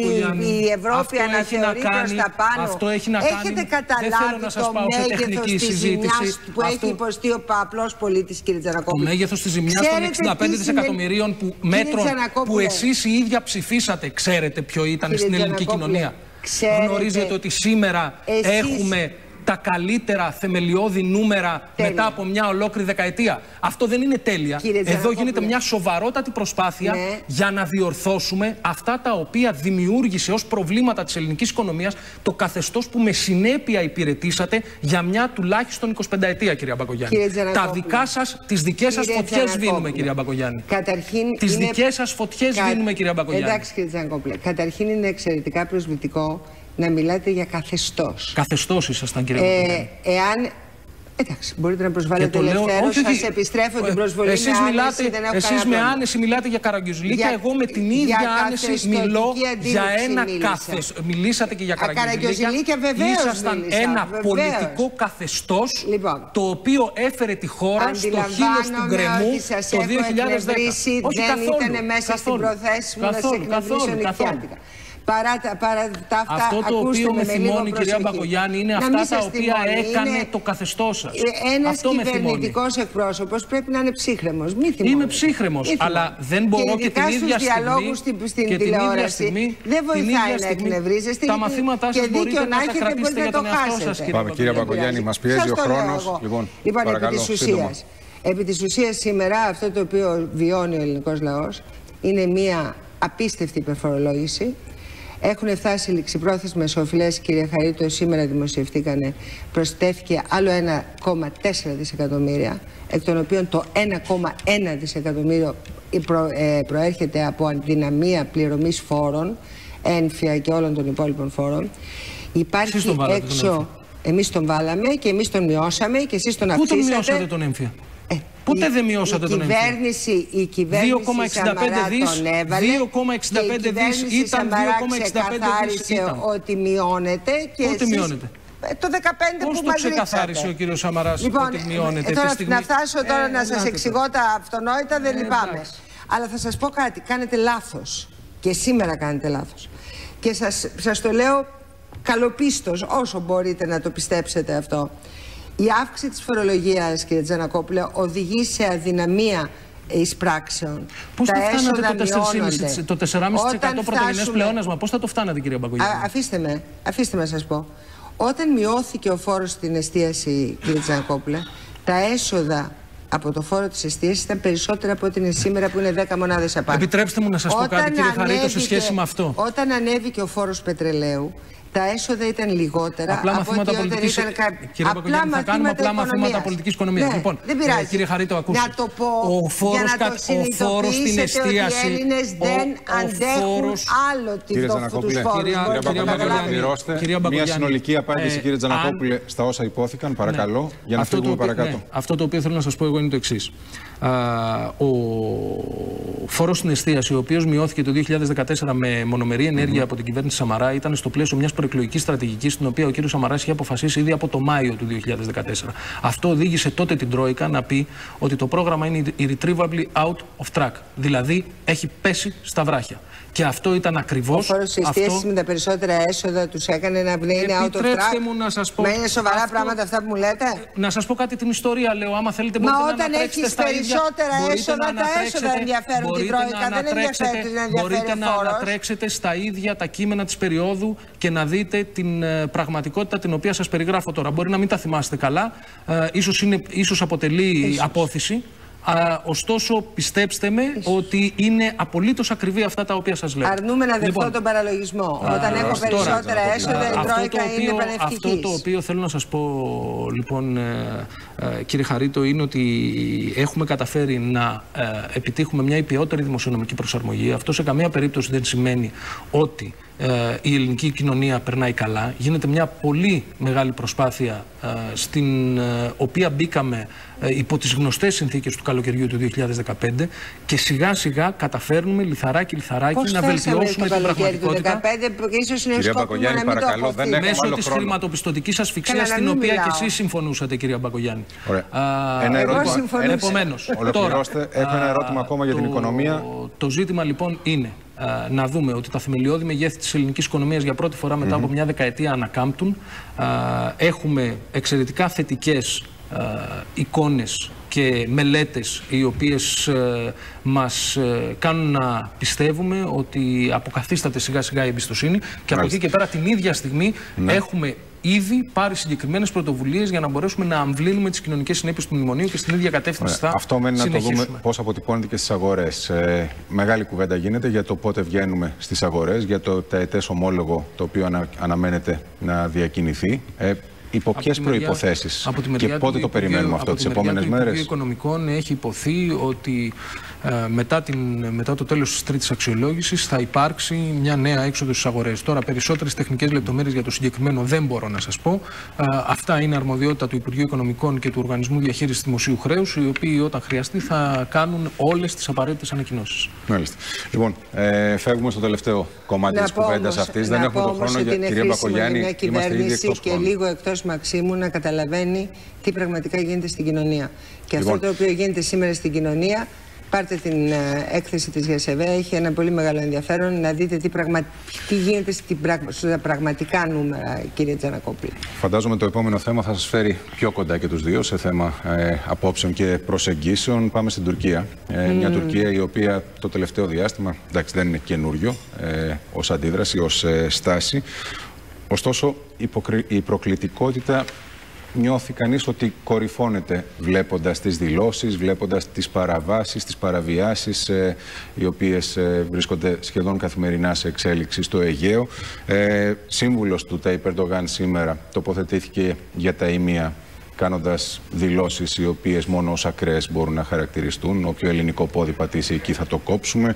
η, η Ευρώπη αναθεωρεί προς τα πάνω, αυτό έχει να έχετε κάνει... καταλάβει το μέγεθος της ζημιάς που αυτό... έχει υποστεί ο απλός πολίτης, κύριε Τζανακόπουλε? Το μέγεθος της ζημιάς των εξήντα πέντε δισεκατομμυρίων που, μέτρων που εσείς οι ίδια ψηφίσατε, ξέρετε ποιο ήταν κύριε στην ελληνική κοινωνία? Ξέρετε, γνωρίζετε ότι σήμερα εσείς... έχουμε τα καλύτερα θεμελιώδη νούμερα τέλεια. μετά από μια ολόκληρη δεκαετία. Αυτό δεν είναι τέλεια. Εδώ γίνεται μια σοβαρότατη προσπάθεια ναι. για να διορθώσουμε αυτά τα οποία δημιούργησε ως προβλήματα της ελληνικής οικονομίας το καθεστώς που με συνέπεια υπηρετήσατε για μια τουλάχιστον εικοσιπενταετία, κυρία Μπακογιάννη. Τα δικά σας, τις δικές σας φωτιές σβήνουμε, κυρία Μπακογιάννη. Καταρχήν τις είναι... δικές σας φωτιές Κα... σβήνουμε, κυρία Μπακογιάννη. Εντάξει, κύριε Τζανακόπουλε. Καταρχήν είναι εξαιρετικά προσβλητικό να μιλάτε για καθεστώς. Καθεστώς ήσασταν, κύριε Μπακογιάννη. Ε, εάν... Εντάξει, μπορείτε να προσβάλλετε ελευθέρως, σας επιστρέφω την προσβολή εσείς με μιλάτε, άνεση, δεν έχω εσείς με άνεση μιλάτε για Καραγκιουζιλίκια, εγώ με την ίδια άνεση μιλώ για ένα καθεστώς. Μιλήσατε και για Καραγκιουζιλίκια. Βεβαίως ήσασταν μίλησα, ένα βεβαίως. πολιτικό καθεστώς λοιπόν, το οποίο έφερε τη χώρα στο χείλος του γκρεμού το δύο χιλιάδες δέκα. Όχι δεν καθόλου, ήταν μέσα καθόλου, στην προθέση μου να σε εκνευρίσω νυχιάτικα. Παρά, παρά τα αυτά, αυτό το οποίο με θυμώνει, κυρία Μπακογιάννη, είναι αυτά τα οποία θυμώνει. έκανε είναι... το καθεστώς σας. Ένας κυβερνητικός εκπρόσωπος πρέπει να είναι ψύχρεμος. Μη θυμώνει. Είμαι ψύχρεμος, αλλά δεν μπορώ και, και την ίδια στιγμή στην, στην και τηλεόραση στιγμή, δεν βοηθάει να εκνευρίζεστε. Τα μαθήματά σας μπορείτε να τα κρατήσετε για τον εαυτό σας, κυρία Μπακογιάννη. Μας πιέζει ο χρόνος. Λοιπόν, επί της ουσίας σήμερα αυτό το οποίο βιώνει ο ελληνικός λαός είναι μια απίστευτη υπερφορολόγηση. Έχουν φτάσει ληξιπρόθεσμες οφειλές, κύριε Χαρίτο, σήμερα δημοσιευτήκανε, προσθέθηκε άλλο ένα κόμμα τέσσερα δισεκατομμύρια, εκ των οποίων το ένα κόμμα ένα δισεκατομμύριο προ, ε, προέρχεται από αδυναμία πληρωμής φόρων, ένφια και όλων των υπόλοιπων φόρων. Υπάρχει έξω, εμείς τον βάλαμε και εμείς τον μειώσαμε και εσείς τον αυξήσατε. Πού τον μειώσατε τον έμφυα? Ε, Ποτέ η, δεν μειώσατε η τον έμφυα. Η κυβέρνηση Σαμαρά τον έβαλε δύο κόμμα εξήντα πέντε δις ήταν, δύο κόμμα εξήντα πέντε δις ήταν. Ότι μειώνεται και Πότε εσείς... μειώνεται? Το δεκαπέντε Πώς που το μας ξεκαθάρισε ρίξατε. ο κύριος Σαμαράς Λοιπόν, ότι μειώνεται? ε, τώρα, στιγμή... να φτάσω τώρα ε, να σας εξηγώ τα αυτονόητα, δεν ε, λυπάμαι. εντάξει. Αλλά θα σας πω κάτι, κάνετε λάθος. Και σήμερα κάνετε λάθος. Και σας, σας το λέω καλοπίστως, όσο μπορείτε να το πιστέψετε αυτό. Η αύξηση της φορολογίας, κύριε Τζανακόπουλε, οδηγεί σε αδυναμία εισπράξεων. Πώς θα φτάνατε το τέσσερα κόμμα πέντε τοις εκατό πρωτογενές πλεόνασμα? Πώς θα το φτάνατε, κύριε Μπακογιάννη? Α, αφήστε με, αφήστε με να σας πω. Όταν μειώθηκε ο φόρος στην εστίαση, κύριε Τζανακόπουλε, τα έσοδα από το φόρο της εστίασης ήταν περισσότερα από ό,τι είναι σήμερα, που είναι δέκα μονάδες απάνω. Επιτρέψτε μου να σας όταν πω κάτι, κύριε ανέβηκε, Χαρίτο, σε σχέση με αυτό. Όταν ανέβηκε ο φόρος πετρελαίου, τα έσοδα ήταν λιγότερα απλά από μαθήματα ό,τι πολιτικής... ήταν κα... Κύριε Μπακογιάννη, θα κάνουμε απλά μαθήματα πολιτικής οικονομίας. Ναι, λοιπόν, δεν πειράζει. Ε, κύριε Χαρίτο, ακούστε. Να το πω ο φόρος, για να το συνειδητοποιήσετε στην εστίαση, ότι οι Έλληνες δεν ο, αντέχουν φόρος... άλλο κύριε τους Τζανακόπουλε, φόρους. Κυρία, κύριε Μπακογιάννη, μια συνολική απάντηση, ε, κύριε Τζανακόπουλε, αν... στα όσα υπόθηκαν, παρακαλώ, ναι. για να αυτό φύγουμε παρακάτω. Ναι, αυτό το οποίο θέλω να σας πω εγώ είναι το εξής. Α, ο φόρος στην εστίαση, ο οποίος μειώθηκε το δύο χιλιάδες δεκατέσσερα με μονομερή ενέργεια mm-hmm. από την κυβέρνηση Σαμαρά, ήταν στο πλαίσιο μιας προεκλογικής στρατηγικής, την οποία ο κύριος Σαμαράς είχε αποφασίσει ήδη από το Μάιο του δύο χιλιάδες δεκατέσσερα. Αυτό οδήγησε τότε την Τρόικα να πει ότι το πρόγραμμα είναι irretrievably out of track. Δηλαδή έχει πέσει στα βράχια. Και αυτό ήταν ακριβώς. Ο φόρος της εστίασης αυτό... με τα περισσότερα έσοδα τους έκανε να είναι out of track. Μου να σας πω. Μα είναι σοβαρά αυτό... πράγματα αυτά που μου λέτε. Να σας πω κάτι την ιστορία, λέω. Άμα θέλετε, μα μπορείτε όταν να έχεις περισσότερα έσοδα, τα έσοδα ενδιαφέρουν την Τρόικα. Δεν ενδιαφέρει την ενδιαφέρει Μπορείτε να ανατρέξετε στα ίδια τα κείμενα της περίοδου και να δείτε την πραγματικότητα την οποία σας περιγράφω τώρα. Μπορεί να μην τα θυμάστε καλά. Ίσως, είναι, ίσως αποτελεί ίσως. απόθεση. Α, ωστόσο, πιστέψτε με ίσως. ότι είναι απολύτως ακριβή αυτά τα οποία σας λέω. Αρνούμε να δεχτώ λοιπόν, τον παραλογισμό. Α, Όταν έχω περισσότερα τώρα, έσοδα, η Τρόικα είναι πανευτυχής. Αυτό το οποίο θέλω να σας πω, λοιπόν, ε, ε, κύριε Χαρίτο, είναι ότι έχουμε καταφέρει να ε, επιτύχουμε μια υπιότερη δημοσιονομική προσαρμογή. Αυτό σε καμία περίπτωση δεν σημαίνει ότι ε, η ελληνική κοινωνία περνάει καλά. Γίνεται μια πολύ μεγάλη προσπάθεια ε, στην ε, οποία μπήκαμε ε, υπό τις γνωστές συνθήκες του καλοκαιριού του δύο χιλιάδες δεκαπέντε και σιγά σιγά καταφέρνουμε λιθαράκι λιθαράκι να βελτιώσουμε την πραγματικότητα. Κυρία Μπακογιάννη, παρακαλώ, δεν έχουμε μέσω άλλο της χρόνο. χρηματοπιστωτικής ασφυξίας, στην οποία και εσείς συμφωνούσατε, κυρία Μπακογιάννη. Ωραία. Ένα ερώτημα. Επομένως, ολοκληρώστε. Έχω ένα ερώτημα ακόμα για την οικονομία. Το ζήτημα λοιπόν είναι Uh, να δούμε ότι τα θεμελιώδη μεγέθη της ελληνικής οικονομίας για πρώτη φορά μετά mm-hmm. από μια δεκαετία ανακάμπτουν. Uh, έχουμε εξαιρετικά θετικές uh, εικόνες και μελέτες οι οποίες uh, μας uh, κάνουν να πιστεύουμε ότι αποκαθίσταται σιγά σιγά η εμπιστοσύνη και από εκεί και πέρα την ίδια στιγμή mm-hmm. έχουμε ήδη πάρει συγκεκριμένες πρωτοβουλίες για να μπορέσουμε να αμβλύνουμε τις κοινωνικές συνέπειες του μνημονίου και στην ίδια κατεύθυνση θα αυτό μένει να το δούμε πώς αποτυπώνεται και στις αγορές. Ε, μεγάλη κουβέντα γίνεται για το πότε βγαίνουμε στις αγορές, για το τετές ομόλογο το οποίο ανα, αναμένεται να διακινηθεί. Ε, Υπό ποιες προϋποθέσεις και πότε το περιμένουμε αυτό, τις επόμενες μέρες? Το Υπουργείο Οικονομικών έχει υποθεί ότι ε, μετά, την, μετά το τέλος της τρίτης αξιολόγησης θα υπάρξει μια νέα έξοδο στις αγορές. Τώρα, περισσότερες τεχνικές λεπτομέρειες για το συγκεκριμένο δεν μπορώ να σας πω. Ε, αυτά είναι αρμοδιότητα του Υπουργείου Οικονομικών και του Οργανισμού Διαχείρισης Δημοσίου Χρέους, οι οποίοι όταν χρειαστεί θα κάνουν όλες τις απαραίτητες ανακοινώσεις. Μάλιστα. Λοιπόν, ε, φεύγουμε στο τελευταίο κομμάτι της κουβέντας αυτής. Δεν έχουμε τον χρόνο για κυρία Μπακογιάννη. Είμαστε ήδη εκτός και λίγο εκτός Μαξίμου να καταλαβαίνει τι πραγματικά γίνεται στην κοινωνία. Και λοιπόν, αυτό το οποίο γίνεται σήμερα στην κοινωνία, πάρτε την uh, έκθεση της ΓΕΣΕΒΕ, έχει ένα πολύ μεγάλο ενδιαφέρον να δείτε τι, πραγμα... τι γίνεται στην πραγμα... στα πραγματικά νούμερα, κύριε Τζανακόπουλε. Φαντάζομαι το επόμενο θέμα θα σας φέρει πιο κοντά και τους δύο σε θέμα ε, απόψεων και προσεγγίσεων. Πάμε στην Τουρκία. Ε, mm. Μια Τουρκία η οποία το τελευταίο διάστημα, εντάξει, δεν είναι καινούριο ε, ως αντίδραση, ως ε, στάση. Ωστόσο, η προκλητικότητα νιώθει κανείς ότι κορυφώνεται βλέποντας τις δηλώσεις, βλέποντας τις παραβάσεις, τις παραβιάσεις ε, οι οποίες ε, βρίσκονται σχεδόν καθημερινά σε εξέλιξη στο Αιγαίο. Ε, σύμβουλος του Ταϊπ Ερντογάν σήμερα τοποθετήθηκε για τα ημεία, κάνοντας δηλώσεις οι οποίες μόνο ως ακραίες μπορούν να χαρακτηριστούν. Όποιο ελληνικό πόδι πατήσει εκεί θα το κόψουμε.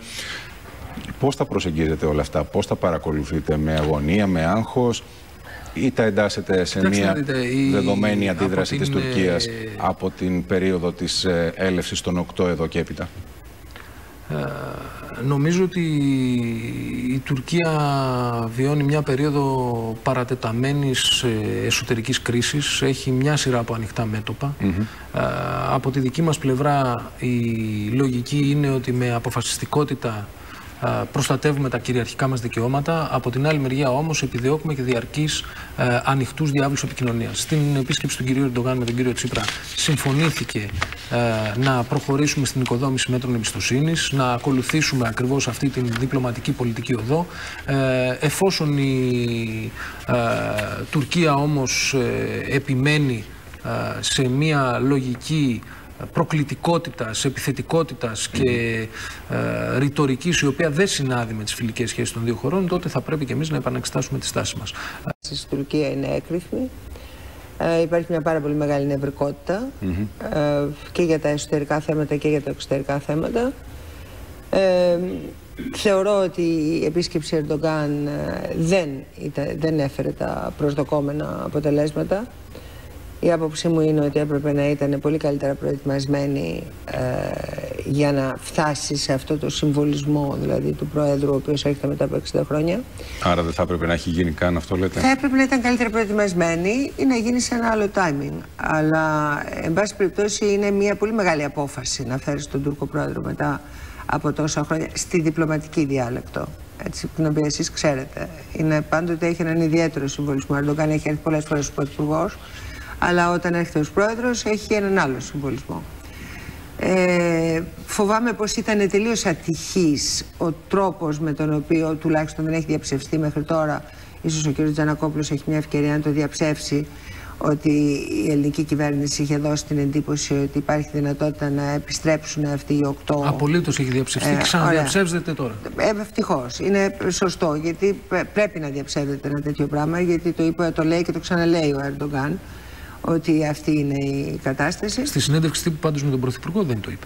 Πώς θα προσεγγίζετε όλα αυτά, πώς θα παρακολουθείτε, με αγωνία, με άγχος, ή τα εντάσσετε σε Κοιτάξτε, μια δείτε, η... δεδομένη αντίδραση την... της Τουρκίας από την περίοδο της έλευσης των οκτώ εδώ και έπειτα? Ε, νομίζω ότι η Τουρκία βιώνει μια περίοδο παρατεταμένης εσωτερικής κρίσης. Έχει μια σειρά από ανοιχτά μέτωπα. Mm-hmm. ε, από τη δική μας πλευρά η λογική είναι ότι με αποφασιστικότητα προστατεύουμε τα κυριαρχικά μας δικαιώματα. Από την άλλη μεριά όμως επιδιώκουμε και διαρκείς ε, ανοιχτούς διάβλους επικοινωνίας. Στην επίσκεψη του κυρίου Ερντογάν με τον κύριο Τσίπρα συμφωνήθηκε ε, να προχωρήσουμε στην οικοδόμηση μέτρων εμπιστοσύνης, να ακολουθήσουμε ακριβώς αυτή την διπλωματική πολιτική οδό. Ε, εφόσον η ε, Τουρκία όμως ε, επιμένει ε, σε μια λογική προκλητικότητας, επιθετικότητας και ε, ρητορικής η οποία δεν συνάδει με τις φιλικές σχέσεις των δύο χωρών, τότε θα πρέπει και εμείς να επαναξετάσουμε τη στάση μας. Στην Τουρκία είναι έκρηθμη. Ε, υπάρχει μια πάρα πολύ μεγάλη νευρικότητα mm-hmm. ε, και για τα εσωτερικά θέματα και για τα εξωτερικά θέματα. Ε, θεωρώ ότι η επίσκεψη Ερντογάν δεν, ήταν, δεν έφερε τα προσδοκόμενα αποτελέσματα. Η άποψή μου είναι ότι έπρεπε να ήταν πολύ καλύτερα προετοιμασμένη ε, για να φτάσει σε αυτό το συμβολισμό, δηλαδή του Προέδρου, ο οποίος έρχεται μετά από εξήντα χρόνια. Άρα δεν θα έπρεπε να έχει γίνει καν αυτό, λέτε? Θα έπρεπε να ήταν καλύτερα προετοιμασμένη ή να γίνει σε ένα άλλο timing. Αλλά, εν πάση περιπτώσει, είναι μια πολύ μεγάλη απόφαση να φέρει τον Τούρκο Πρόεδρο μετά από τόσα χρόνια στη διπλωματική διάλεκτο. Έτσι, την οποία εσείς ξέρετε. Είναι πάντοτε έχει έναν ιδιαίτερο συμβολισμό. Ο Ερντογάν έχει έρθει πολλές φορές ως πρωθυπουργός. Αλλά όταν έρχεται ως πρόεδρος έχει έναν άλλο συμβολισμό. Ε, φοβάμαι πως ήταν τελείως ατυχής ο τρόπος με τον οποίο τουλάχιστον δεν έχει διαψευστεί μέχρι τώρα. Ίσως ο κ. Τζανακόπουλος έχει μια ευκαιρία να το διαψεύσει, ότι η ελληνική κυβέρνηση είχε δώσει την εντύπωση ότι υπάρχει δυνατότητα να επιστρέψουν αυτοί οι οκτώ. Απολύτως έχει διαψευστεί. Ε, Ξαναδιαψεύδεται τώρα. Ε, ευτυχώς. Είναι σωστό, γιατί πρέπει να διαψεύδεται ένα τέτοιο πράγμα, γιατί το, είπε, το λέει και το ξαναλέει ο Ερντογάν, ότι αυτή είναι η κατάσταση. Στη συνέντευξη τύπου πάντως με τον Πρωθυπουργό δεν το είπε.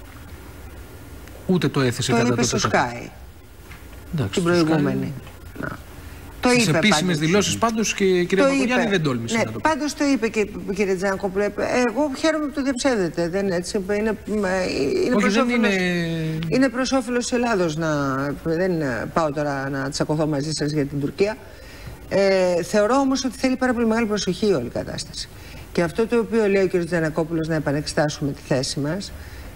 Ούτε το έθεσε κατά το είπε στο Sky. Εντάξει, την προηγούμενη. Sky... Το Στις είπε επίσημες δηλώσεις πάντως και η κυρία Παπαγιάννη δεν τόλμησε ναι, να το πει. Πάντως το είπε και κύριε Τζανακόπουλο. Εγώ χαίρομαι που το διαψεύδετε. Δεν έτσι. Είναι, είναι Όχι, προς δεν όφελος, είναι... είναι προς όφελος της Ελλάδος να... Δεν πάω τώρα να τσακωθώ μαζί σας για την Τουρκία. Ε, θεωρώ όμως ότι θέλει πάρα πολύ μεγάλη προσοχή όλη η κατάσταση. Και αυτό το οποίο λέει ο κ. Τζανακόπουλος, να επανεξετάσουμε τη θέση μας,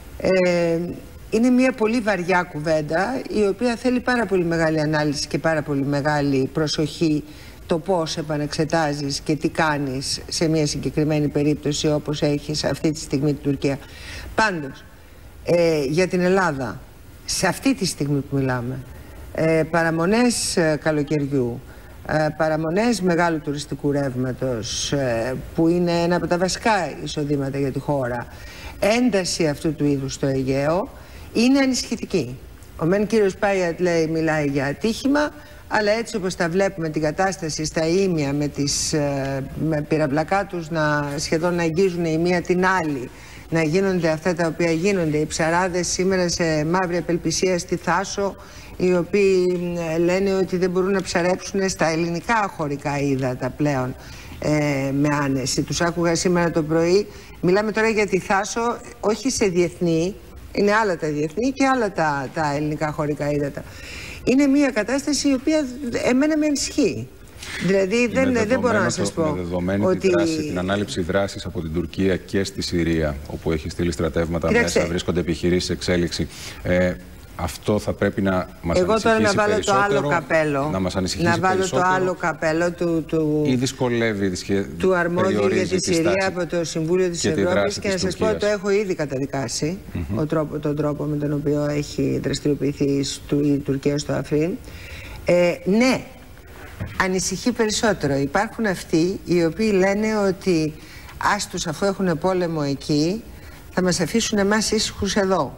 ε, είναι μια πολύ βαριά κουβέντα, η οποία θέλει πάρα πολύ μεγάλη ανάλυση και πάρα πολύ μεγάλη προσοχή, το πώς επανεξετάζεις και τι κάνεις σε μια συγκεκριμένη περίπτωση όπως έχεις αυτή τη στιγμή την Τουρκία. Πάντως, ε, για την Ελλάδα, σε αυτή τη στιγμή που μιλάμε, ε, παραμονές ε, καλοκαιριού, παραμονές μεγάλου τουριστικού ρεύματος, που είναι ένα από τα βασικά εισοδήματα για τη χώρα, ένταση αυτού του είδους στο Αιγαίο, είναι ανησυχητική. Ο μεν κύριος Πάιατ λέει, μιλάει για ατύχημα, αλλά έτσι όπως τα βλέπουμε την κατάσταση στα ήμια με τις με πυραυλακά τους να σχεδόν να αγγίζουν η μία την άλλη, να γίνονται αυτά τα οποία γίνονται, οι ψαράδες σήμερα σε μαύρη απελπισία στη Θάσο, οι οποίοι λένε ότι δεν μπορούν να ψαρέψουν στα ελληνικά χωρικά ύδατα πλέον ε, με άνεση. Τους άκουγα σήμερα το πρωί. Μιλάμε τώρα για τη Θάσο, όχι σε διεθνή, είναι άλλα τα διεθνή και άλλα τα, τα ελληνικά χωρικά ύδατα. Είναι μια κατάσταση η οποία εμένα με ανησυχεί. Δηλαδή δεν, δεν μπορώ να σας πω. Με δεδομένη ότι... τη δράση, την ανάληψη δράσης από την Τουρκία και στη Συρία, όπου έχει στείλει στρατεύματα Κοιτάξτε. μέσα, βρίσκονται επιχειρήσεις εξέλιξη. Ε, Αυτό θα πρέπει να μας Εγώ ανησυχήσει τώρα να βάλω περισσότερο, το άλλο καπέλο, να μας ανησυχήσει να βάλω περισσότερο, το άλλο καπέλο του, του, ή δυσκολεύει, του αρμόδιου για τη Συρία από το Συμβούλιο της Ευρώπης, και να σας πω ότι το έχω ήδη καταδικάσει, mm-hmm. ο τρόπο, τον τρόπο με τον οποίο έχει δραστηριοποιηθεί η Τουρκία στο Αφρίν. Ε, ναι, ανησυχεί περισσότερο. Υπάρχουν αυτοί οι οποίοι λένε ότι άστους, αφού έχουν πόλεμο εκεί, θα μας αφήσουν εμάς ήσυχους εδώ.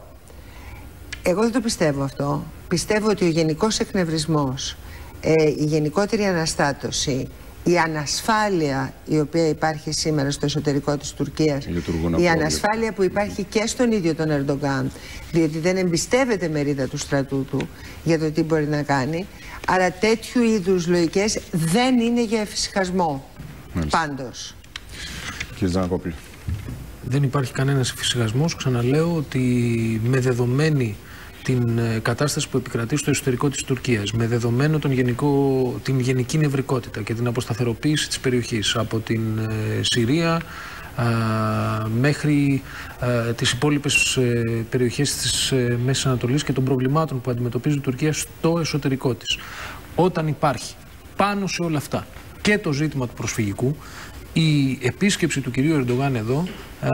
Εγώ δεν το πιστεύω αυτό. Πιστεύω ότι ο γενικός εκνευρισμός, ε, η γενικότερη αναστάτωση, η ανασφάλεια η οποία υπάρχει σήμερα στο εσωτερικό της Τουρκίας, η ανασφάλεια που υπάρχει και στον ίδιο τον Ερντογκάν, διότι δεν εμπιστεύεται μερίδα του στρατού του για το τι μπορεί να κάνει, άρα τέτοιου είδους λογικές δεν είναι για εφησυχασμό. Πάντως. Κύριε Τζανακόπουλε. Δεν υπάρχει κανένας εφησυχασμός. Ξαναλέω ότι με δεδομένη την κατάσταση που επικρατεί στο εσωτερικό της Τουρκίας, με δεδομένο τον γενικό, την γενική νευρικότητα και την αποσταθεροποίηση της περιοχής από την ε, Συρία α, μέχρι α, τις υπόλοιπες ε, περιοχές της ε, Μέσης Ανατολής και των προβλημάτων που αντιμετωπίζει η Τουρκία στο εσωτερικό της. Όταν υπάρχει πάνω σε όλα αυτά και το ζήτημα του προσφυγικού, η επίσκεψη του κυρίου Ερντογάν εδώ α,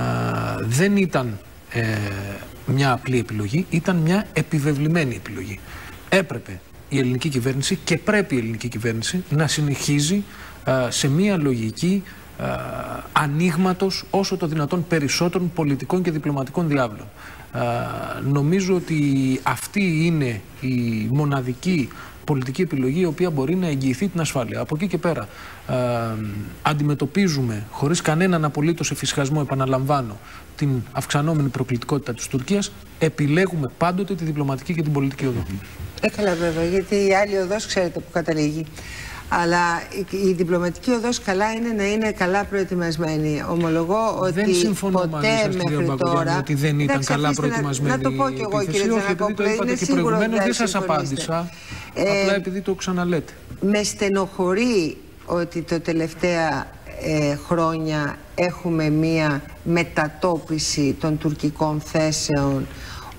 δεν ήταν ε, μια απλή επιλογή, ήταν μια επιβεβλημένη επιλογή. Έπρεπε η ελληνική κυβέρνηση και πρέπει η ελληνική κυβέρνηση να συνεχίζει α, σε μια λογική α, ανοίγματος όσο το δυνατόν περισσότερων πολιτικών και διπλωματικών διάβλων. Α, νομίζω ότι αυτή είναι η μοναδική πολιτική επιλογή η οποία μπορεί να εγγυηθεί την ασφάλεια. Από εκεί και πέρα α, αντιμετωπίζουμε χωρίς κανέναν απολύτως εφησυχασμό, επαναλαμβάνω, την αυξανόμενη προκλητικότητα της Τουρκίας, επιλέγουμε πάντοτε τη διπλωματική και την πολιτική οδό. Έκαλα βέβαια, γιατί η άλλη οδός ξέρετε που καταλήγει. Αλλά η, η διπλωματική οδός καλά είναι να είναι καλά προετοιμασμένη. Ομολογώ ότι δεν συμφωνώ ποτέ μαζί σας, μέχρι τώρα ότι δεν ήταν καλά προετοιμασμένη. Να, να το πω και εγώ, κύριε Τζανακόπουλε, είναι και σίγουρο ότι δεν σας απάντησα, ε, απλά επειδή το ξαναλέτε. Με στενοχωρεί ότι το τελευταία ε, χρόνια έχουμε μία μετατόπιση των τουρκικών θέσεων,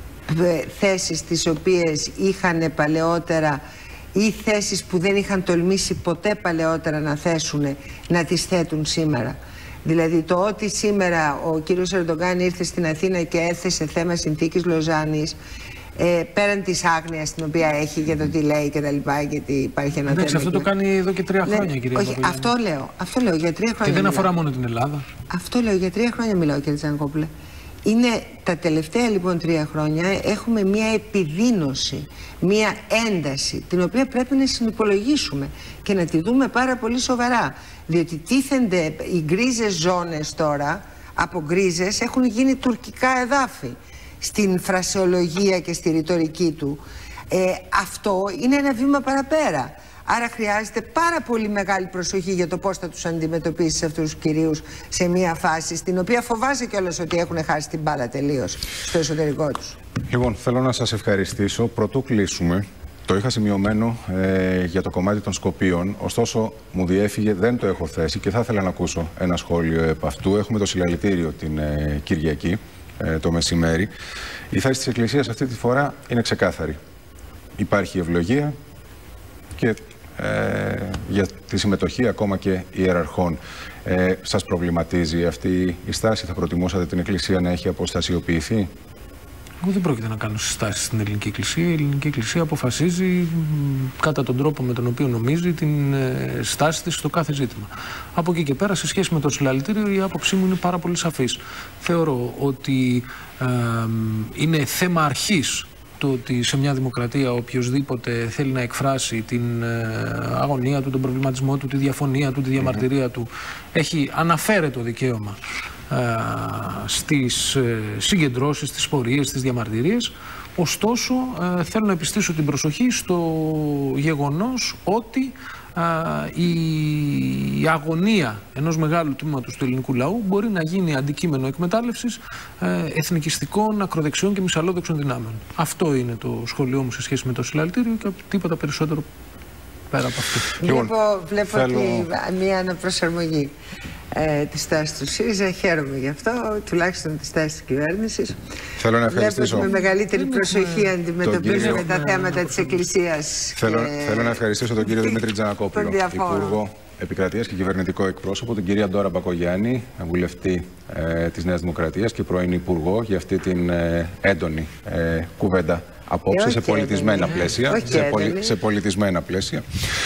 θέσεις τις οποίες είχαν παλαιότερα ή θέσεις που δεν είχαν τολμήσει ποτέ παλαιότερα να θέσουν, να τις θέτουν σήμερα. Δηλαδή το ότι σήμερα ο κύριος Ερντογκάν ήρθε στην Αθήνα και έθεσε θέμα συνθήκης Λοζάνης, ε, πέραν της άγνοιας την οποία έχει για το τι λέει και τα λοιπά, γιατί υπάρχει ένα εντάξει, θέμα. Αυτό το κάνει εδώ και τρία ναι, χρόνια, κυρία όχι, αυτό λέω, αυτό λέω, για τρία χρόνια. Και δεν μιλάω. αφορά μόνο την Ελλάδα. Αυτό λέω, για τρία χρόνια μιλάω, κύριε Τζανακόπουλε. Είναι τα τελευταία λοιπόν τρία χρόνια έχουμε μία επιδείνωση, μία ένταση, την οποία πρέπει να συνυπολογίσουμε και να τη δούμε πάρα πολύ σοβαρά. Διότι τίθενται οι γκρίζες ζώνες τώρα, από γκρίζες έχουν γίνει τουρκικά εδάφη στην φρασεολογία και στη ρητορική του. Ε, αυτό είναι ένα βήμα παραπέρα. Άρα χρειάζεται πάρα πολύ μεγάλη προσοχή για το πώς θα τους αντιμετωπίσεις αυτούς τους κυρίους σε μια φάση στην οποία φοβάσαι κιόλας ότι έχουν χάσει την μπάλα τελείως στο εσωτερικό τους. Λοιπόν, θέλω να σας ευχαριστήσω. Πρωτού κλείσουμε, το είχα σημειωμένο ε, για το κομμάτι των Σκοπίων, ωστόσο μου διέφυγε, δεν το έχω θέσει και θα ήθελα να ακούσω ένα σχόλιο επ' αυτού. Έχουμε το συλλαλητήριο την ε, Κυριακή, ε, το μεσημέρι. Η θέση της Εκκλησίας αυτή τη φορά είναι ξεκάθαρη. Υπάρχει ευλογία και Ε, για τη συμμετοχή ακόμα και ιεραρχών. Ε, σας προβληματίζει αυτή η στάση? Θα προτιμούσατε την Εκκλησία να έχει αποστασιοποιηθεί? Εγώ δεν πρόκειται να κάνω συστάσεις στην Ελληνική Εκκλησία. Η Ελληνική Εκκλησία αποφασίζει κατά τον τρόπο με τον οποίο νομίζει την ε, στάση της στο κάθε ζήτημα. Από εκεί και πέρα, σε σχέση με το συλλαλητήριο, η άποψή μου είναι πάρα πολύ σαφής. Θεωρώ ότι ε, είναι θέμα αρχής το ότι σε μια δημοκρατία οποιοσδήποτε θέλει να εκφράσει την ε, αγωνία του, τον προβληματισμό του, τη διαφωνία του, τη διαμαρτυρία του, έχει αναφέρετο δικαίωμα ε, στις ε, συγκεντρώσεις, στις πορείες, στις διαμαρτυρίες. Ωστόσο, ε, θέλω να επιστήσω την προσοχή στο γεγονός ότι ε, η αγωνία ενός μεγάλου τμήματος του ελληνικού λαού μπορεί να γίνει αντικείμενο εκμετάλλευσης ε, εθνικιστικών, ακροδεξιών και μυσαλλόδοξων δυνάμεων. Αυτό είναι το σχόλιο μου σε σχέση με το συλλαλητήριο και τίποτα περισσότερο πέρα από αυτό. Βλέπω, βλέπω θέλω... ότι μια αναπροσαρμογή ε, της στάσης του ΣΥΡΙΖΑ. Χαίρομαι γι' αυτό, τουλάχιστον της στάσης της κυβέρνησης. Θέλω να ευχαριστήσω. Βλέπω ότι με μεγαλύτερη προσοχή αντιμετωπίζουμε κύριο... τα θέματα της Εκκλησίας. Θέλω, και... θέλω να ευχαριστήσω τον κύριο Δημήτρη Τζανακόπουλο, Υπουργό Επικρατείας και κυβερνητικό εκπρόσωπο, την κυρία Ντόρα Μπακογιάννη, βουλευτή ε, της Νέας Δημοκρατίας και πρώην Υπουργό, για αυτή την ε, έντονη ε, κουβέντα απόψε σε πολιτισμένα πλαίσια. Σε, πολι... σε πολιτισμένα πλαίσια.